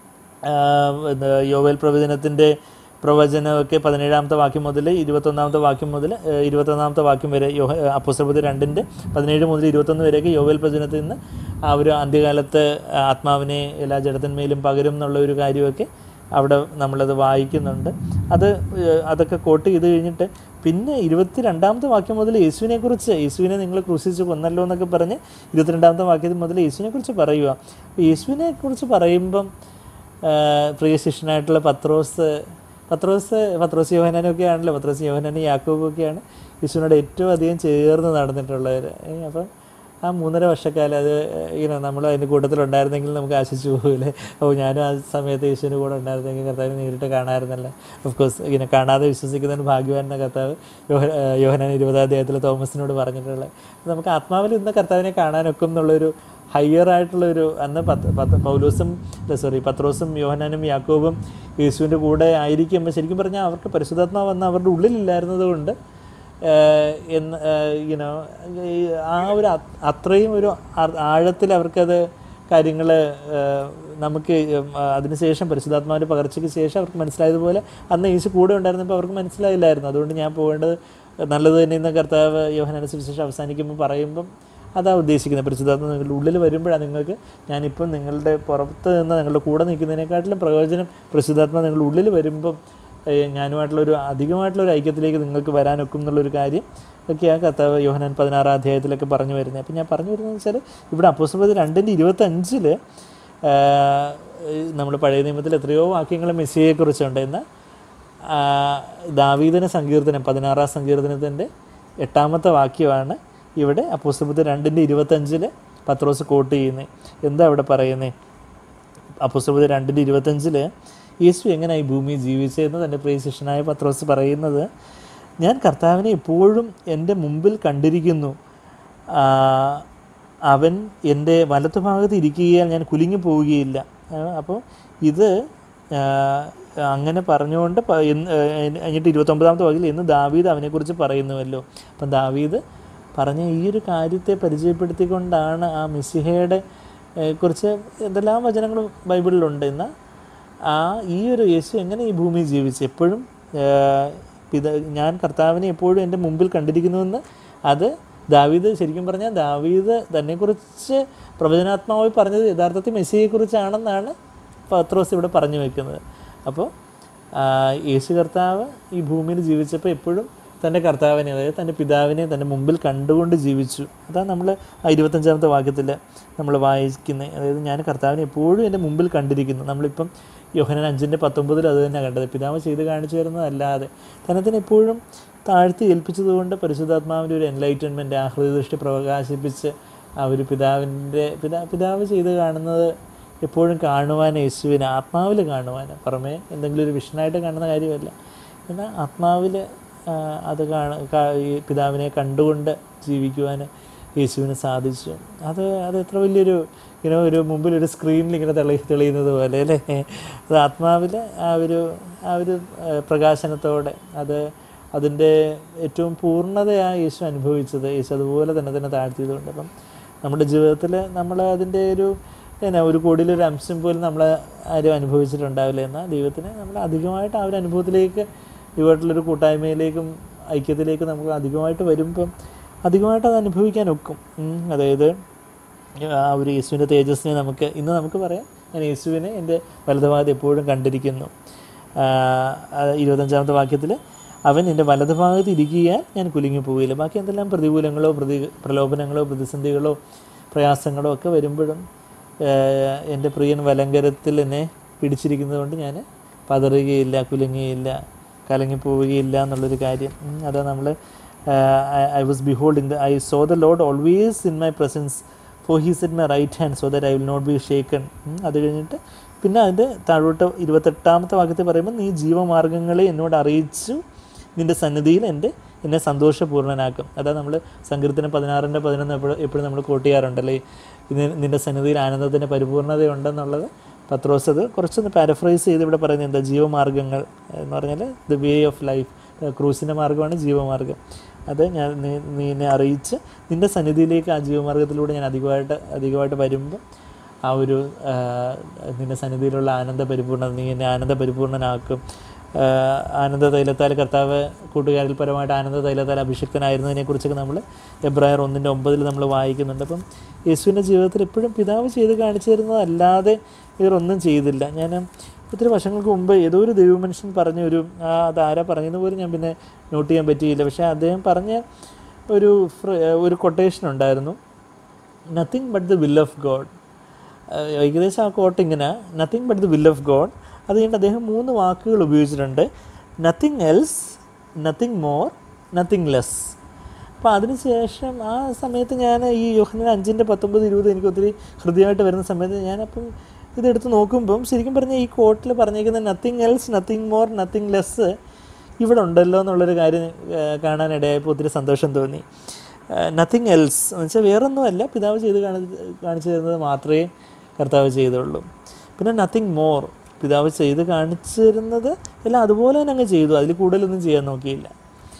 Speaker 1: യോവേൽ പ്രവചനത്തിൻ്റെ പ്രവചനമൊക്കെ പതിനേഴാമത്തെ വാക്യം മുതൽ ഇരുപത്തൊന്നാമത്തെ വാക്യം മുതൽ ഇരുപത്തൊന്നാമത്തെ വാക്യം വരെ യോ അപ്പോസ്തല പ്രവൃത്തി രണ്ടിൻ്റെ പതിനേഴ് മുതൽ ഇരുപത്തൊന്ന് വരെയൊക്കെ യോവേൽ പ്രവചനത്തിൽ നിന്ന് ആ ഒരു അന്ത്യകാലത്ത് ആത്മാവിനെ എല്ലാ ജഡത്തിന്മേലും പകരും എന്നുള്ള ഒരു കാര്യമൊക്കെ അവിടെ നമ്മളത് വായിക്കുന്നുണ്ട്. അത് അതൊക്കെ കോട്ട് ചെയ്ത് കഴിഞ്ഞിട്ട് പിന്നെ ഇരുപത്തി രണ്ടാമത്തെ വാക്യം മുതൽ യേശുവിനെക്കുറിച്ച്, യേശുവിനെ നിങ്ങൾ ക്രൂശിച്ച് കൊന്നല്ലോ എന്നൊക്കെ പറഞ്ഞ് ഇരുപത്തിരണ്ടാമത്തെ വാക്യത്തിൽ മുതൽ യേശുവിനെക്കുറിച്ച് പറയുക. യേശുവിനെക്കുറിച്ച് പറയുമ്പം പ്രിയ ശിഷ്യനായിട്ടുള്ള പത്രോസ് പത്രോസ് പത്രോസ് യോഹന്നാനൊക്കെ ആണല്ലോ, പത്രോസ് യോഹന്നാനും യാക്കോബൊക്കെയാണ് യേശുവിനോട് ഏറ്റവും അധികം ചേർന്ന് നടന്നിട്ടുള്ളവർ. അപ്പം ആ മൂന്നര വർഷക്കാലം അത് ഇങ്ങനെ നമ്മൾ അതിൻ്റെ കൂട്ടത്തിലുണ്ടായിരുന്നെങ്കിൽ നമുക്ക് ആശിച്ചു പോകില്ലേ, ഓ ഞാനും ആ സമയത്ത് യേശുവിൻ്റെ കൂടെ ഉണ്ടായിരുന്നെങ്കിൽ കർത്താവിനെ നേരിട്ട് കാണാമായിരുന്നല്ലോ. ഓഫ് കോഴ്സ് ഇങ്ങനെ കാണാതെ വിശ്വസിക്കുന്നതിന് ഭാഗ്യവാനെന്ന കർത്താവ് യോഹ യോഹന്നാൻ ഇരുപതാം അധ്യായത്തിൽ തോമസിനോട് പറഞ്ഞിട്ടുള്ളത്. നമുക്ക് ആത്മാവിൽ ഇന്ന് കർത്താവിനെ കാണാനൊക്കും എന്നുള്ളൊരു ഹയ്യർ ആയിട്ടുള്ളൊരു, അന്ന് പത്ത് പത്ത് പൗലോസും സോറി പത്രോസും യോഹന്നാനും യാക്കോബും യേശുവിൻ്റെ കൂടെ ആയിരിക്കുമ്പോൾ ശരിക്കും പറഞ്ഞാൽ അവർക്ക് പരിശുദ്ധാത്മാവ് വന്ന് അവരുടെ ഉള്ളിലില്ലായിരുന്നത് കൊണ്ട് എന്ന് യുനോ ആ ഒരു അത്രയും ഒരു ആഴത്തിൽ അവർക്കത് കാര്യങ്ങൾ നമുക്ക് അതിനുശേഷം പരിശുദ്ധാത്മാവിൻ്റെ പകർച്ചയ്ക്ക് ശേഷം അവർക്ക് മനസ്സിലായതുപോലെ അന്ന് യേശു കൂടെ ഉണ്ടായിരുന്നപ്പോൾ അവർക്ക് മനസ്സിലായില്ലായിരുന്നു. അതുകൊണ്ട് ഞാൻ പോകേണ്ടത് നല്ലത് തന്നെ ഇന്ന് കർത്താവ് യോഹന്നാന്റെ സുവിശേഷം അവസാനിക്കുമ്പോൾ പറയുമ്പം അതാ ഉദ്ദേശിക്കുന്നത്. പരിശുദ്ധാത്മ നിങ്ങളുടെ ഉള്ളിൽ വരുമ്പോഴാണ് നിങ്ങൾക്ക്, ഞാനിപ്പം നിങ്ങളുടെ പുറത്ത് നിന്ന് നിങ്ങളുടെ കൂടെ നിൽക്കുന്നതിനെക്കാട്ടിലും പ്രയോജനം പരിശുദ്ധാത്മ നിങ്ങളുടെ ഉള്ളിൽ വരുമ്പം ഞാനുമായിട്ടുള്ളൊരു അധികമായിട്ടുള്ളൊരു ഐക്യത്തിലേക്ക് നിങ്ങൾക്ക് വരാനൊക്കും എന്നുള്ളൊരു കാര്യം ഒക്കെയാണ് കർത്താവ് യോഹന്നാൻ പതിനാറാം അധ്യായത്തിലൊക്കെ പറഞ്ഞു വരുന്നത്. അപ്പം ഞാൻ പറഞ്ഞു വരുന്നതെന്ന് വെച്ചാൽ ഇവിടെ അപ്പോസ്തല പ്രവൃത്തി രണ്ടിൻ്റെ ഇരുപത്തഞ്ചിൽ നമ്മൾ പഴയ നിയമത്തിൽ എത്രയോ വാക്യങ്ങൾ മെസ്സിയെക്കുറിച്ചുണ്ട്. എന്നാൽ ദാവീദിൻ്റെ സങ്കീർത്തനം പതിനാറാം സങ്കീർത്തനത്തിൻ്റെ എട്ടാമത്തെ വാക്യമാണ് ഇവിടെ അപ്പോസ്തല പ്രവൃത്തി രണ്ടിൻ്റെ ഇരുപത്തഞ്ചിൽ പത്രോസ് കോട്ട് ചെയ്യുന്നത്. എന്താ അവിടെ പറയുന്നത്? അപ്പോസ്തല പ്രവൃത്തി രണ്ടിൻ്റെ ഇരുപത്തഞ്ചിൽ യേശു എങ്ങനെയായി ഭൂമിയിൽ ജീവിച്ചതെന്ന് തൻ്റെ പ്രിയ ശിഷ്യനായ പത്രോസ് പറയുന്നത്, ഞാൻ കർത്താവിനെ എപ്പോഴും എൻ്റെ മുമ്പിൽ കണ്ടിരിക്കുന്നു, അവൻ എൻ്റെ വലത്തുഭാഗത്ത് ഇരിക്കുകയാൽ ഞാൻ കുലുങ്ങി പോവുകയില്ല. അപ്പോൾ ഇത് അങ്ങനെ പറഞ്ഞുകൊണ്ട് എന്നിട്ട് ഇരുപത്തൊമ്പതാമത്തെ വാക്കിൽ എന്ന് ദാവീദ് അവനെക്കുറിച്ച് പറയുന്നുവല്ലോ. അപ്പം ദാവീദ് പറഞ്ഞ ഈ ഒരു കാര്യത്തെ പരിചയപ്പെടുത്തിക്കൊണ്ടാണ് ആ മിശിഹയുടെ കുറിച്ച് എന്തെല്ലാം വചനങ്ങളും ബൈബിളിലുണ്ട്. എന്നാൽ ആ ഈ ഒരു യേശു എങ്ങനെ ഈ ഭൂമിയിൽ ജീവിച്ചു, എപ്പോഴും പിത ഞാൻ കർത്താവിനെ എപ്പോഴും എൻ്റെ മുമ്പിൽ കണ്ടിരിക്കുന്നുവെന്ന് അത് ദാവീദ് ശരിക്കും പറഞ്ഞാൽ ദാവീദ് തന്നെക്കുറിച്ച് പ്രവചനാത്മാവായി പറഞ്ഞത് യഥാർത്ഥത്തിൽ മെസ്സിയെക്കുറിച്ചാണെന്നാണ് പത്രോസ് ഇവിടെ പറഞ്ഞു വയ്ക്കുന്നത്. അപ്പോൾ യേശു കർത്താവ് ഈ ഭൂമിയിൽ ജീവിച്ചപ്പോൾ എപ്പോഴും തൻ്റെ കർത്താവിനെ, അതായത് തൻ്റെ പിതാവിനെ തൻ്റെ മുമ്പിൽ കണ്ടുകൊണ്ട് ജീവിച്ചു. അതാണ് നമ്മൾ ആ ഇരുപത്തഞ്ചാമത്തെ വാക്യത്തിൽ നമ്മൾ വായിക്കുന്നത്. അതായത് ഞാൻ കർത്താവിനെ എപ്പോഴും എൻ്റെ മുമ്പിൽ കണ്ടിരിക്കുന്നു. നമ്മളിപ്പം യോഹന്നാൻ അഞ്ചിൻ്റെ പത്തൊമ്പതിൽ അത് തന്നെ കണ്ടത്. പിതാവ് ചെയ്ത് കാണിച്ചു തരുന്നതല്ലാതെ തന്നെ എപ്പോഴും താഴ്ത്തി ഏൽപ്പിച്ചതുകൊണ്ട് പരിശുദ്ധാത്മാവിൻ്റെ ഒരു എൻലൈറ്റൻമെൻറ്റ്, ആഹ്ലാദദൃഷ്ടി പ്രകാശിപ്പിച്ച് ആ ഒരു പിതാവിൻ്റെ പിതാ പിതാവ് ചെയ്ത് കാണുന്നത് എപ്പോഴും കാണുവാൻ, യേശുവിനെ ആത്മാവിൽ കാണുവാൻ, പുറമേ എന്തെങ്കിലും ഒരു വിഷനായിട്ട് കാണുന്ന കാര്യമല്ല. എന്നാൽ ആത്മാവിൽ അത് കാണ ഈ പിതാവിനെ കണ്ടുകൊണ്ട് ജീവിക്കുവാൻ യേശുവിന് സാധിച്ചു. അത് അത് എത്ര വലിയൊരു ഇങ്ങനെ ഒരു മുമ്പിൽ ഒരു സ്ക്രീനിൽ ഇങ്ങനെ തെളി തെളിയുന്നത് പോലെ അല്ലേ. അത് ആത്മാവിൽ ആ ഒരു ആ ഒരു പ്രകാശനത്തോടെ അത് അതിൻ്റെ ഏറ്റവും പൂർണ്ണതയാണ് യേശു അനുഭവിച്ചത്. യേശു അതുപോലെ തന്നെ തന്നെ താഴ്ത്തിയതുകൊണ്ട്. അപ്പം നമ്മുടെ ജീവിതത്തിൽ നമ്മൾ അതിൻ്റെ ഒരു എന്നാ ഒരു കോടിയിലൊരു അംശം പോലും നമ്മൾ ആരും അനുഭവിച്ചിട്ടുണ്ടാവില്ല. എന്നാൽ ദൈവത്തിന് നമ്മൾ അധികമായിട്ട് ആ ഒരു അനുഭവത്തിലേക്ക് ദൈവമായിട്ടുള്ളൊരു കൂട്ടായ്മയിലേക്കും ഐക്യത്തിലേക്കും നമുക്ക് അധികമായിട്ട് വരുമ്പം അധികമായിട്ട് അത് അനുഭവിക്കാൻ ഒക്കും. അതായത് ആ ഒരു യേശുവിൻ്റെ തേജസ്സിനെ നമുക്ക് ഇന്ന് നമുക്ക് പറയാം, ഞാൻ യേശുവിനെ എൻ്റെ വലതുഭാഗത്ത് എപ്പോഴും കണ്ടിരിക്കുന്നു. ഇരുപത്തഞ്ചാമത്തെ വാക്യത്തിൽ അവൻ എൻ്റെ വലതുഭാഗത്ത് ഇരിക്കാൻ ഞാൻ കുലുങ്ങി പോവുകയില്ല. ബാക്കി എന്തെല്ലാം പ്രതികൂലങ്ങളോ പ്രതി പ്രലോഭനങ്ങളോ പ്രതിസന്ധികളോ പ്രയാസങ്ങളോ ഒക്കെ വരുമ്പോഴും എൻ്റെ പ്രിയൻ വലങ്കരത്തിൽ എന്നെ പിടിച്ചിരിക്കുന്നത് കൊണ്ട് ഞാൻ പതറുകയില്ല, കുലുങ്ങുകയില്ല, കലങ്ങിപ്പോവുകയില്ല എന്നുള്ളൊരു കാര്യം. അതാ നമ്മൾ I was behold in the I saw the lord always in my presence for he's in my right hand so that I will not be shaken. അത് കഴിഞ്ഞിട്ട് പിന്നെ അതിൻ്റെ താഴോട്ട് ഇരുപത്തെട്ടാമത്തെ വാക്യത്തിൽ പറയുമ്പോൾ നീ ജീവമാർഗ്ഗങ്ങളെ എന്നോട് അറിയിച്ചു, നിൻ്റെ സന്നിധിയിൽ എൻ്റെ എന്നെ സന്തോഷപൂർണ്ണനാക്കും. അതാ നമ്മൾ സങ്കീർത്തനം പതിനാറിൻ്റെ പതിനൊന്ന് എപ്പോഴും എപ്പോഴും നമ്മൾ കോട്ട് ചെയ്യാറുണ്ടല്ലേ, ഇത് നിൻ്റെ സന്നിധിയിൽ ആനന്ദത്തിൻ്റെ പരിപൂർണ്ണതയുണ്ടെന്നുള്ളത്. പത്രോസ് അത് കുറച്ചൊന്ന് പാരഫ്രൈസ് ചെയ്ത് ഇവിടെ പറയുന്നത് എന്താ, ജീവമാർഗ്ഗങ്ങൾ എന്ന് പറഞ്ഞാൽ ദ വേ ഓഫ് ലൈഫ്, ക്രൂസിൻ്റെ മാർഗ്ഗമാണ് ജീവമാർഗ്ഗം. അത് ഞാൻ നീ നീ എന്നെ അറിയിച്ച് നിൻ്റെ സന്നിധിയിലേക്ക് ആ ജീവമാർഗ്ഗത്തിലൂടെ ഞാൻ അധികമായിട്ട് അധികമായിട്ട് വരുമ്പോൾ ആ ഒരു നിൻ്റെ സന്നിധിയിലുള്ള ആനന്ദ പരിപൂർണ്ണത, നീ എന്നെ ആനന്ദ പരിപൂർണ്ണനാക്കും. ആനന്ദ തൈലത്താൽ കർത്താവ് കൂട്ടുകാരിൽ പരമായിട്ട് ആനന്ദ തൈലത്താൽ അഭിഷിക്തനായിരുന്നതിനെക്കുറിച്ചൊക്കെ നമ്മൾ എബ്രായർ ഒന്നിൻ്റെ ഒമ്പതിൽ നമ്മൾ വായിക്കുന്നുണ്ട്. അപ്പം യേശുവിൻ്റെ ജീവിതത്തിൽ എപ്പോഴും പിതാവ് ചെയ്ത് കാണിച്ചു തരുന്നതല്ലാതെ ഇവരൊന്നും ചെയ്തില്ല. ഞാൻ ഒത്തിരി വർഷങ്ങൾക്ക് മുമ്പ് ഏതോ ഒരു ദൈവമനുഷ്യൻ പറഞ്ഞ ഒരു ആ അതാരാ പറഞ്ഞത് പോലും ഞാൻ പിന്നെ നോട്ട് ചെയ്യാൻ പറ്റിയില്ല. പക്ഷേ അദ്ദേഹം പറഞ്ഞ ഒരു ഒരു കൊട്ടേഷൻ ഉണ്ടായിരുന്നു, nothing but the will of God. ഏകദേശം ആ കോട്ട് ഇങ്ങനെ, nothing but the will of God. അത് കഴിഞ്ഞിട്ട് അദ്ദേഹം മൂന്ന് വാക്കുകൾ ഉപയോഗിച്ചിട്ടുണ്ട്, nothing else, nothing more, nothing less. അപ്പോൾ അതിനുശേഷം ആ സമയത്ത് ഞാൻ ഈ യോഹന്നാൻ അഞ്ചിൻ്റെ പത്തൊമ്പത് ഇരുപത് എനിക്ക് ഒത്തിരി ഹൃദയമായിട്ട് വരുന്ന സമയത്ത് ഞാനപ്പം ഇതെടുത്ത് നോക്കുമ്പം ശരിക്കും പറഞ്ഞാൽ ഈ കോട്ടിൽ പറഞ്ഞേക്കുന്ന nothing else, nothing more, nothing less ഇവിടെ ഉണ്ടല്ലോ എന്നുള്ളൊരു കാര്യം കാണാനിടയായപ്പോൾ ഒത്തിരി സന്തോഷം തോന്നി. നത്തിങ് എൽസ് എന്ന് വെച്ചാൽ വേറൊന്നുമല്ല, പിതാവ് ചെയ്ത് കാണി കാണിച്ചു തരുന്നത് മാത്രമേ കർത്താവ് ചെയ്തുള്ളൂ. പിന്നെ നത്തിങ് മോർ, പിതാവ് ചെയ്ത് കാണിച്ചു തരുന്നത് എല്ലാം അതുപോലെ തന്നെ അങ്ങ് ചെയ്തു, അതിൽ കൂടുതലൊന്നും ചെയ്യാൻ നോക്കിയില്ല.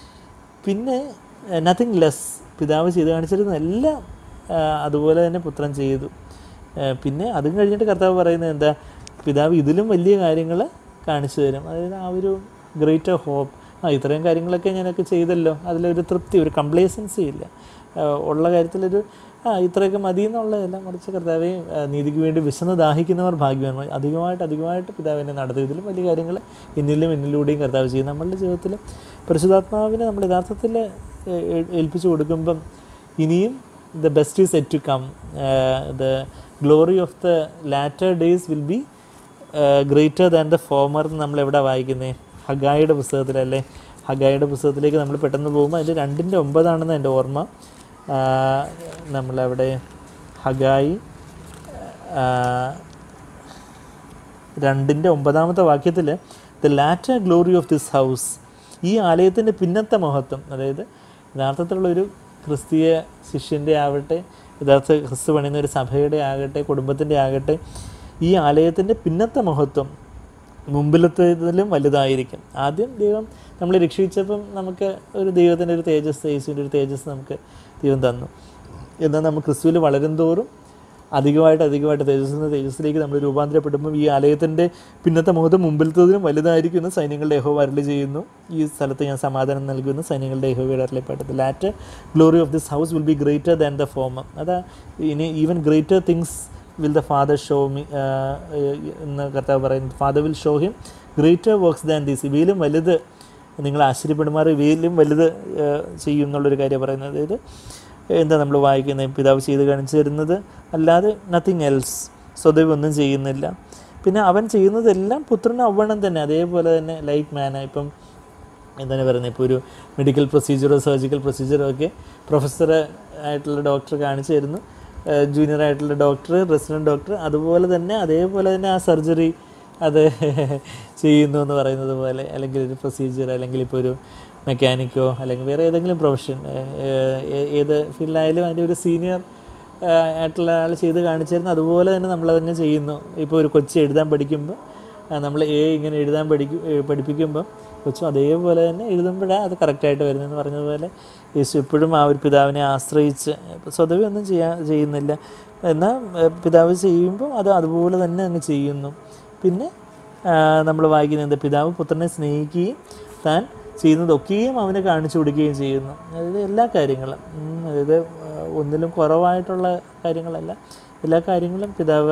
Speaker 1: പിന്നെ നത്തിങ് ലെസ്, പിതാവ് ചെയ്ത് കാണിച്ചിരുന്നത് എല്ലാം അതുപോലെ തന്നെ പുത്രൻ ചെയ്തു. പിന്നെ അതും കഴിഞ്ഞിട്ട് കർത്താവ് പറയുന്നത് എന്താ, പിതാവ് ഇതിലും വലിയ കാര്യങ്ങൾ കാണിച്ചു തരും. അതായത് ആ ഒരു ഗ്രേറ്റർ ഹോപ്പ്, ആ ഇത്രയും കാര്യങ്ങളൊക്കെ ഞാനൊക്കെ ചെയ്തല്ലോ, അതിലൊരു തൃപ്തി, ഒരു കംപ്ലേസൻസി ഇല്ല, ഉള്ള കാര്യത്തിലൊരു ആ ഇത്രയൊക്കെ മതി എന്നുള്ളതെല്ലാം മറിച്ച് കർത്താവെ നീതിക്ക് വേണ്ടി വിശന്ന് ദാഹിക്കുന്നവർ ഭാഗ്യവാന്മാർ, അധികമായിട്ട് അധികമായിട്ട് പിതാവിനെ നടത്തും. ഇതിലും വലിയ കാര്യങ്ങൾ എന്നിലും എന്നിലൂടെയും കർത്താവ് ചെയ്യും. നമ്മളുടെ ജീവിതത്തിൽ പരിശുദ്ധാത്മാവിനെ നമ്മൾ യഥാർത്ഥത്തിൽ ഏൽപ്പിച്ചു കൊടുക്കുമ്പം ഇനിയും the best is yet to come, the glory of the latter days will be greater than the former എന്ന് നമ്മൾ എവിടെ വായിക്കുന്നത്, ഹഗായിയുടെ പുസ്തകത്തിലല്ലേ. ഹഗായിയുടെ പുസ്തകത്തിലേക്ക് നമ്മൾ പെട്ടെന്ന് പോകുമ്പോൾ അതിൻ്റെ രണ്ടിൻ്റെ ഒമ്പതാണെന്ന് എൻ്റെ ഓർമ്മ. നമ്മളവിടെ ഹഗായി രണ്ടിൻ്റെ ഒമ്പതാമത്തെ വാക്യത്തിൽ the latter glory of this house, ഈ ആലയത്തിൻ്റെ പിന്നത്തെ മഹത്വം, അതായത് യഥാർത്ഥത്തിലുള്ളൊരു ക്രിസ്തീയ ശിഷ്യൻ്റെ ആവട്ടെ, യഥാർത്ഥ ക്രിസ്തു പണിയുന്ന ഒരു സഭയുടെ ആകട്ടെ, കുടുംബത്തിൻ്റെ ആകട്ടെ, ഈ ആലയത്തിൻ്റെ പിന്നത്തെ മഹത്വം മുമ്പിലത്തേതിലും വലുതായിരിക്കും. ആദ്യം ദൈവം നമ്മളെ രക്ഷിച്ചപ്പം നമുക്ക് ഒരു ദൈവത്തിൻ്റെ ഒരു തേജസ്, യേശുവിൻ്റെ ഒരു തേജസ് നമുക്ക് ദൈവം തന്നു. എന്നാൽ നമ്മൾ ക്രിസ്തുവിൽ വളരും തോറും അധികമായിട്ട് അധികമായിട്ട് തേജസ്സിന് തേജസ്സിലേക്ക് നമ്മൾ രൂപാന്തരപ്പെടുമ്പം ഈ ആലയത്തിൻ്റെ പിന്നത്തെ മുഖത്ത് മുമ്പിലത്തതിനും വലുതായിരിക്കുന്ന സൈന്യങ്ങളുടെ യഹോവ അരുളി ചെയ്യുന്നു, ഈ സ്ഥലത്ത് ഞാൻ സമാധാനം നൽകുന്ന സൈന്യങ്ങളുടെ യഹോവയുടെ അരുളപ്പാട്. Latter glory of this house will be greater than the former. അതാ ഇനി even greater things will the father show me എന്ന് കർത്താവ് പറയുന്നു. Father will show him greater works than these, ഇവയിലും വലുത് നിങ്ങൾ ആശ്ചര്യപ്പെടുമാർ, ഇവയിലും വലുത് ചെയ്യും എന്നുള്ളൊരു കാര്യം പറയുന്നത്. അതായത് എന്താ നമ്മൾ വായിക്കുന്നത്, പിതാവ് ചെയ്ത് കാണിച്ചു തരുന്നത് അല്ലാതെ നത്തിങ് എൽസ്, സ്വതവേ ഒന്നും ചെയ്യുന്നില്ല. പിന്നെ അവൻ ചെയ്യുന്നതെല്ലാം പുത്രന് അവണം തന്നെ, അതേപോലെ തന്നെ ലൈക്ക് മാന. ഇപ്പം എന്താണ് പറയുന്നത്, ഇപ്പോൾ ഒരു മെഡിക്കൽ പ്രൊസീജിയറോ സർജിക്കൽ പ്രൊസീജിയറോ ഒക്കെ പ്രൊഫസർ ആയിട്ടുള്ള ഡോക്ടർ കാണിച്ചു തരുന്നു, ജൂനിയർ ആയിട്ടുള്ള ഡോക്ടർ, റെസിഡൻറ്റ് ഡോക്ടർ അതുപോലെ തന്നെ അതേപോലെ തന്നെ ആ സർജറി അത് ചെയ്യുന്നു എന്ന് പറയുന്നത് പോലെ, അല്ലെങ്കിൽ ഒരു പ്രൊസീജിയർ, അല്ലെങ്കിൽ ഇപ്പോൾ ഒരു മെക്കാനിക്കോ അല്ലെങ്കിൽ വേറെ ഏതെങ്കിലും പ്രൊഫഷൻ, ഏത് ഫീൽഡായാലും അതിൻ്റെ ഒരു സീനിയർ ആയിട്ടുള്ള ആൾ ചെയ്ത് കാണിച്ചിരുന്നു അതുപോലെ തന്നെ നമ്മൾ തന്നെ ചെയ്യുന്നു. ഇപ്പോൾ ഒരു കൊച്ച് എഴുതാൻ പഠിക്കുമ്പോൾ നമ്മൾ എ ഇങ്ങനെ എഴുതാൻ പഠിക്കും പഠിപ്പിക്കുമ്പം കൊച്ചും അതേപോലെ തന്നെ എഴുതുമ്പോഴാണ് അത് കറക്റ്റായിട്ട് വരുന്നതെന്ന് പറഞ്ഞതുപോലെ യേശു എപ്പോഴും ആ ഒരു പിതാവിനെ ആശ്രയിച്ച് സ്വതവേ ഒന്നും ചെയ്യാൻ ചെയ്യുന്നില്ല, എന്നാൽ പിതാവ് ചെയ്യുമ്പോൾ അത് അതുപോലെ തന്നെ അങ്ങ് ചെയ്യുന്നു. പിന്നെ നമ്മൾ വായിക്കുന്നത് പിതാവ് പുത്രനെ സ്നേഹിക്കുകയും താൻ ചെയ്യുന്നതൊക്കെയും അവനെ കാണിച്ചു കൊടുക്കുകയും ചെയ്യുന്നു. അതായത് എല്ലാ കാര്യങ്ങളും, അതായത് ഒന്നിലും കുറവായിട്ടുള്ള കാര്യങ്ങളല്ല, എല്ലാ കാര്യങ്ങളും പിതാവ്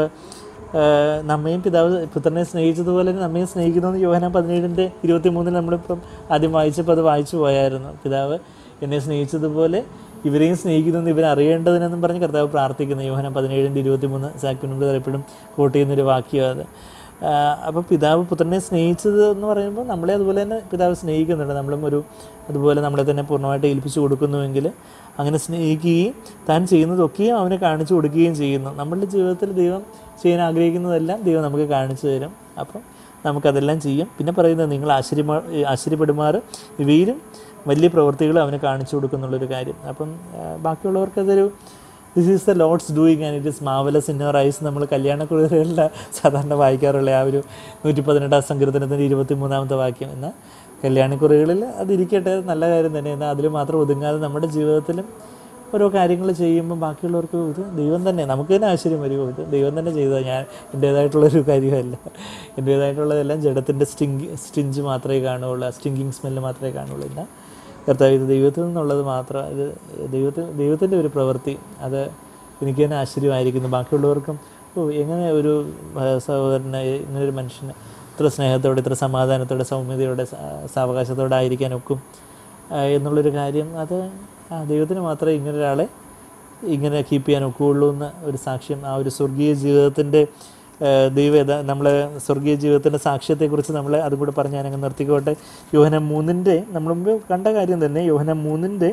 Speaker 1: നമ്മയും പിതാവ് പുത്രനെ സ്നേഹിച്ചതുപോലെ തന്നെ നമ്മയും സ്നേഹിക്കുന്നു. യോഹന്നാൻ പതിനേഴിൻ്റെ ഇരുപത്തി മൂന്നിൽ നമ്മളിപ്പം ആദ്യം വായിച്ചപ്പോൾ അത് വായിച്ചു പോയായിരുന്നു. പിതാവ് എന്നെ സ്നേഹിച്ചതുപോലെ ഇവരെയും സ്നേഹിക്കുന്നു ഇവരറിയേണ്ടതിനെന്നും പറഞ്ഞ് കർത്താവ് പ്രാർത്ഥിക്കുന്നു. യോഹന്നാൻ പതിനേഴിൻ്റെ ഇരുപത്തി മൂന്ന് സാക്കിനുണ്ട് എപ്പോഴും കോട്ട് ചെയ്യുന്നൊരു വാക്യം അത്. അപ്പോൾ പിതാവ് പുത്രനെ സ്നേഹിച്ചത് എന്ന് പറയുമ്പോൾ നമ്മളെ അതുപോലെ തന്നെ പിതാവ് സ്നേഹിക്കുന്നുണ്ട്. നമ്മളും ഒരു അതുപോലെ നമ്മളെ തന്നെ പൂർണ്ണമായിട്ട് ഏൽപ്പിച്ചു കൊടുക്കുന്നുവെങ്കിൽ അങ്ങനെ സ്നേഹിക്കുകയും താൻ ചെയ്യുന്നതൊക്കെയും അവനെ കാണിച്ചു കൊടുക്കുകയും ചെയ്യുന്നു. നമ്മളുടെ ജീവിതത്തിൽ ദൈവം ചെയ്യാൻ ആഗ്രഹിക്കുന്നതെല്ലാം ദൈവം നമുക്ക് കാണിച്ചു തരും. അപ്പം നമുക്കതെല്ലാം ചെയ്യാം. പിന്നെ പറയുന്നത് നിങ്ങൾ ആശ്ചര്യമാ ആശ്ചര്യപ്പെടുമാറ് ഇവയിലും വലിയ പ്രവൃത്തികൾ അവന് കാണിച്ചു കൊടുക്കുന്നുള്ളൊരു കാര്യം. അപ്പം ബാക്കിയുള്ളവർക്കതൊരു this is the lord's doing and it is marvellous in your eyes നമ്മൾ കല്യാണക്കുറികളിലെ സാധാരണ വായിക്കാറുള്ള ആ ഒരു നൂറ്റി പതിനെട്ടാം സങ്കീർത്തനത്തിൻ്റെ ഇരുപത്തി മൂന്നാമത്തെ വാക്യം. എന്നാൽ കല്യാണക്കുറികളിൽ അതിരിക്കട്ടെ, നല്ല കാര്യം തന്നെ. എന്നാൽ അതിൽ മാത്രം ഒതുങ്ങാതെ നമ്മുടെ ജീവിതത്തിലും ഓരോ കാര്യങ്ങൾ ചെയ്യുമ്പോൾ ബാക്കിയുള്ളവർക്ക് ഇത് ദൈവം തന്നെ, നമുക്ക് തന്നെ ആശ്ചര്യം വരുമോ, ഇത് ദൈവം തന്നെ ചെയ്തത്, ഞാൻ എൻ്റേതായിട്ടുള്ളൊരു കാര്യമല്ല, എൻ്റേതായിട്ടുള്ളതെല്ലാം ജഡത്തിൻ്റെ സ്റ്റിങ് സ്റ്റിഞ്ച് മാത്രമേ കാണുകയുള്ളൂ, സ്റ്റിങ്കിങ് സ്മെല്ല് മാത്രമേ കാണുകയുള്ളൂ. എന്നാൽ കർത്താവ് ഇത് ദൈവത്തിൽ നിന്നുള്ളത് മാത്രം, ഇത് ദൈവത്തിൽ ദൈവത്തിൻ്റെ ഒരു പ്രവൃത്തി, അത് എനിക്ക് തന്നെ ആശ്ചര്യമായിരിക്കുന്നു. ബാക്കിയുള്ളവർക്കും ഓ എങ്ങനെ ഒരു സഹോദരന്, ഇങ്ങനൊരു മനുഷ്യന് ഇത്ര സ്നേഹത്തോടെ ഇത്ര സമാധാനത്തോടെ സൗമ്യതയോടെ സാവകാശത്തോടെ ആയിരിക്കാനൊക്കും എന്നുള്ളൊരു കാര്യം, അത് ആ ദൈവത്തിന് മാത്രമേ ഇങ്ങനൊരാളെ ഇങ്ങനെ കീപ്പ് ചെയ്യാൻ ഒക്കുകയുള്ളൂ എന്ന് ഒരു സാക്ഷ്യം. ആ ഒരു സ്വർഗീയ ജീവിതത്തിൻ്റെ ദൈവം നമ്മളെ സ്വർഗീയ ജീവിതത്തിൻ്റെ സാക്ഷ്യത്തെക്കുറിച്ച് നമ്മൾ അതും കൂടെ പറഞ്ഞ് ഞാനങ്ങ് നിർത്തിക്കോട്ടെ. യോഹന്നാൻ മൂന്നിൻ്റെ നമ്മൾ മുമ്പ് കണ്ട കാര്യം തന്നെ. യോഹന്നാൻ മൂന്നിൻ്റെ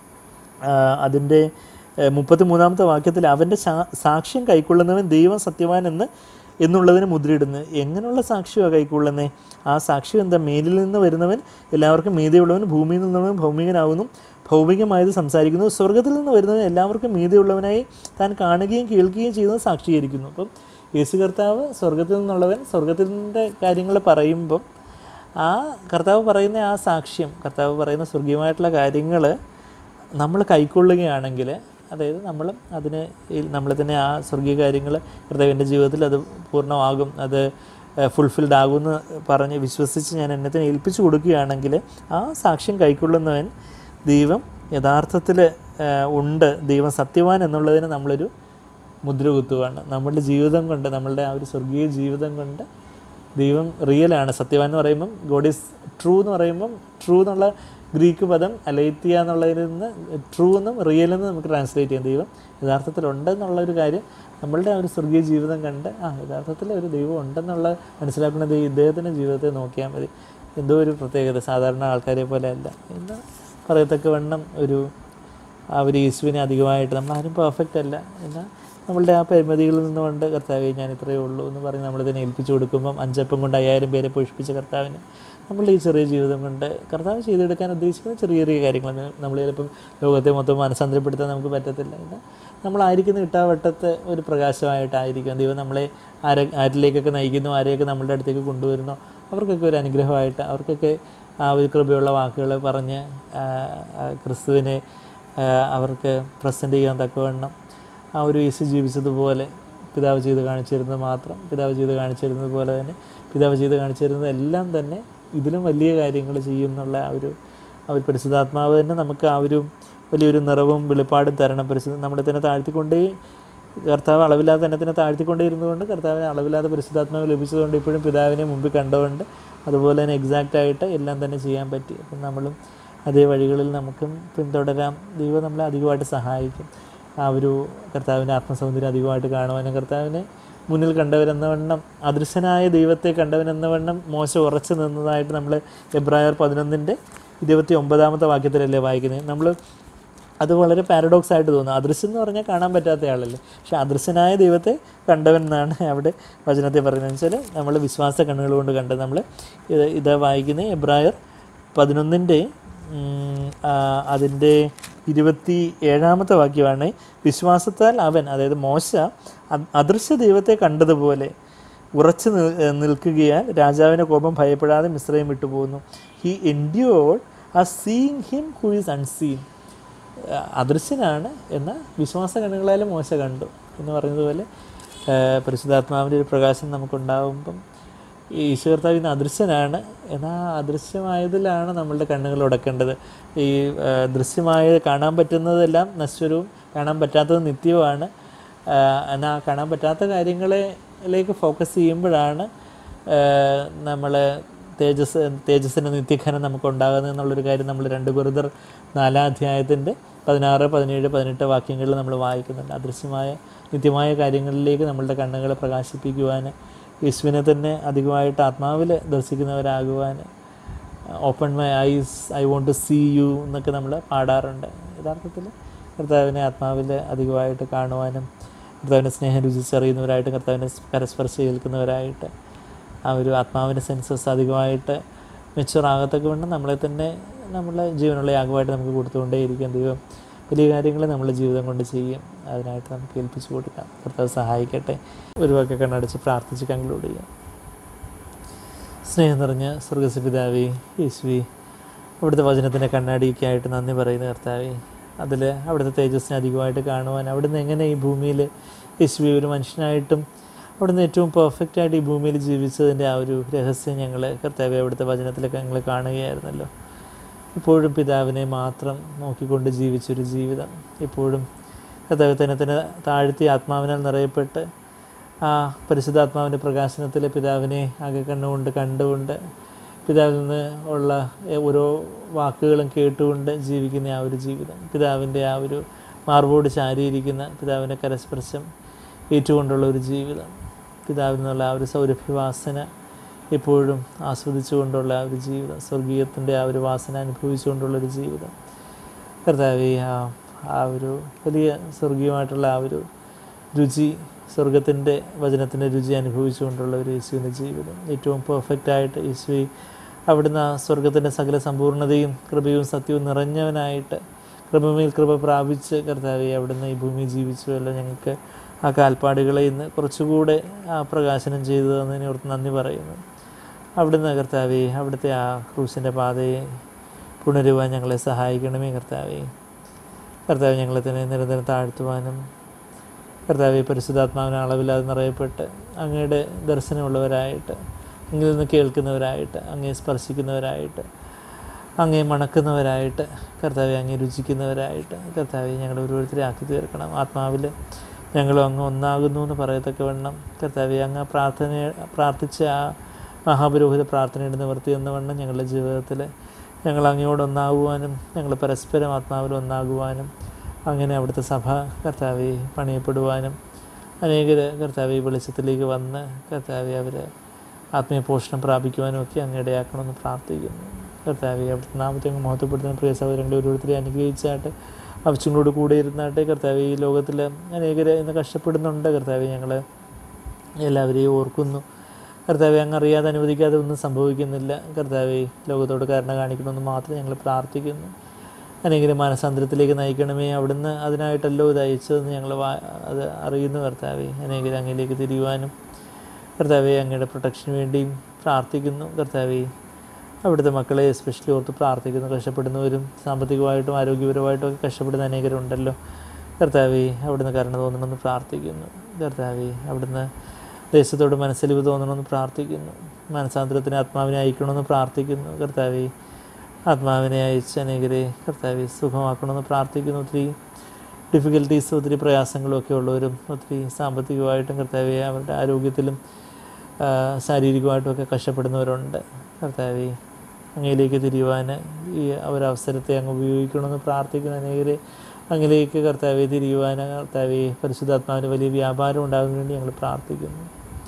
Speaker 1: അതിൻ്റെ മുപ്പത്തി മൂന്നാമത്തെ വാക്യത്തിൽ അവൻ്റെ സാക്ഷ്യം കൈക്കൊള്ളുന്നവൻ ദൈവം സത്യവാൻ എന്ന് എന്നുള്ളതിന് മുദ്രയിടുന്നത്. എങ്ങനെയുള്ള സാക്ഷ്യമാണ് കൈക്കൊള്ളുന്നത്? ആ സാക്ഷ്യം എന്താ? മേലിൽ നിന്ന് വരുന്നവൻ എല്ലാവർക്കും മീതിയുള്ളവൻ, ഭൂമിയിൽ നിന്നവൻ ഭൗമികനാവുന്നു, ഭൗമികമായത് സംസാരിക്കുന്നു, സ്വർഗത്തിൽ നിന്ന് വരുന്നവൻ എല്ലാവർക്കും മീതിയുള്ളവനായി താൻ കാണുകയും കേൾക്കുകയും ചെയ്യുന്നത് സാക്ഷീകരിക്കുന്നു. അപ്പം യേശു കർത്താവ് സ്വർഗത്തിൽ നിന്നുള്ളവൻ സ്വർഗത്തിൻ്റെ കാര്യങ്ങൾ പറയുമ്പം ആ കർത്താവ് പറയുന്ന ആ സാക്ഷ്യം, കർത്താവ് പറയുന്ന സ്വർഗീയമായിട്ടുള്ള കാര്യങ്ങൾ നമ്മൾ കൈക്കൊള്ളുകയാണെങ്കിൽ, അതായത് നമ്മൾ അതിന് നമ്മൾ തന്നെ ആ സ്വർഗീയ കാര്യങ്ങൾ കർത്താവിൻ്റെ ജീവിതത്തിൽ അത് പൂർണ്ണമാകും, അത് ഫുൾഫിൽഡ് ആകുമെന്ന് പറഞ്ഞ് വിശ്വസിച്ച് ഞാൻ എന്നെ തന്നെ ഏൽപ്പിച്ചു കൊടുക്കുകയാണെങ്കിൽ ആ സാക്ഷ്യം കൈക്കൊള്ളുന്നവൻ ദൈവം യഥാർത്ഥത്തിൽ ഉണ്ട്, ദൈവം സത്യവാൻ എന്നുള്ളതിന് നമ്മളൊരു മുദ്ര കുത്തുകയാണ്. നമ്മളുടെ ജീവിതം കൊണ്ട്, നമ്മളുടെ ആ ഒരു സ്വർഗീയ ജീവിതം കൊണ്ട് ദൈവം റിയലാണ്. സത്യവാൻ എന്ന് പറയുമ്പം ഗോഡ് ഈസ് ട്രൂ എന്ന് പറയുമ്പം, ട്രൂ എന്നുള്ള ഗ്രീക്ക് പദം അലൈത്തിയ എന്നുള്ളതിൽ നിന്ന് ട്രൂ എന്നും റിയൽ എന്നും നമുക്ക് ട്രാൻസ്ലേറ്റ് ചെയ്യാം. ദൈവം യഥാർത്ഥത്തിലുണ്ടെന്നുള്ളൊരു കാര്യം നമ്മളുടെ ആ ഒരു സ്വർഗീയ ജീവിതം കണ്ട് ആ യഥാർത്ഥത്തിൽ ഒരു ദൈവം ഉണ്ടെന്നുള്ള മനസ്സിലാക്കുന്നത് ഇദ്ദേഹത്തിൻ്റെ ജീവിതത്തെ നോക്കിയാൽ മതി. എന്തോ ഒരു പ്രത്യേകത, സാധാരണ ആൾക്കാരെ പോലെ അല്ല എന്ന് പറയത്തക്ക വണ്ണം ഒരു ആ ഒരു യേശുവിനെ അധികമായിട്ട്, നമ്മളാരും പെർഫെക്റ്റ് അല്ല, എന്നാൽ നമ്മളുടെ ആ പരിമിതികളിൽ നിന്നുകൊണ്ട് കർത്താവെ ഞാൻ ഇത്രയേ ഉള്ളൂ എന്ന് പറഞ്ഞ് നമ്മളിതിനെ ഏൽപ്പിച്ചു കൊടുക്കുമ്പം അഞ്ചപ്പം കൊണ്ട് അയ്യായിരം പേരെ പോഷിപ്പിച്ച കർത്താവിന് നമ്മളുടെ ഈ ചെറിയ ജീവിതം കൊണ്ട് കർത്താവ് ചെയ്തെടുക്കാൻ ഉദ്ദേശിക്കുന്ന ചെറിയ ചെറിയ കാര്യങ്ങൾ നമ്മൾ ചിലപ്പം ലോകത്തെ മൊത്തം മനസ്സാന്തരപ്പെടുത്താൻ നമുക്ക് പറ്റത്തില്ല. എന്നാൽ നമ്മളായിരിക്കുന്ന ഇട്ടാവട്ടത്തെ ഒരു പ്രകാശമായിട്ടായിരിക്കും ദൈവം നമ്മളെ ആരെ ആരിലേക്കൊക്കെ നയിക്കുന്നു, ആരെയൊക്കെ നമ്മളുടെ അടുത്തേക്ക് കൊണ്ടുവരുന്നു, അവർക്കൊക്കെ ഒരു അനുഗ്രഹമായിട്ട്, അവർക്കൊക്കെ ആ ഒരു കൃപയുള്ള വാക്കുകൾ പറഞ്ഞ് ക്രിസ്തുവിനെ അവർക്ക് പ്രസൻറ്റ് ചെയ്യാൻ തക്കവണ്ണം ആ ഒരു യേശു ജീവിച്ചതുപോലെ പിതാവ് ചെയ്ത് കാണിച്ചിരുന്നത് മാത്രം പിതാവ് ചെയ്ത് കാണിച്ചിരുന്നത് പോലെ തന്നെ പിതാവ് ചെയ്ത് കാണിച്ചിരുന്നത് എല്ലാം തന്നെ ഇതിലും വലിയ കാര്യങ്ങൾ ചെയ്യുന്നുള്ള ആ ഒരു ആ ഒരു പരിശുദ്ധാത്മാവ് തന്നെ നമുക്ക് ആ ഒരു വലിയൊരു നിറവും വെളിപ്പാടും തരണം. പരിശുദ്ധ നമ്മളെ തന്നെ താഴ്ത്തിക്കൊണ്ടേ കർത്താവ് അളവില്ലാതെ തന്നെ തന്നെ താഴ്ത്തിക്കൊണ്ടേ ഇരുന്നുകൊണ്ട് കർത്താവിനെ അളവില്ലാതെ പരിശുദ്ധാത്മാവ് ലഭിച്ചതുകൊണ്ട് ഇപ്പോഴും പിതാവിനെ മുമ്പിൽ കണ്ടുകൊണ്ട് അതുപോലെ തന്നെ എക്സാക്റ്റായിട്ട് എല്ലാം തന്നെ ചെയ്യാൻ പറ്റി. അപ്പം നമ്മളും അതേ വഴികളിൽ നമുക്കും പിന്തുടരാം. ദൈവം നമ്മളെ അധികമായിട്ട് സഹായിക്കും. ആ ഒരു കർത്താവിൻ്റെ ആത്മസൗന്ദര്യം അധികമായിട്ട് കാണുവാനും കർത്താവിനെ മുന്നിൽ കണ്ടവരെന്ന വണ്ണം, അദൃശ്യനായ ദൈവത്തെ കണ്ടവനെന്ന വണ്ണം മോശ ഉറച്ചു നിന്നതായിട്ട് നമ്മൾ എബ്രായർ പതിനൊന്നിൻ്റെ ഇരുപത്തി ഒമ്പതാമത്തെ വാക്യത്തിലല്ലേ വായിക്കുന്നത്. നമ്മൾ അത് വളരെ പാരഡോക്സ് ആയിട്ട് തോന്നും. അദൃശ്യം എന്ന് പറഞ്ഞാൽ കാണാൻ പറ്റാത്ത ആളല്ലേ, പക്ഷേ അദൃശ്യനായ ദൈവത്തെ കണ്ടവൻ എന്നാണ് അവിടെ വചനത്തെ പറയുന്നത്. വെച്ചാൽ നമ്മൾ വിശ്വാസ കണ്ണുകൾ കൊണ്ട് കണ്ടത്. നമ്മൾ ഇത് ഇതാ വായിക്കുന്നത് എബ്രായർ പതിനൊന്നിൻ്റെ അതിൻ്റെ ഇരുപത്തി ഏഴാമത്തെ വാക്യമാണ്, വിശ്വാസത്താൽ അവൻ, അതായത് മോശ, അദൃശ്യ ദൈവത്തെ കണ്ടതുപോലെ ഉറച്ചു നിൽക്കുകയാൽ രാജാവിൻ്റെ കോപം ഭയപ്പെടാതെ മിസ്രയീം വിട്ടുപോകുന്നു. He endured ah seeing him who is unseen. അദൃശ്യനാണ് എന്നാൽ വിശ്വാസ കണ്ണുകളാലും മോശ കണ്ടു എന്ന് പറയുന്നത് പോലെ പരിശുദ്ധാത്മാവിൻ്റെ ഒരു പ്രകാശം നമുക്കുണ്ടാകുമ്പം ഈശോ കർത്താവ് ഇന്ന് അദൃശ്യനാണ് എന്നാൽ അദൃശ്യമായതിലാണ് നമ്മളുടെ കണ്ണുകൾ ഉടക്കേണ്ടത്. ഈ ദൃശ്യമായ കാണാൻ പറ്റുന്നതെല്ലാം നശ്വരവും കാണാൻ പറ്റാത്തത് നിത്യവുമാണ്. എന്നാൽ കാണാൻ പറ്റാത്ത കാര്യങ്ങളിലേക്ക് ഫോക്കസ് ചെയ്യുമ്പോഴാണ് നമ്മൾ തേജസ് തേജസ്സിൻ്റെ നിത്യഘനം നമുക്കുണ്ടാകുന്നത് എന്നുള്ളൊരു കാര്യം നമ്മൾ രണ്ട് കൊരിന്ത്യർ നാലാം അധ്യായത്തിൻ്റെ പതിനാറ് പതിനേഴ് പതിനെട്ട് വാക്യങ്ങളിൽ നമ്മൾ വായിക്കുന്നുണ്ട്. അദൃശ്യമായ നിത്യമായ കാര്യങ്ങളിലേക്ക് നമ്മളുടെ കണ്ണുകളെ പ്രകാശിപ്പിക്കുവാൻ, യേശുവിനെ തന്നെ അധികമായിട്ട് ആത്മാവിൽ ദർശിക്കുന്നവരാകുവാൻ, open my eyes I want to see you എന്നൊക്കെ നമ്മൾ പാടാറുണ്ട്. യഥാർത്ഥത്തിൽ കർത്താവിനെ ആത്മാവിൽ അധികമായിട്ട് കാണുവാനും കർത്താവിൻ്റെ സ്നേഹം രുചിച്ചറിയുന്നവരായിട്ട്, കർത്താവിനെ പരസ്പരം ഏൽക്കുന്നവരായിട്ട്, ആ ഒരു ആത്മാവിൻ്റെ സെൻസസ് അധികമായിട്ട് മെച്ചുറാകത്തൊക്കെ കൊണ്ട് നമ്മളെ തന്നെ നമ്മളെ ജീവനുള്ള യാഗമായിട്ട് നമുക്ക് കൊടുത്തുകൊണ്ടേയിരിക്കും. ദൈവം വലിയ കാര്യങ്ങൾ നമ്മുടെ ജീവിതം കൊണ്ട് ചെയ്യും. അതിനായിട്ട് നമുക്ക് ഏൽപ്പിച്ചു കൊടുക്കാം. കർത്താവ് സഹായിക്കട്ടെ. ഒരു വാക്ക് കണ്ണടച്ച് പ്രാർത്ഥിച്ച് കൺക്ലൂഡ് ചെയ്യാം. സ്നേഹം നിറഞ്ഞ സ്വർഗ്ഗസ്ഥ പിതാവേ, യേശുവേ, അവിടുത്തെ വചനത്തിൻ്റെ കണ്ണാടിക്കായിട്ട് നന്ദി പറയുന്ന കർത്താവേ, അതിൽ അവിടുത്തെ തേജസ്സിനെ അധികമായിട്ട് കാണുവാൻ, അവിടുന്ന് എങ്ങനെ ഈ ഭൂമിയിൽ യേശുവേ ഒരു മനുഷ്യനായിട്ടും അവിടുന്ന് ഏറ്റവും പെർഫെക്റ്റായിട്ട് ഈ ഭൂമിയിൽ ജീവിച്ചതിൻ്റെ ആ ഒരു രഹസ്യം ഞങ്ങൾ കർത്താവേ അവിടുത്തെ വചനത്തിലൊക്കെ ഞങ്ങൾ കാണുകയായിരുന്നല്ലോ. ഇപ്പോഴും പിതാവിനെ മാത്രം നോക്കിക്കൊണ്ട് ജീവിച്ചൊരു ജീവിതം, ഇപ്പോഴും കർത്താവ് തന്നെ തന്നെ താഴ്ത്തി ആത്മാവിനാൽ നിറയപ്പെട്ട് ആ പരിശുദ്ധാത്മാവിൻ്റെ പ്രകാശനത്തിൽ പിതാവിനെ ആകെ കണ്ണുകൊണ്ട് കണ്ടുകൊണ്ട് പിതാവിൽ നിന്ന് ഉള്ള ഓരോ വാക്കുകളും കേട്ടുകൊണ്ട് ജീവിക്കുന്ന ആ ഒരു ജീവിതം, പിതാവിൻ്റെ ആ ഒരു മാർബോട് ചാരിയിരിക്കുന്ന പിതാവിൻ്റെ കരസ്പർശം ഏറ്റുകൊണ്ടുള്ള ഒരു ജീവിതം, പിതാവിൽ നിന്നുള്ള ആ ഒരു സൗരഭ്യവാസന എപ്പോഴും ആസ്വദിച്ചുകൊണ്ടുള്ള ആ ഒരു ജീവിതം, സ്വർഗീയത്തിൻ്റെ ആ ഒരു വാസന അനുഭവിച്ചുകൊണ്ടുള്ളൊരു ജീവിതം, കർത്താവേ ആ ആ ഒരു വലിയ സ്വർഗീയമായിട്ടുള്ള ആ ഒരു രുചി, സ്വർഗത്തിൻ്റെ വചനത്തിൻ്റെ രുചി അനുഭവിച്ചുകൊണ്ടുള്ള ഒരു യേശുവിൻ്റെ ജീവിതം, ഏറ്റവും പെർഫെക്റ്റായിട്ട് യേശു അവിടുന്ന് ആ സ്വർഗത്തിൻ്റെ സകല സമ്പൂർണ്ണതയും കൃപയും സത്യവും നിറഞ്ഞവനായിട്ട് കൃപമേൽ കൃപ പ്രാപിച്ച് കർത്താവെ അവിടുന്ന് ഈ ഭൂമി ജീവിച്ചുവല്ലോ. ഞങ്ങൾക്ക് ആ കാൽപ്പാടുകളെ ഇന്ന് കുറച്ചുകൂടെ ആ പ്രകാശനം ചെയ്തു തന്നതിനെ ഓർത്ത് നന്ദി പറയുന്നു. അവിടുന്ന് കർത്താവെ അവിടുത്തെ ആ ക്രൂശിൻ്റെ പാതയെ പുണരുവാൻ ഞങ്ങളെ സഹായിക്കണമേ. കർത്താവെ കർത്താവ് ഞങ്ങളെ തന്നെ നിരന്തരം താഴ്ത്തുവാനും, കർത്താവെ പരിശുദ്ധാത്മാവിനെ അളവില്ലാതെ നിറയപ്പെട്ട് അങ്ങയുടെ ദർശനമുള്ളവരായിട്ട്, അങ്ങിൽ നിന്ന് കേൾക്കുന്നവരായിട്ട്, അങ്ങേ സ്പർശിക്കുന്നവരായിട്ട്, അങ്ങേ മണക്കുന്നവരായിട്ട്, കർത്താവെ അങ്ങേ രുചിക്കുന്നവരായിട്ട് കർത്താവെ ഞങ്ങളുടെ ഓരോരുത്തരെ ആക്കി തീർക്കണം. ആത്മാവിൽ ഞങ്ങളും അങ്ങ് ഒന്നാകുന്നു എന്ന് പറയത്തക്ക വണ്ണം കർത്താവെ അങ്ങ് പ്രാർത്ഥന പ്രാർത്ഥിച്ച ആ മഹാപുരോഹിത പ്രാർത്ഥനയുടെ നിവർത്തി എന്ന വണ്ണം ഞങ്ങളുടെ ജീവിതത്തിൽ ഞങ്ങൾ അങ്ങയോട് ഒന്നാകുവാനും, ഞങ്ങൾ പരസ്പരം ആത്മാവിൽ ഒന്നാകുവാനും, അങ്ങനെ അവിടുത്തെ സഭ കർത്താവെ പണിയപ്പെടുവാനും, അനേകർ കർത്താവെ വെളിച്ചത്തിലേക്ക് വന്ന് കർത്താവെ അവർ ആത്മീയ പോഷണം പ്രാപിക്കുവാനും ഒക്കെ അങ്ങയിടയാക്കണമെന്ന് പ്രാർത്ഥിക്കുന്നു. കർത്താവെ അവിടുത്തെ നാമത്തെ അങ്ങ് മഹത്വപ്പെടുത്തുന്ന പ്രിയ സഹോദരങ്ങളെ ഓരോരുത്തരെ അനുഗ്രഹിച്ചാട്ട് ആവശ്യങ്ങളോട് കൂടെ ഇരുന്നാട്ടെ. കർത്താവെ ഈ ലോകത്തിൽ അനേകർ ഇന്ന് കഷ്ടപ്പെടുന്നുണ്ട്. കർത്താവെ ഞങ്ങൾ എല്ലാവരെയും ഓർക്കുന്നു. കർത്താവെ അങ്ങ് അറിയാതെ അനുവദിക്കാതെ ഒന്നും സംഭവിക്കുന്നില്ല. കർത്താവെ ലോകത്തോട് കരുണ കാണിക്കണമെന്ന് മാത്രം ഞങ്ങൾ പ്രാർത്ഥിക്കുന്നു. അനേകരെ മാനസാന്തരത്തിലേക്ക് നയിക്കണമേ. അവിടുന്ന് അതിനായിട്ടല്ലോ ഇത് അയച്ചതെന്ന് ഞങ്ങൾ അത് അറിയുന്നു. കർത്താവെ അനേകരെ അങ്ങയിലേക്ക് തിരിയുവാനും കർത്താവെ അങ്ങയുടെ പ്രൊട്ടക്ഷന് വേണ്ടിയും പ്രാർത്ഥിക്കുന്നു. കർത്താവെ അവിടുത്തെ മക്കളെ എസ്പെഷ്യലി ഓർത്ത് പ്രാർത്ഥിക്കുന്നു. കഷ്ടപ്പെടുന്നവരും സാമ്പത്തികമായിട്ടും ആരോഗ്യപരമായിട്ടും ഒക്കെ കഷ്ടപ്പെടുന്ന അനേകരുണ്ടല്ലോ. കർത്താവെ അവിടുന്ന് കരുണ തോന്നണമെന്ന് പ്രാർത്ഥിക്കുന്നു. കർത്താവെ അവിടുന്ന് ദേശത്തോട് മനസ്സലിവ് തോന്നണമെന്ന് പ്രാർത്ഥിക്കുന്നു. മനസാന്തരത്തിന് ആത്മാവിനെ അയക്കണമെന്ന് പ്രാർത്ഥിക്കുന്നു. കർത്താവെ ആത്മാവിനെ അയച്ച് അനേകരെ കർത്താവെ സുഖമാക്കണമെന്ന് പ്രാർത്ഥിക്കുന്നു. ഒത്തിരി ഡിഫിക്കൽട്ടീസ്, ഒത്തിരി പ്രയാസങ്ങളും ഒക്കെ ഉള്ളവരും ഒത്തിരി സാമ്പത്തികമായിട്ടും കർത്താവെ അവരുടെ ആരോഗ്യത്തിലും ശാരീരികമായിട്ടും ഒക്കെ കഷ്ടപ്പെടുന്നവരുണ്ട്. കർത്താവെ അങ്ങയിലേക്ക് തിരിയുവാൻ ഈ ഒരവസരത്തെ അങ്ങ് ഉപയോഗിക്കണമെന്ന് പ്രാർത്ഥിക്കുന്ന അനേകരെ അങ്ങയിലേക്ക് കർത്താവെ തിരിയുവാൻ കർത്താവെ പരിശുദ്ധാത്മാവിന് വലിയ വ്യാപാരം ഉണ്ടാകാൻ വേണ്ടി ഞങ്ങൾ പ്രാർത്ഥിക്കുന്നു.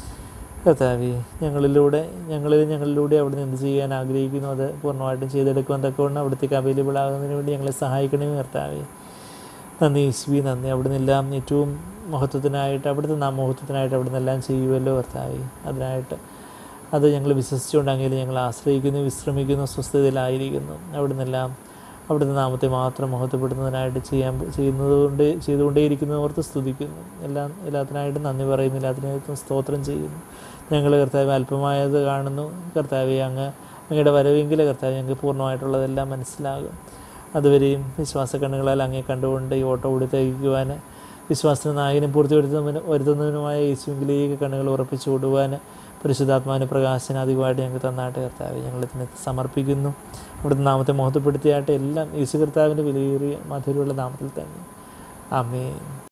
Speaker 1: കർത്താവെ ഞങ്ങളിലൂടെ ഞങ്ങളിൽ ഞങ്ങളിലൂടെ അവിടുന്ന് എന്ത് ചെയ്യാൻ ആഗ്രഹിക്കുന്നു അത് പൂർണ്ണമായിട്ടും ചെയ്തെടുക്കുവാൻ തക്കവണ്ണം അവിടത്തേക്ക് അവൈലബിൾ ആകുന്നതിന് വേണ്ടി ഞങ്ങളെ സഹായിക്കണമേ. കർത്താവെ നന്ദി യേശുവേ, നന്ദി. അവിടുന്ന് എല്ലാം ഏറ്റവും മഹത്വത്തിനായിട്ട് അവിടുത്തെ നാം മഹത്വത്തിനായിട്ട് അവിടുന്ന് എല്ലാം ചെയ്യുമല്ലോ. കർത്താവെ അതിനായിട്ട് അത് ഞങ്ങൾ വിശ്വസിച്ചുകൊണ്ട് അങ്ങയിൽ ഞങ്ങൾ ആശ്രയിക്കുന്നു, വിശ്രമിക്കുന്നു, സ്വസ്ഥതയിലായിരിക്കുന്നു. അവിടുന്ന് എല്ലാം അവിടുത്തെ നാമത്തെ മാത്രം മഹത്വപ്പെടുന്നതിനായിട്ട് ചെയ്യാൻ ചെയ്യുന്നതുകൊണ്ട് ചെയ്തുകൊണ്ടേയിരിക്കുന്നത് ഓർത്ത് സ്തുതിക്കുന്നു. എല്ലാം എല്ലാത്തിനായിട്ടും നന്ദി പറയുന്നു, എല്ലാത്തിനായിട്ടും സ്തോത്രം ചെയ്യുന്നു. ഞങ്ങൾ കർത്താവ് അല്പമായത് കാണുന്നു. കർത്താവെ, അങ്ങ് അങ്ങയുടെ വരവെങ്കിൽ കർത്താവ് ഞങ്ങൾക്ക് പൂർണ്ണമായിട്ടുള്ളതെല്ലാം മനസ്സിലാകും. അതുവരെയും വിശ്വാസ കണ്ണുകളാൽ അങ്ങേ കണ്ടുകൊണ്ട് ഈ ഓട്ടം ഓടി തികയ്ക്കുവാൻ, വിശ്വാസത്തിന് നായകനും പൂർത്തി വരുത്തുന്നതിന് വരുത്തുന്നതിനുമായ യേശുവിലേക്ക് കണ്ണുകൾ ഉറപ്പിച്ചു കൊടുക്കുവാൻ പരിശുദ്ധാത്മാവിന് പ്രകാശന അധികമായിട്ട് ഞങ്ങൾക്ക് തന്നാട്ടെ. കർത്താവ്, ഞങ്ങളിതിനെ സമർപ്പിക്കുന്നു. അവിടുത്തെ നാമത്തെ മഹത്വപ്പെടുത്തിയാട്ടെ. എല്ലാം യേശു കർത്താവിൻ്റെ വിലയേറിയ മധുരമുള്ള നാമത്തിൽ തന്നെ. ആമേൻ.